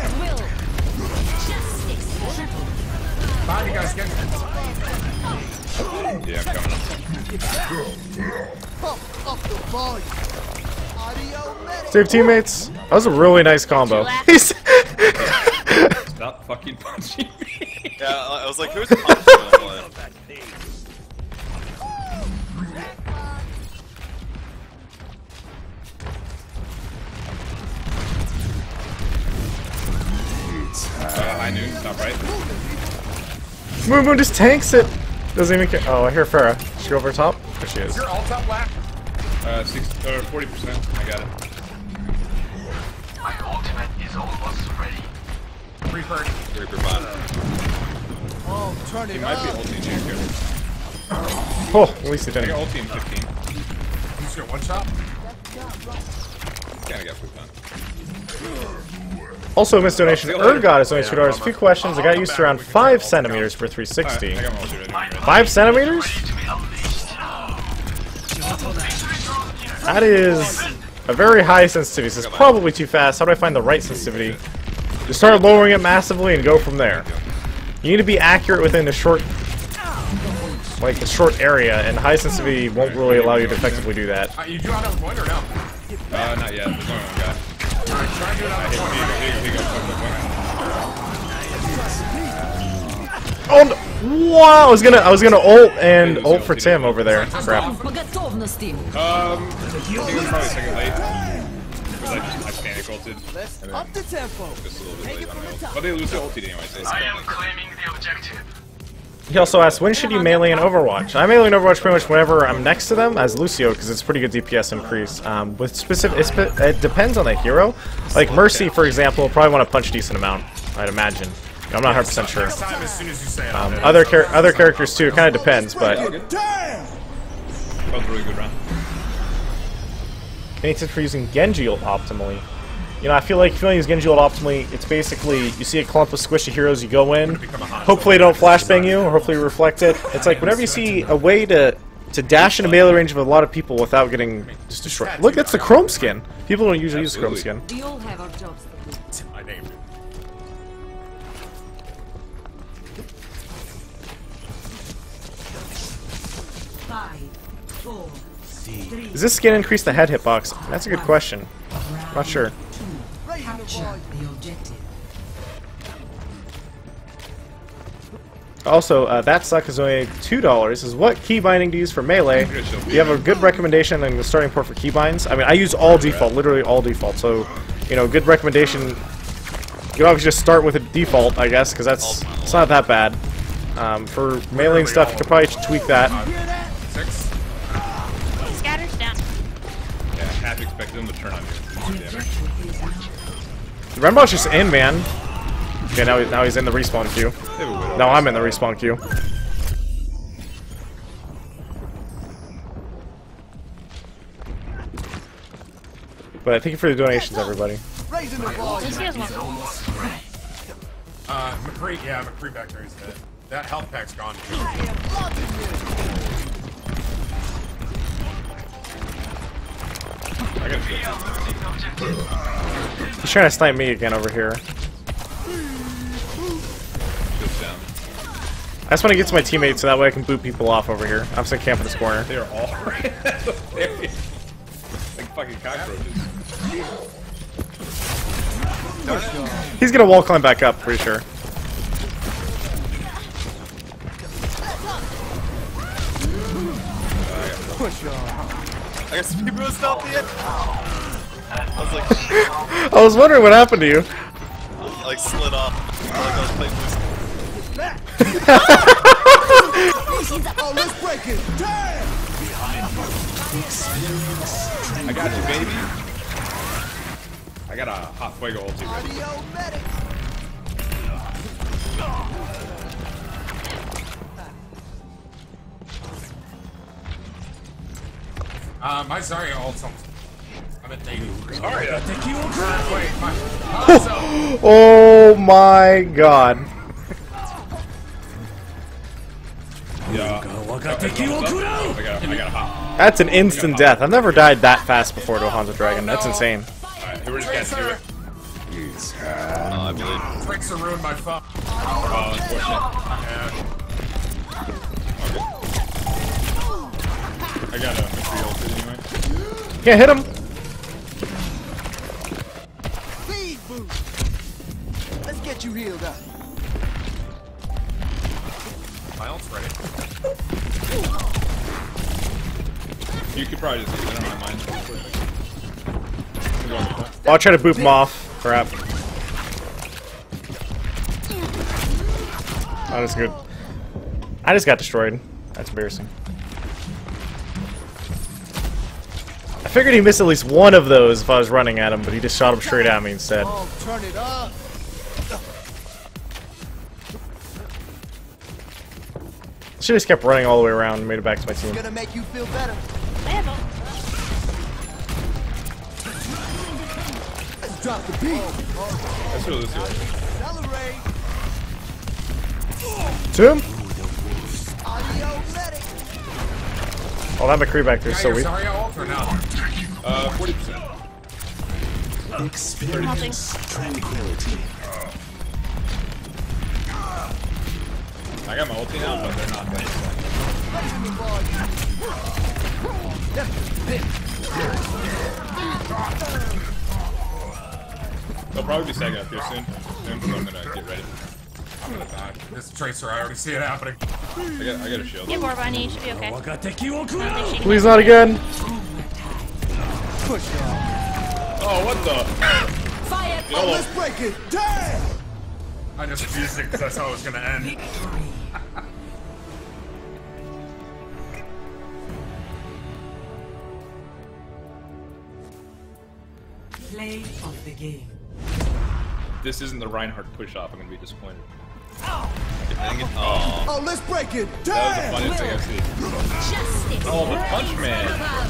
Speaker 5: Bye, you guys. Get
Speaker 15: Yeah, I'm coming up.
Speaker 17: pump up the volume. Audio medic.
Speaker 2: Save teammates. That was a really nice combo. He's
Speaker 15: Stop fucking punching me.
Speaker 3: Yeah, I I was like, who's punching him?
Speaker 15: Uh, high noon, stop right.
Speaker 2: Moon Moon just tanks it. Doesn't even care. Oh, I hear Farah. She go over top? There she is.
Speaker 5: Is your ult up, Black?
Speaker 15: Uh, six, uh, forty percent. I got it.
Speaker 14: My ultimate is almost ready.
Speaker 5: Reaper.
Speaker 3: Reaper bot.
Speaker 17: Oh, turn
Speaker 15: He
Speaker 17: it
Speaker 15: might be
Speaker 17: up.
Speaker 15: ulti in here.
Speaker 2: Oh, at least he
Speaker 15: I
Speaker 2: didn't.
Speaker 15: got ulti in fifteen.
Speaker 5: Who's your one shot?
Speaker 15: Kinda got pooped on.
Speaker 2: Also, missed donation.
Speaker 15: See you later.
Speaker 2: Ergod is only two dollars. A few questions. I got used to around five centimeters for three sixty.
Speaker 15: Alright, I got my ulti ready. I'm ready.
Speaker 2: Five centimeters? That is a very high sensitivity. So it's probably too fast. How do I find the right sensitivity? Just start lowering it massively and go from there. You need to be accurate within a short, like a short area, and high sensitivity won't really allow you to effectively do that.
Speaker 5: Uh, you do another point or no?
Speaker 15: Uh, not yet. There's only one guy.
Speaker 5: Alright, try and do
Speaker 15: I
Speaker 5: another
Speaker 15: hit
Speaker 5: point.
Speaker 15: me. Here you go. Fuck, fuck, fuck.
Speaker 2: Oh no. Wow! I was gonna, I was gonna ult and ult for Tim over there. Crap.
Speaker 15: Um, I think it was probably a second late. Because I just, I panic ulted.
Speaker 17: Let's
Speaker 15: And
Speaker 17: up
Speaker 15: then
Speaker 17: the tempo.
Speaker 15: just a little bit
Speaker 17: Take
Speaker 15: late
Speaker 17: it
Speaker 15: on
Speaker 17: from
Speaker 15: my
Speaker 17: the
Speaker 15: ult.
Speaker 17: top.
Speaker 15: But they lose the ulti anyway, so it's
Speaker 14: I am
Speaker 15: fine.
Speaker 14: claiming the objective.
Speaker 2: He also asked, when should you melee in Overwatch? I melee in Overwatch pretty much whenever I'm next to them as Lucio, because it's pretty good D P S increase. Um, with specific, it's, it depends on the hero. Like Mercy, for example, will probably want to punch a decent amount, I'd imagine. I'm not one hundred percent sure.
Speaker 5: Next time, as soon as you say it.
Speaker 2: Um, other char other characters too, it kind of depends, but...
Speaker 17: Damn.
Speaker 15: That was a really good round.
Speaker 2: Any tips for using Genji ult optimally? You know, I feel like if you want to use Genji ult optimally, it's basically, you see a clump of squishy heroes, you go in, hopefully they don't flashbang you, or hopefully you reflect it. It's like whenever you see a way to to dash into melee range of a lot of people without getting just destroyed. Look, that's the Chrome skin. People don't usually
Speaker 15: Absolutely.
Speaker 2: use Chrome skin.
Speaker 11: We all have our jobs to do.
Speaker 5: I named it.
Speaker 6: Five, four, three,
Speaker 2: Does this skin increase the head hitbox? That's a good question. I'm not sure.
Speaker 6: capture the objective.
Speaker 2: Also, uh, that suck is only two dollars. Is what key binding to use for melee? Do you have a good recommendation on the starting port for keybinds? I mean, I use all default, literally all default. So, you know, good recommendation. You can always just start with a default, I guess, because that's it's not that bad. Um, for melee and stuff, you could probably tweak that.
Speaker 5: Six.
Speaker 7: Scatters down.
Speaker 15: Yeah, half expected them to turn on you.
Speaker 2: Renbo's just in, man. Okay, now, he, now he's in the respawn queue. Now I'm in the respawn queue. But thank you for the donations, everybody.
Speaker 17: Raising the volume.
Speaker 7: Lucio's one.
Speaker 5: Uh, McCree, yeah, McCree back there is dead. That health pack's gone.
Speaker 17: I am loving
Speaker 15: I got you.
Speaker 2: He's trying to snipe me again over here.
Speaker 15: Just down.
Speaker 2: I just want to get to my teammates so that way I can boot people off over here. I'm just gonna camp in this corner.
Speaker 15: They are all right at the very... Like fucking cockroaches.
Speaker 2: He's gonna wall climb back up, pretty sure.
Speaker 3: I guess people was not the end. I was like,
Speaker 2: I was wondering what happened to you.
Speaker 3: I like slid off. I like I was playing this.
Speaker 17: Oh, let's break it. Damn.
Speaker 15: I got you, baby. I got a hot fuego ulti ready.
Speaker 17: Audio medic.
Speaker 5: Uh, my Zarya ult's almost... I'm at eighty-three.
Speaker 13: Zarya, take you
Speaker 5: uh, Wait, my... Hanzo!
Speaker 2: Oh my god.
Speaker 15: Yeah. I got, I got, I got a hop.
Speaker 2: That's an instant death. I've never died that fast before to a Hanzo Dragon. That's insane.
Speaker 15: Alright, who just got to do it?
Speaker 3: Oh, I believe.
Speaker 5: Tricks are ruined my phone.
Speaker 15: Oh, unfortunate.
Speaker 5: Yeah.
Speaker 15: I got a McCree ulted anyway.
Speaker 2: Can't hit him.
Speaker 17: Speed boost. Let's get you healed up.
Speaker 5: My ult's ready.
Speaker 15: You could probably just use it. I don't mind mine.
Speaker 2: Oh, I'll try to boop him off. Crap. Oh, that's good. I just got destroyed. That's embarrassing. I figured he missed at least one of those if I was running at him, but he just shot him straight at me instead.
Speaker 17: Oh, turn it up.
Speaker 2: Should have just kept running all the way around and made it back to my team.
Speaker 17: It's gonna make you feel better. Let's drop the beat.
Speaker 15: That's really Lucio.
Speaker 17: Accelerate.
Speaker 2: Tomb?
Speaker 17: Audio medic.
Speaker 2: Oh, that McCree back there is so weak.
Speaker 5: Zarya ult or no?
Speaker 15: Uh, forty percent.
Speaker 7: Experience
Speaker 8: tranquility.
Speaker 15: I got my ulti now, but they're not ready. They'll probably be sagging up here soon. Soon, so I'm gonna get ready.
Speaker 5: I'm gonna die. This Tracer, I already see it happening.
Speaker 15: I got, I got a shield.
Speaker 7: Get more bunny, you should be okay. I don't think she can
Speaker 2: Please not again.
Speaker 17: Push
Speaker 15: Oh, what the?
Speaker 17: Fire! Oh, let's break it. Damn!
Speaker 5: I just used it because that's how it was gonna end.
Speaker 6: Play of the game.
Speaker 15: This isn't the Reinhardt push-off. I'm gonna be disappointed.
Speaker 3: Dang it. Oh.
Speaker 17: Oh, let's break it.
Speaker 15: That
Speaker 17: Damn!
Speaker 15: was the funniest thing I've seen. Oh, the punch man.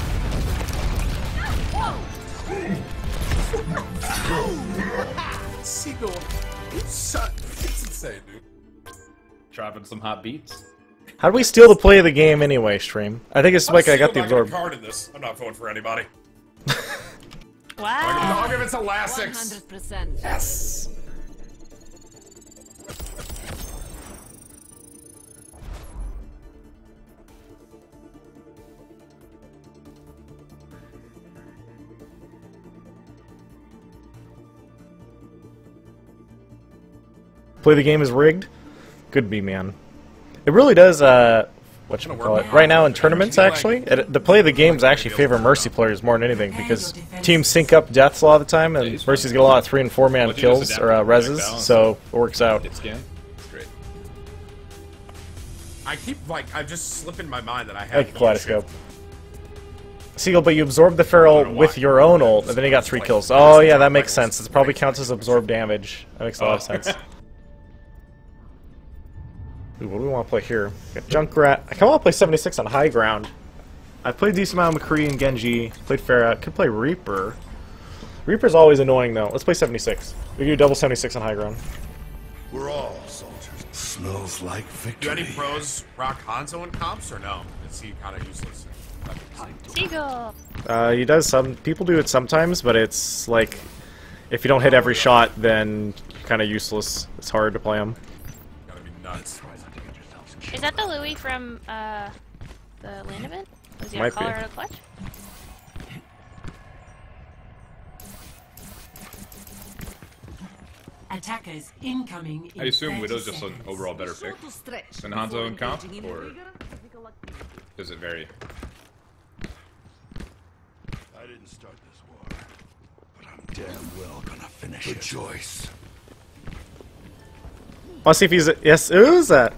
Speaker 5: Seagull. Shut. It's insane, dude.
Speaker 15: Dropping some hot beats.
Speaker 2: How do we steal the play of the game anyway, stream? I think it's like I got the absorb.
Speaker 5: Card in this. I'm not voting for anybody.
Speaker 7: Wow.
Speaker 5: I'll give it to Lasix.
Speaker 11: one hundred percent.
Speaker 5: Yes.
Speaker 2: Play the game is rigged? Could be, man. It really does, uh, whatchamacallit, right now in tournaments, actually, it, the play of the games actually favor Mercy players more than anything, because teams sync up deaths a lot of the time, and Mercy's get a lot of three and four man kills, or uh, reses, so it works out.
Speaker 15: Hit scan. It's great.
Speaker 5: I keep, like, I just slip in my mind that I have
Speaker 2: Like a Kaleidoscope. Seagull, but you absorb the Feral with your own ult, and then you got three kills. Oh yeah, that makes sense. It probably counts as absorb damage. That makes a lot of sense. Ooh, what do we want to play here? Got Junkrat. I kind of want to play seventy-six on high ground. I've played a decent amount of McCree and Genji. Played Pharah. Could play Reaper. Reaper's always annoying though. Let's play seventy-six. We can do double seventy-six on high ground.
Speaker 8: We're all soldiers. Smells like victory.
Speaker 5: Do any pros rock Hanzo in comps or no? Is he kind of useless?
Speaker 7: Seagull.
Speaker 2: Uh, he does some. People do it sometimes, but it's like if you don't hit every shot, then you're kind of useless. It's hard to play him.
Speaker 5: Gotta be nuts.
Speaker 7: Is that the Louis from uh, the LAN event? Was he a
Speaker 2: Might be.
Speaker 7: Colorado Clutch?
Speaker 6: Attackers incoming. In
Speaker 15: I assume
Speaker 6: thirty
Speaker 15: Widow's just an
Speaker 6: seconds.
Speaker 15: overall better pick than Hanzo in comp, or does it vary?
Speaker 8: I didn't start this war, but I'm damn well gonna finish it. Choice.
Speaker 2: Let's see if he's. Yes, who's that?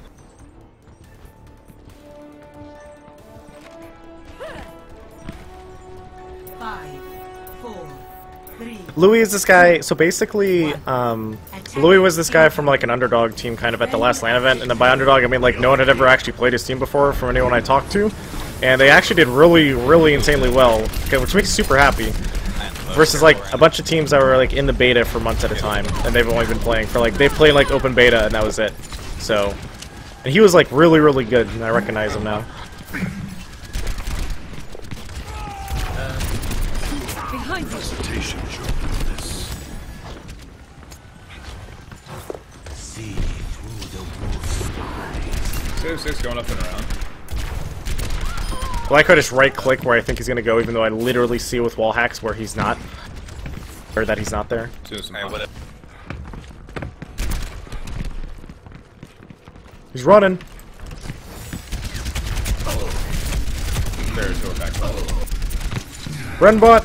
Speaker 6: Five, four, three.
Speaker 2: Louis is this guy. So basically, um, Louis was this guy from like an underdog team kind of at the last LAN event, and then by underdog I mean like no one had ever actually played his team before from anyone I talked to, and they actually did really, really insanely well, okay, which makes me super happy. Versus like a bunch of teams that were like in the beta for months at a time, and they've only been playing for like they played like open beta and that was it. So, and he was like really, really good, and I recognize him now.
Speaker 8: Behind presentation show this. See through the wolf's eyes.
Speaker 15: six six going up and around.
Speaker 2: I like how I just right click where I think he's gonna go, even though I literally see with wall hacks where he's not, or that he's not there.
Speaker 3: Right,
Speaker 2: He's running.
Speaker 15: There's go back.
Speaker 2: Run bot.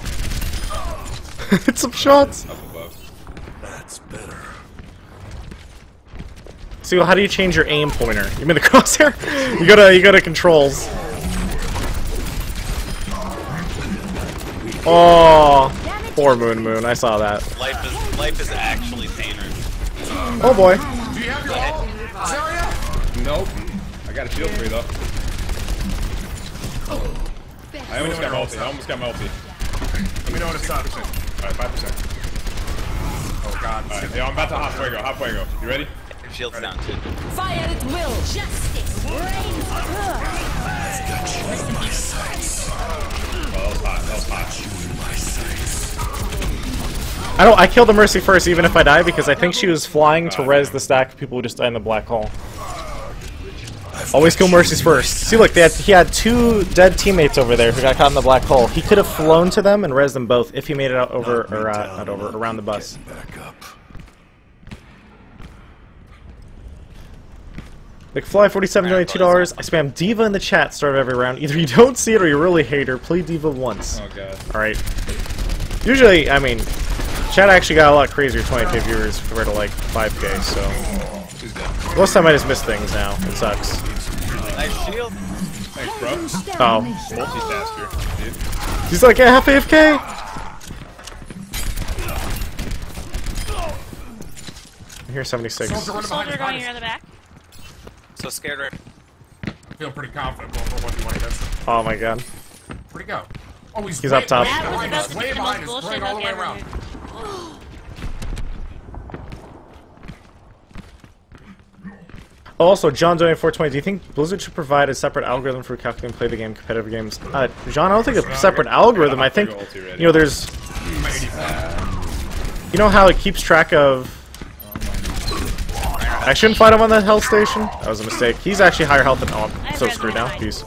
Speaker 2: Hit some shots.
Speaker 15: Up above.
Speaker 8: That's better.
Speaker 2: See, well, how do you change your aim pointer? You mean the crosshair? You go to you go to controls. Oh, poor Moon Moon. I saw that.
Speaker 3: Life is life is actually painter.
Speaker 2: Oh boy.
Speaker 5: Do you have your ult, Zarya?
Speaker 15: Nope. I got a shield for you though. I almost got my ulti. I almost got my ulti.
Speaker 5: Let me know when it's up.
Speaker 15: Alright, five percent.
Speaker 5: Oh god.
Speaker 15: Alright, yeah, I'm about to hop fuego. Hop fuego. You ready?
Speaker 3: Shield's down too.
Speaker 4: Fire at will. Justice reigns good.
Speaker 8: I've got you in my sights.
Speaker 15: Oh, that was hot. That was hot.
Speaker 8: You in my sights.
Speaker 2: I don't. I killed the Mercy first, even if I die, because I think she was flying to res the stack of people who just died in the black hole. Always kill Mercies first. See, look, they had, he had two dead teammates over there who got caught in the black hole. He could have flown to them and res them both if he made it out over, or uh, not over, around the bus.
Speaker 8: Back up.
Speaker 2: Like Fly forty-seven donated two dollars. I spam Diva in the chat start of every round. Either you don't see it or you really hate her. Play Diva once.
Speaker 15: Oh god.
Speaker 2: Alright. Usually, I mean, chat actually got a lot crazier twenty K viewers compared to like five K, so. Most of the time I just miss things now. It sucks.
Speaker 3: Nice shield.
Speaker 15: Thanks, bro.
Speaker 2: Oh.
Speaker 15: Multitasker, dude.
Speaker 2: He's like, yeah, half A F K! Here's seventy-six.
Speaker 7: Soldier going around the back.
Speaker 3: So scared right.
Speaker 5: I feel pretty confident going for one v one against.
Speaker 2: Oh my god.
Speaker 5: Where'd he go? Oh, he's,
Speaker 2: He's
Speaker 5: way
Speaker 2: up top.
Speaker 7: That was
Speaker 5: behind
Speaker 7: about
Speaker 5: us,
Speaker 7: to
Speaker 5: way
Speaker 7: be the
Speaker 5: behind
Speaker 7: most
Speaker 5: us,
Speaker 7: bullshit
Speaker 5: going all the way
Speaker 7: I've ever
Speaker 5: around.
Speaker 7: heard.
Speaker 2: Oh, also, John donated four twenty. Do you think Blizzard should provide a separate algorithm for calculating play the game competitive games? Uh, John, I don't think a separate algorithm. I think, you know, there's, you know how it keeps track of. I shouldn't fight him on the health station. That was a mistake. He's actually higher health than. Oh, I'm so screwed now. Peace.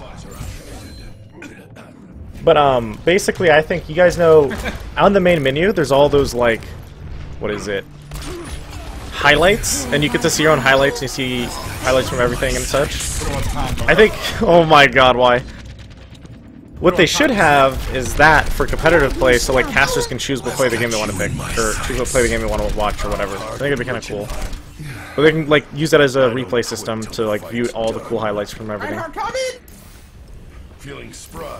Speaker 2: But um, basically, I think you guys know, on the main menu, there's all those like, what is it? Highlights, and you get to see your own highlights, and you see highlights from everything and such. I think, oh my god, why? What they should have is that for competitive play, so like casters can choose what play the game they want to pick, or choose what play the game they want to watch, or whatever. I think it'd be kind of cool. But they can like use that as a replay system to like view all the cool highlights from everything.
Speaker 8: Feeling spry.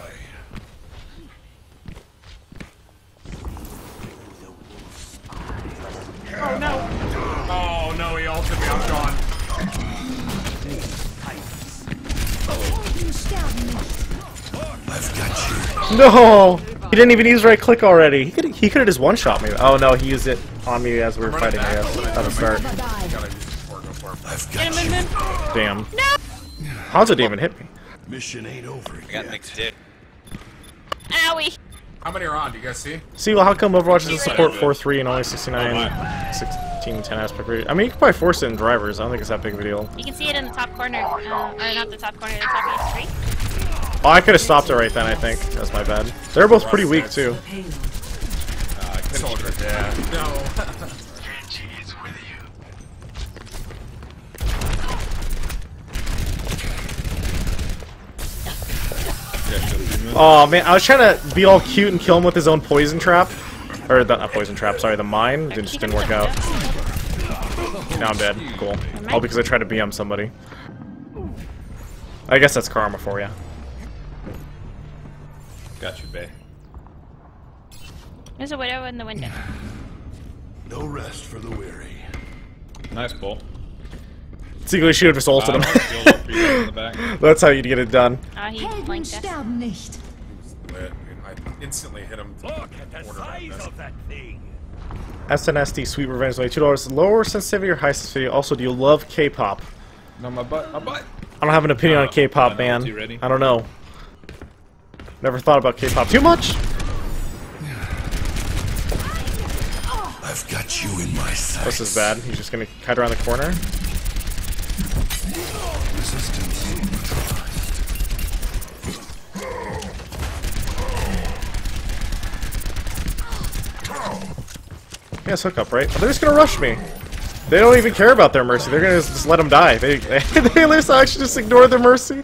Speaker 5: Oh no! Oh no, he ulted me, I'm gone.
Speaker 8: I've got you.
Speaker 2: No! He didn't even use right click already. He could he could have just one shot me. Oh no, he used it on me as we were fighting, I guess. At the start.
Speaker 8: I've got you.
Speaker 2: Damn. No! How's it even hit me?
Speaker 8: Mission ain't over
Speaker 3: I got
Speaker 8: yet.
Speaker 3: mixed dick.
Speaker 7: Owie!
Speaker 5: How many are on? Do you guys see?
Speaker 2: See, well, how come Overwatch doesn't support four three and only sixty-nine, sixteen ten aspect ratio? I mean, you can probably force it in drivers. I don't think it's that big of a deal.
Speaker 7: You can see it in the top corner, uh, or not the top corner, the top of the screen.
Speaker 2: Oh, I could have stopped it right then, I think. That's my bad. They're both pretty weak, too.
Speaker 15: Uh,
Speaker 5: Soldier, yeah. No.
Speaker 2: Oh man, I was trying to be all cute and kill him with his own poison trap. Or, the, not poison trap, sorry, the mine. It just didn't work out. Now I'm dead. Cool. All because I tried to B M somebody. I guess that's karma for you.
Speaker 15: Got you, bae.
Speaker 7: There's a widow in the window.
Speaker 8: No rest for the weary.
Speaker 15: Nice pull.
Speaker 2: Secretly should have just ulted
Speaker 15: Uh,
Speaker 2: him. That's how you'd get it done.
Speaker 7: Ah, he flanked us.
Speaker 5: Lit. I instantly hit him.
Speaker 13: Look at the size of that thing.
Speaker 2: S N S D Sweet Revenge, like two dollars. Lower sensitivity or high sensitivity? Also, do you love K-pop?
Speaker 15: No, my butt, my butt.
Speaker 2: I don't have an opinion on K-pop,
Speaker 15: uh,
Speaker 2: man.
Speaker 15: you ready?
Speaker 2: I don't know. Never thought about K-pop too much.
Speaker 8: I've got you in my sights.
Speaker 2: This is bad. He's just gonna cut around the corner.
Speaker 8: Resistance
Speaker 2: Yeah, it's hook up, right? They're just gonna rush me. They don't even care about their mercy. They're gonna just let them die. They they, they actually just ignore their mercy.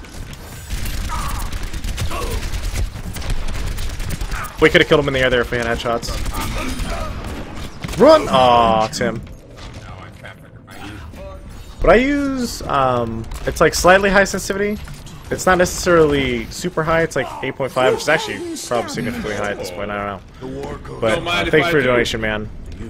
Speaker 2: We could have killed him in the air there if we had headshots. Run! Aw, Tim. But I use, um, it's like slightly high sensitivity. It's not necessarily super high. It's like eight point five, which is actually probably significantly high at this point. I don't know. But uh, thanks for your donation, man.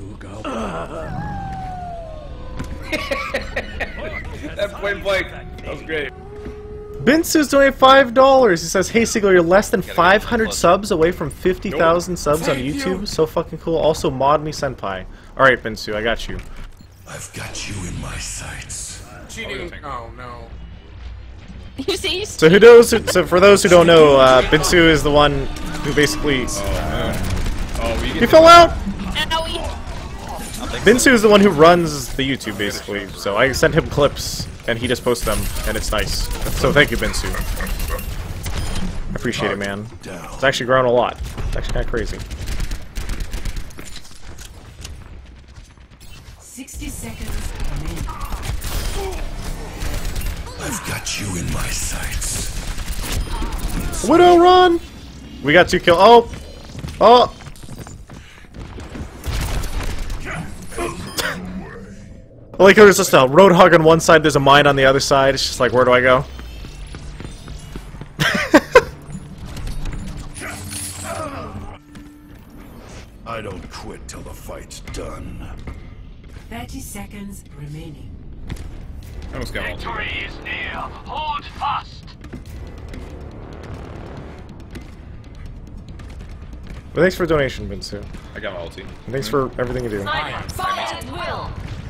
Speaker 15: That point blank. That was great.
Speaker 2: Binsu's donated five dollars. He says, "Hey Siegler, you're less than five hundred subs away from fifty thousand subs on YouTube. So fucking cool. Also, mod me senpai." All right, Binsu, I got you.
Speaker 8: I've got you in my sights.
Speaker 5: Cheating. Oh no.
Speaker 7: You see?
Speaker 2: So who knows? So for those who don't know, uh, Binsu is the one who basically.
Speaker 15: Oh man. Oh, we
Speaker 2: He fell out.
Speaker 7: No, we...
Speaker 2: Binsu is the one who runs the YouTube, basically. So I send him clips, and he just posts them, and it's nice. So thank you, Binsu. I appreciate it, man. It's actually grown a lot. It's actually kind of crazy.
Speaker 6: Sixty seconds remaining.
Speaker 8: I've got you in my sights.
Speaker 2: Widow, run! We got two kills. Oh! Oh! Like there's just a roadhog on one side, there's a mine on the other side. It's just like, where do I go?
Speaker 8: I don't quit till the fight's done.
Speaker 6: Thirty seconds remaining.
Speaker 15: I almost got
Speaker 14: Victory is near. Hold fast.
Speaker 2: But thanks for the donation, Binsu.
Speaker 15: I got my ulti.
Speaker 2: And thanks for everything you do.
Speaker 10: Fire, fire at will.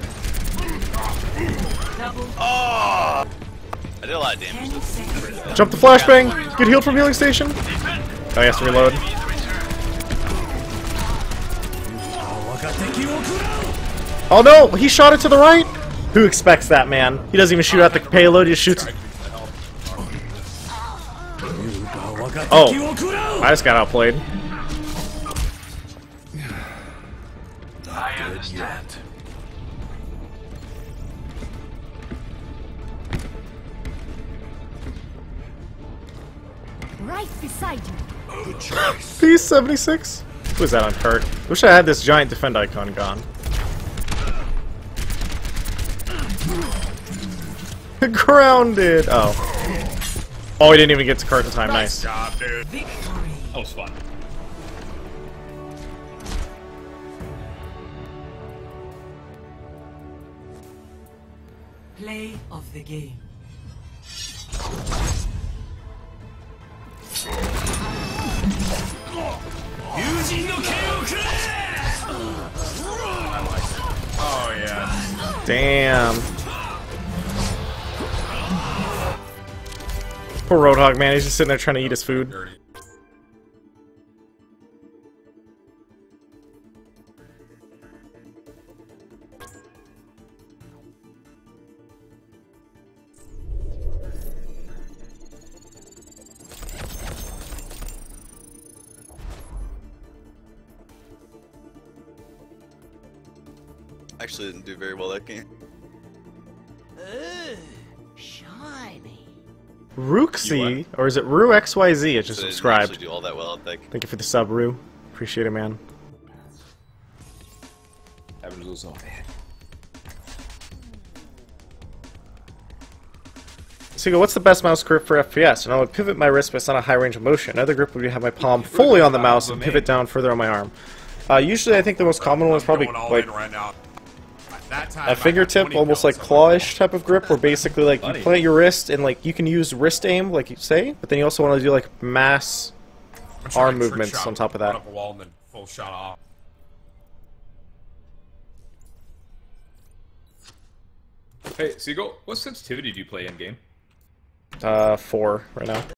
Speaker 3: Oh! I did a lot of damage this.
Speaker 2: Jump the flashbang! Get healed from healing station! Oh, he has to reload. Oh no! He shot it to the right! Who expects that, man? He doesn't even shoot at the payload, he just shoots. Oh! I just got outplayed.
Speaker 14: I understand.
Speaker 4: Right beside you.
Speaker 2: P seventy-six? Who was that on cart? Wish I had this giant defend icon gone. Grounded! Oh. Oh, he didn't even get to cart in time. Nice.
Speaker 5: Job, dude.
Speaker 15: That was fun.
Speaker 6: Play of the game.
Speaker 5: Oh yeah.
Speaker 2: Damn. Poor Roadhog, man. He's just sitting there trying to eat his food.
Speaker 3: Actually didn't do very well that game.
Speaker 17: Ugh, shiny.
Speaker 2: Rooksy, or is it Rue X Y Z? It just
Speaker 3: So they didn't
Speaker 2: subscribed.
Speaker 3: actually do all that well, I think.
Speaker 2: Thank you for the sub, Rue. Appreciate it, man. Sigo, what's the best mouse grip for F P S? And I would pivot my wrist, but it's not a high range of motion. Another grip would be have my palm fully on the mouse and pivot down further on my arm. Uh, usually, I think the most common one is probably
Speaker 5: Going all
Speaker 2: like
Speaker 5: in right now. That time
Speaker 2: a fingertip, almost like clawish type of grip, where basically like you plant your wrist and like you can use wrist aim, like you say, but then you also want to do like mass arm movements on top of that.
Speaker 5: Up a wall and then full shot off.
Speaker 15: Hey, Seagull, what sensitivity do you play in game?
Speaker 2: Uh, four right now.